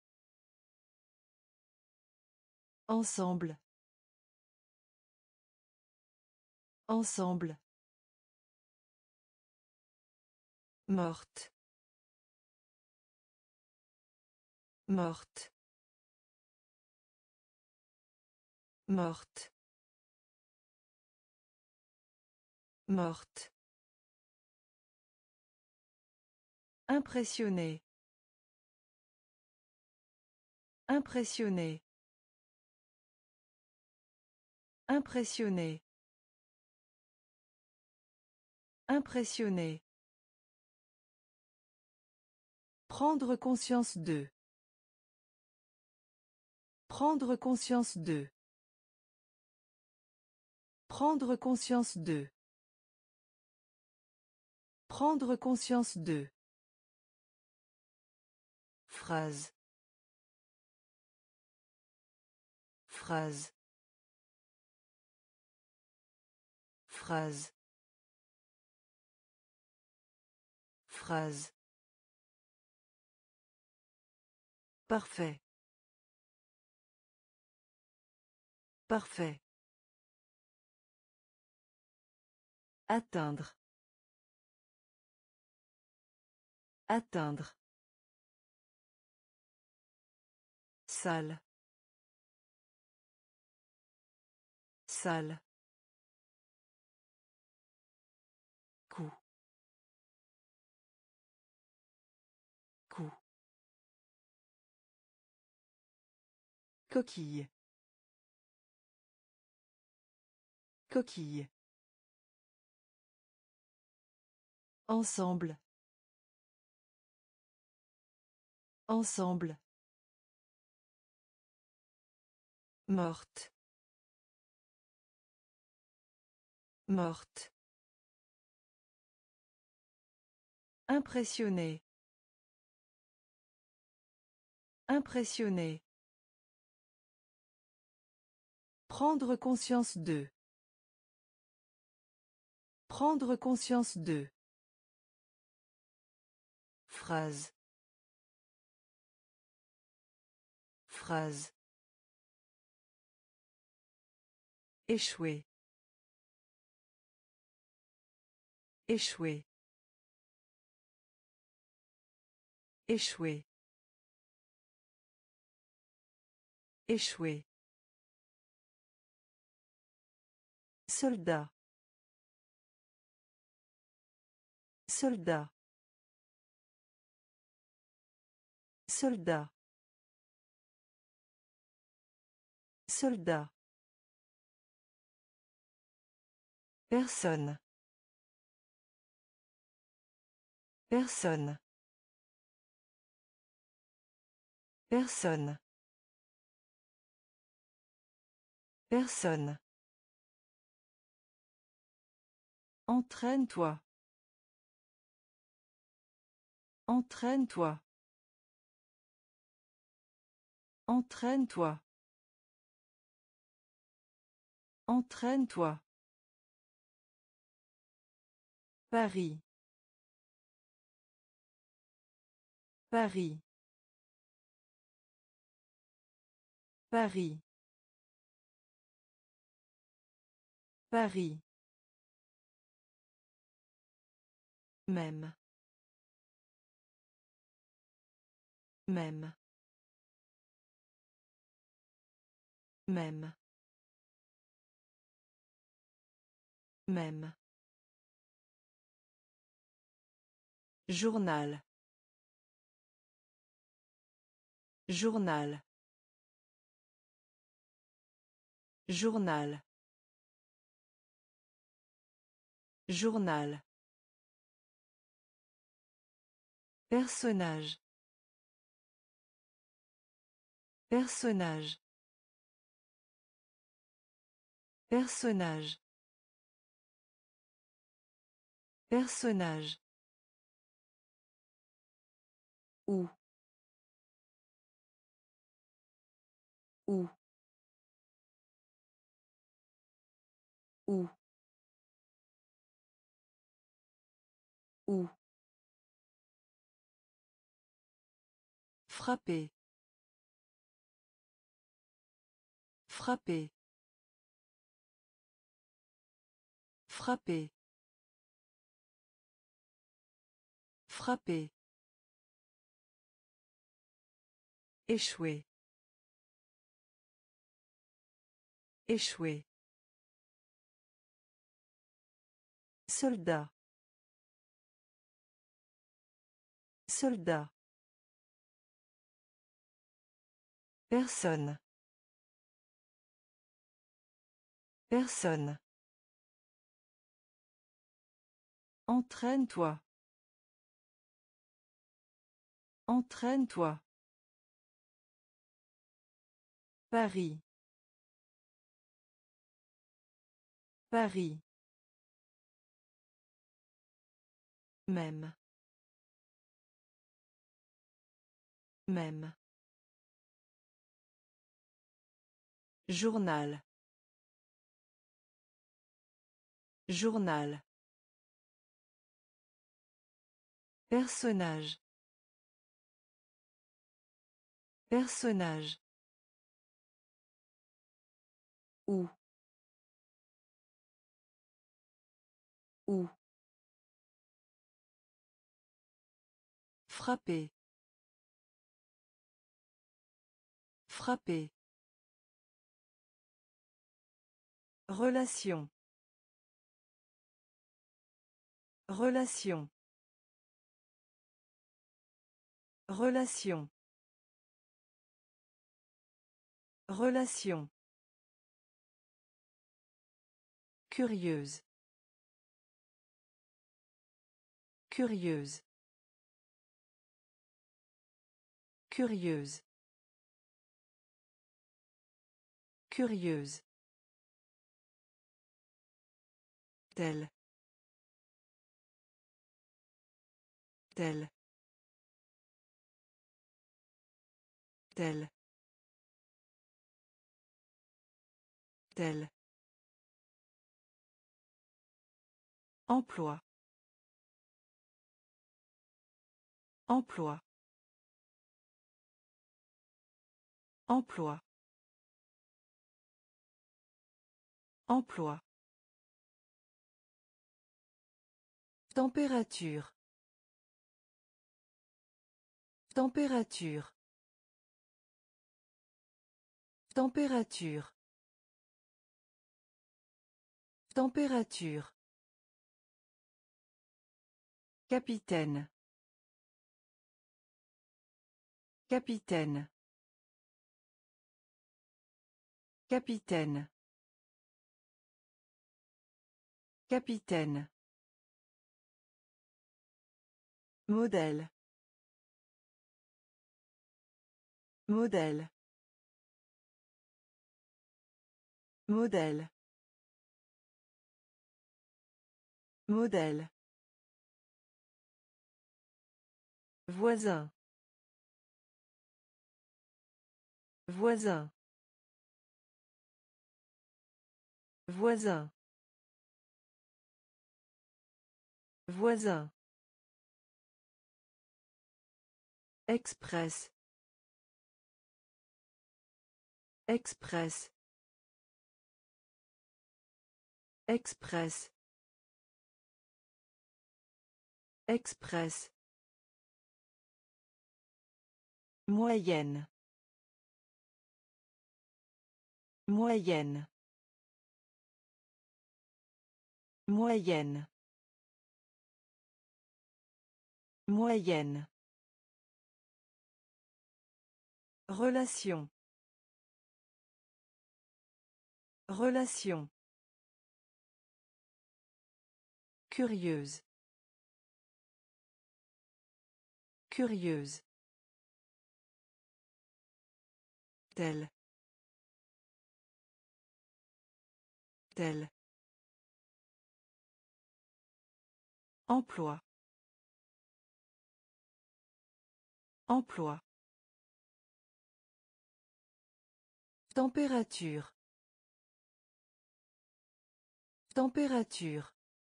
[SPEAKER 1] Ensemble. Ensemble. Morte. Morte. Morte. Morte. Impressionné. Impressionné. Impressionné. Impressionné. Prendre conscience de. Prendre conscience de. Prendre conscience de. Prendre conscience de. Phrase. Phrase. Phrase. Phrase. Parfait. Parfait. Atteindre. Atteindre. Salle. Salle. Coup. Coup. Coquille. Coquille. Ensemble. Ensemble. Morte. Morte. Impressionné. Impressionné. Prendre conscience de. Prendre conscience de. Phrase. Phrase. Échouer. Échouer. Échouer. Échouer. Soldat. Soldat. Soldat. Soldat. Personne. Personne. Personne. Personne. Entraîne-toi. Entraîne-toi. Entraîne-toi. Entraîne-toi. Paris. Paris. Paris. Paris. Même. Même. Même. Même. Journal. Journal. Journal. Journal. Personnage. Personnage. Personnage. Personnage. Où. Où. Où. Où. Frapper. Frapper. Frapper. Frapper. Échouer. Échouer. Soldat. Soldat. Personne. Personne. Entraîne-toi. Entraîne-toi. Paris. Paris. Même. Même. Journal. Journal. Personnage. Personnage. Où. Où. Frapper. Frapper. Relation. Relation. Relation. Relation. Curieuse. Curieuse. Curieuse. Curieuse. Tel. Tel. Tel. Tel. Emploi. Emploi. Emploi. Emploi. Température. Température. Température. Température. Capitaine. Capitaine. Capitaine. Capitaine. Modèle. Modèle. Modèle. Modèle. Voisin. Voisin. Voisin. Voisin. Express. Express. Express. Express. Moyenne. Moyenne. Moyenne. Moyenne. Relation. Relation. Curieuse. Curieuse. Tel. Tel. Emploi. Emploi. Température. Température.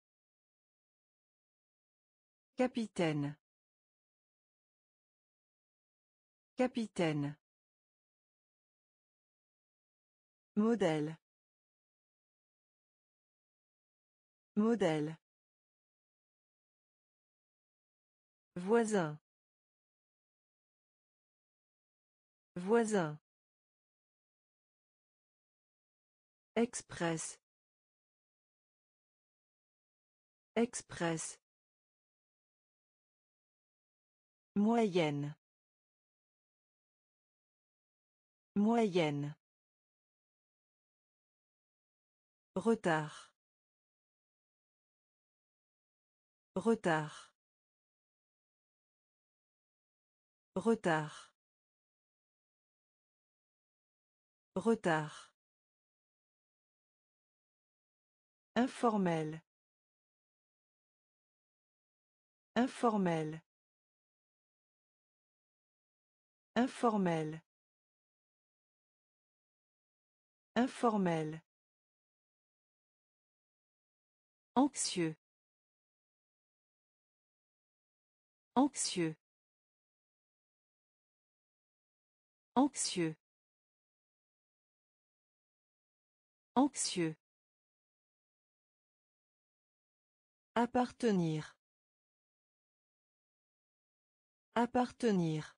[SPEAKER 1] Capitaine. Capitaine. Modèle. Modèle. Voisin. Voisin. Express. Express. Moyenne. Moyenne. Retard. Retard. Retard. Retard. Informel. Informel. Informel. Informel. Anxieux. Anxieux. Anxieux. Anxieux. Appartenir. Appartenir.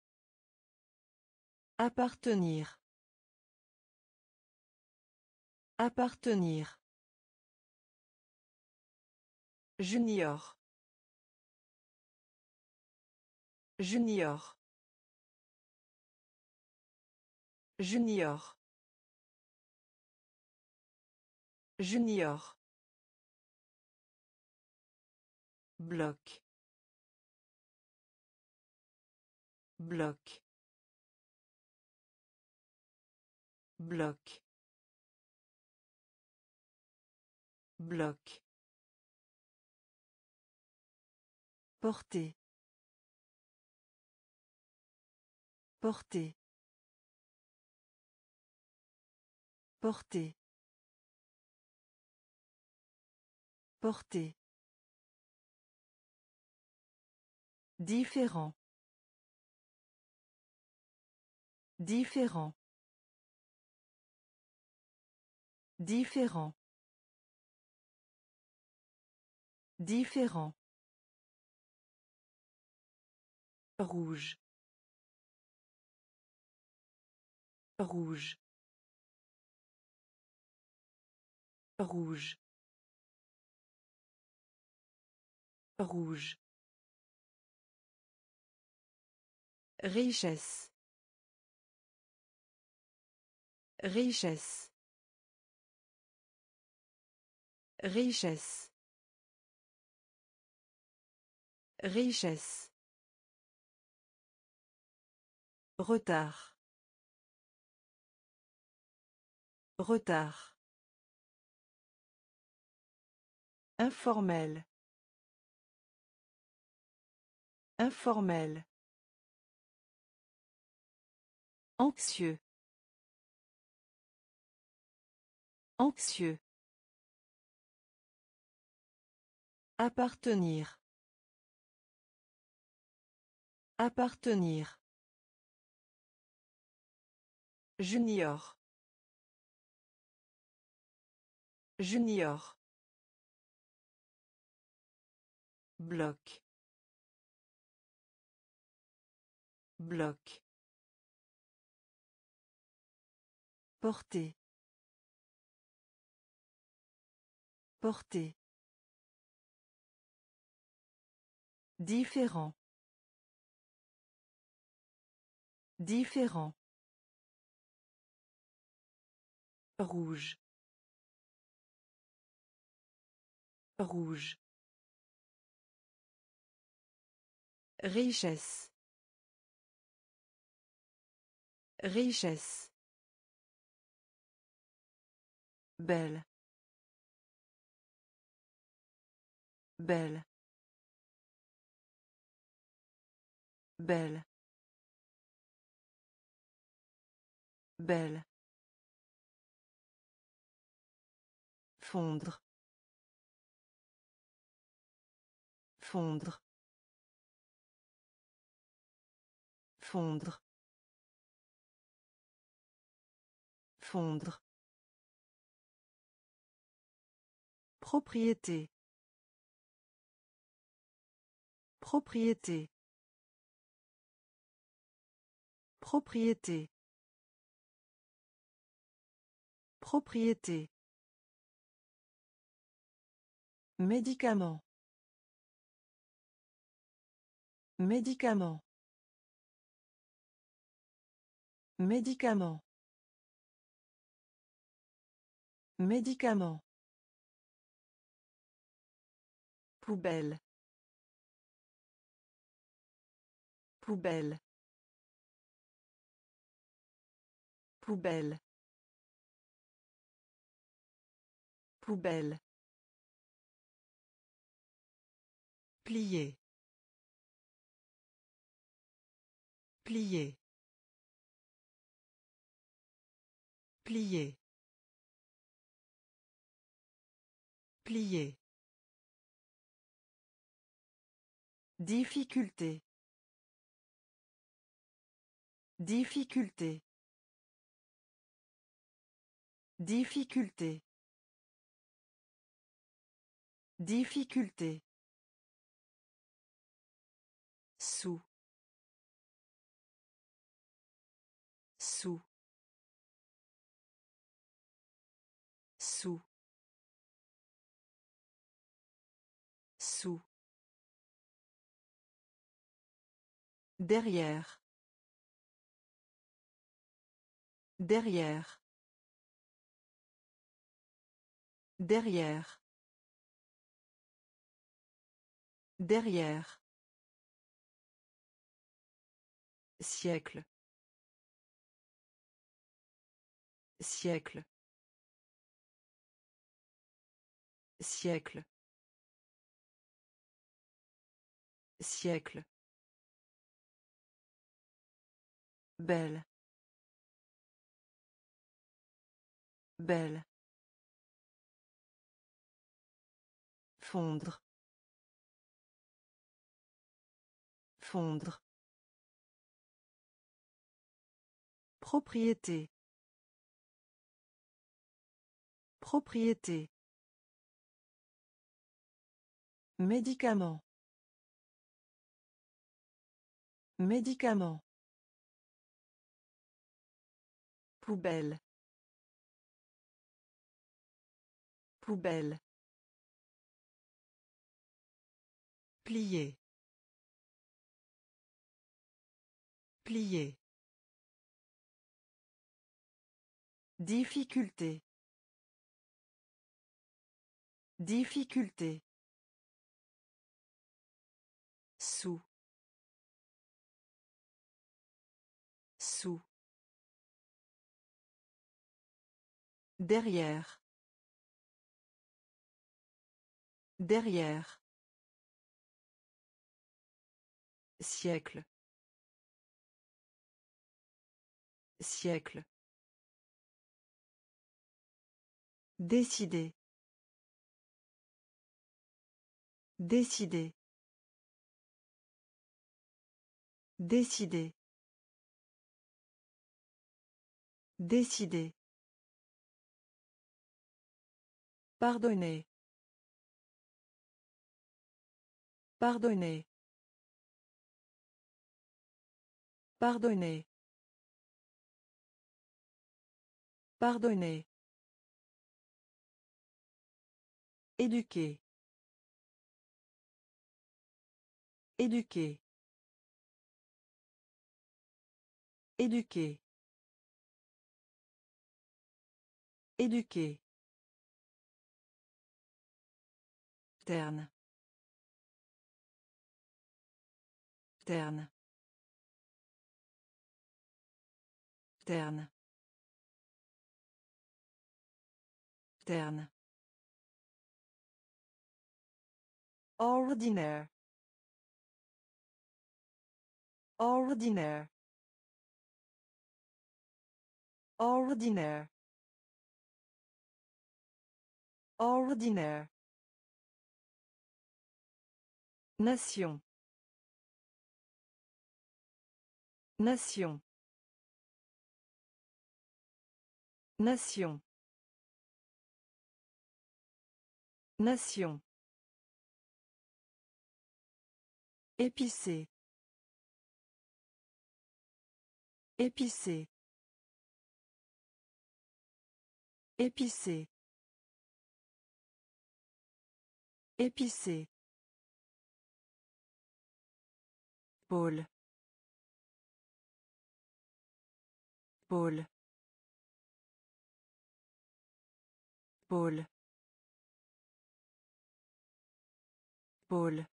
[SPEAKER 1] Appartenir. Appartenir. Junior. Junior. Junior. Junior. Bloc. Bloc. Bloc. Bloc. Porter. Porter. Porter. Porter. Différent. Différent. Différent. Différent. Rouge. Rouge. Rouge. Rouge. Richesse. Richesse. Richesse. Richesse. Retard. Retard. Informel. Informel. Anxieux. Anxieux. Appartenir. Appartenir. Junior. Junior. Bloc. Bloc. Porter. Porter. Différent. Différent. Rouge. Rouge. Richesse. Richesse. Belle. Belle. Belle. Belle. Fondre. Fondre. Fondre. Fondre. Propriété. Propriété. Propriété. Propriété. Médicament. Médicament. Médicament. Médicament. Poubelle. Poubelle. Poubelle. Poubelle. Plier. Plier. Plier. Plier. Difficulté. Difficulté. Difficulté. Difficulté. Sous. Sous. Derrière. Derrière. Derrière. Derrière. Siècle. Siècle. Siècle. Siècle. Belle. Belle. Fondre. Fondre. Propriété. Propriété. Médicament. Médicament. Poubelle. Poubelle. Plier. Plier. Difficulté. Difficulté. Sous. Sous. Derrière. Derrière. Siècle. Siècle. Décider. Décider. Décider. Décider. Pardonner. Pardonner. Pardonner. Pardonner. Éduquer. Éduquer. Éduquer. Éduquer. Terne. Terne. Terne. Terne. Ordinaire. Ordinaire. Ordinaire. Ordinaire. Nation. Nation. Nation. Nation. Épicé. Épicé. Épicé. Épicé. Pôle. Pôle. Pôle. Pôle.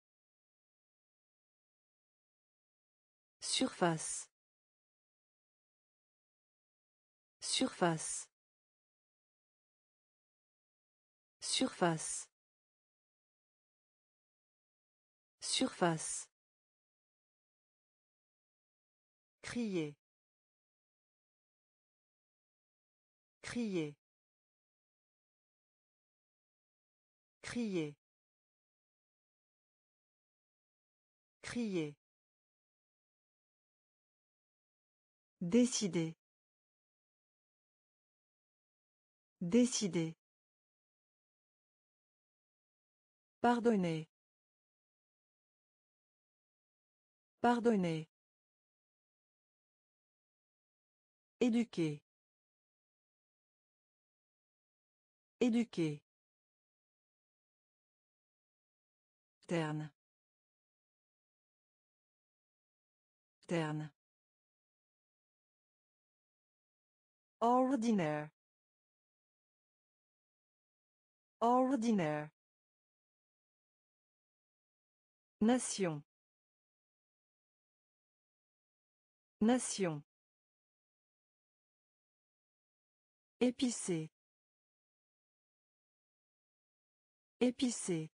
[SPEAKER 1] Surface. Surface. Surface. Surface. Crier. Crier. Crier. Crier. Décider. Décider. Pardonner. Pardonner. Éduquer. Éduquer. Terne. Terne. Ordinaire. Ordinaire. Nation. Nation. Épicé. Épicé.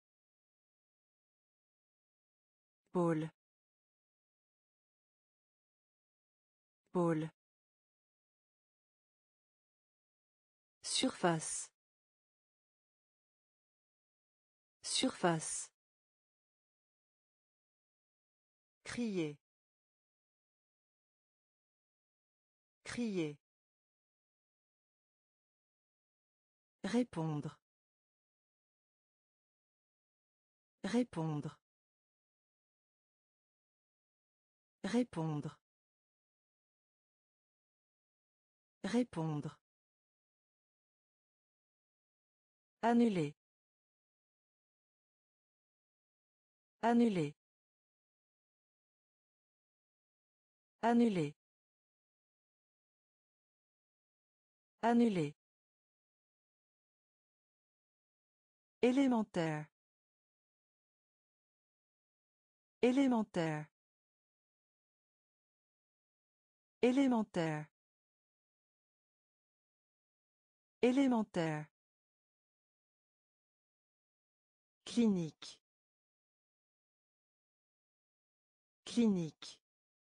[SPEAKER 1] Pôle. Pôle. Surface. Surface. Crier. Crier. Répondre. Répondre. Répondre. Répondre. Annuler. Annuler. Annuler. Annuler. Élémentaire. Élémentaire. Élémentaire. Élémentaire. Clinique. Clinique.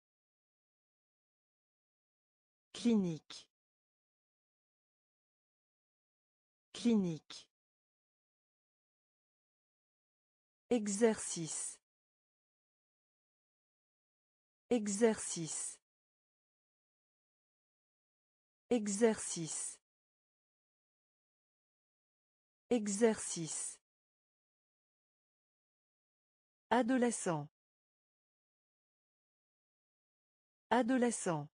[SPEAKER 1] Clinique. Clinique. Exercice. Exercice. Exercice. Exercice. Adolescent. Adolescent.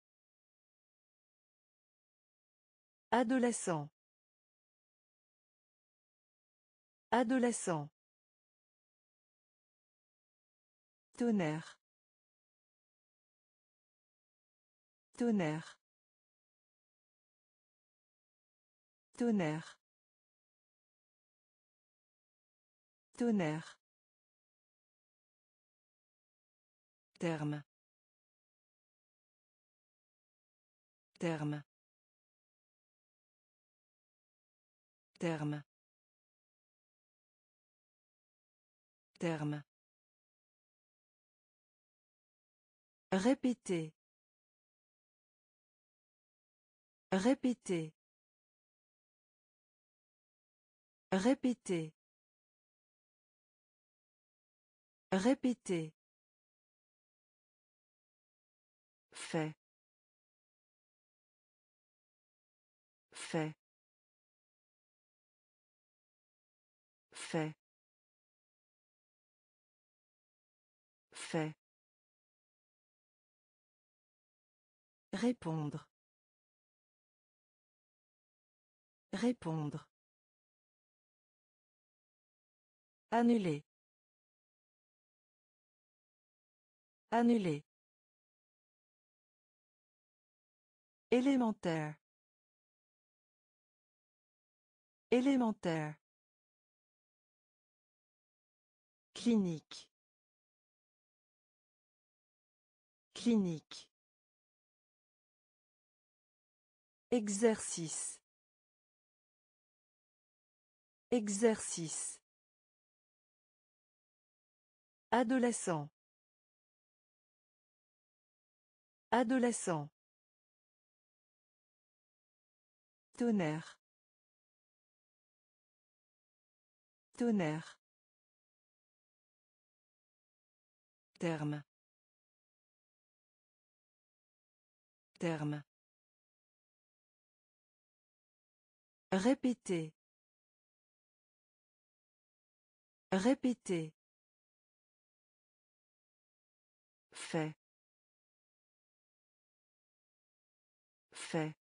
[SPEAKER 1] Adolescent. Adolescent. Tonnerre. Tonnerre. Tonnerre. Tonnerre. Terme. Terme. Terme. Terme. Répéter. Répéter. Répéter. Répéter. Fait. Fait. Fait. Fait. Répondre. Répondre. Annuler. Annuler. Élémentaire. Élémentaire. Clinique. Clinique. Exercice. Exercice. Adolescent. Adolescent. Tonnerre. Tonnerre. Terme. Terme. Répéter. Répéter. Fait. Fait.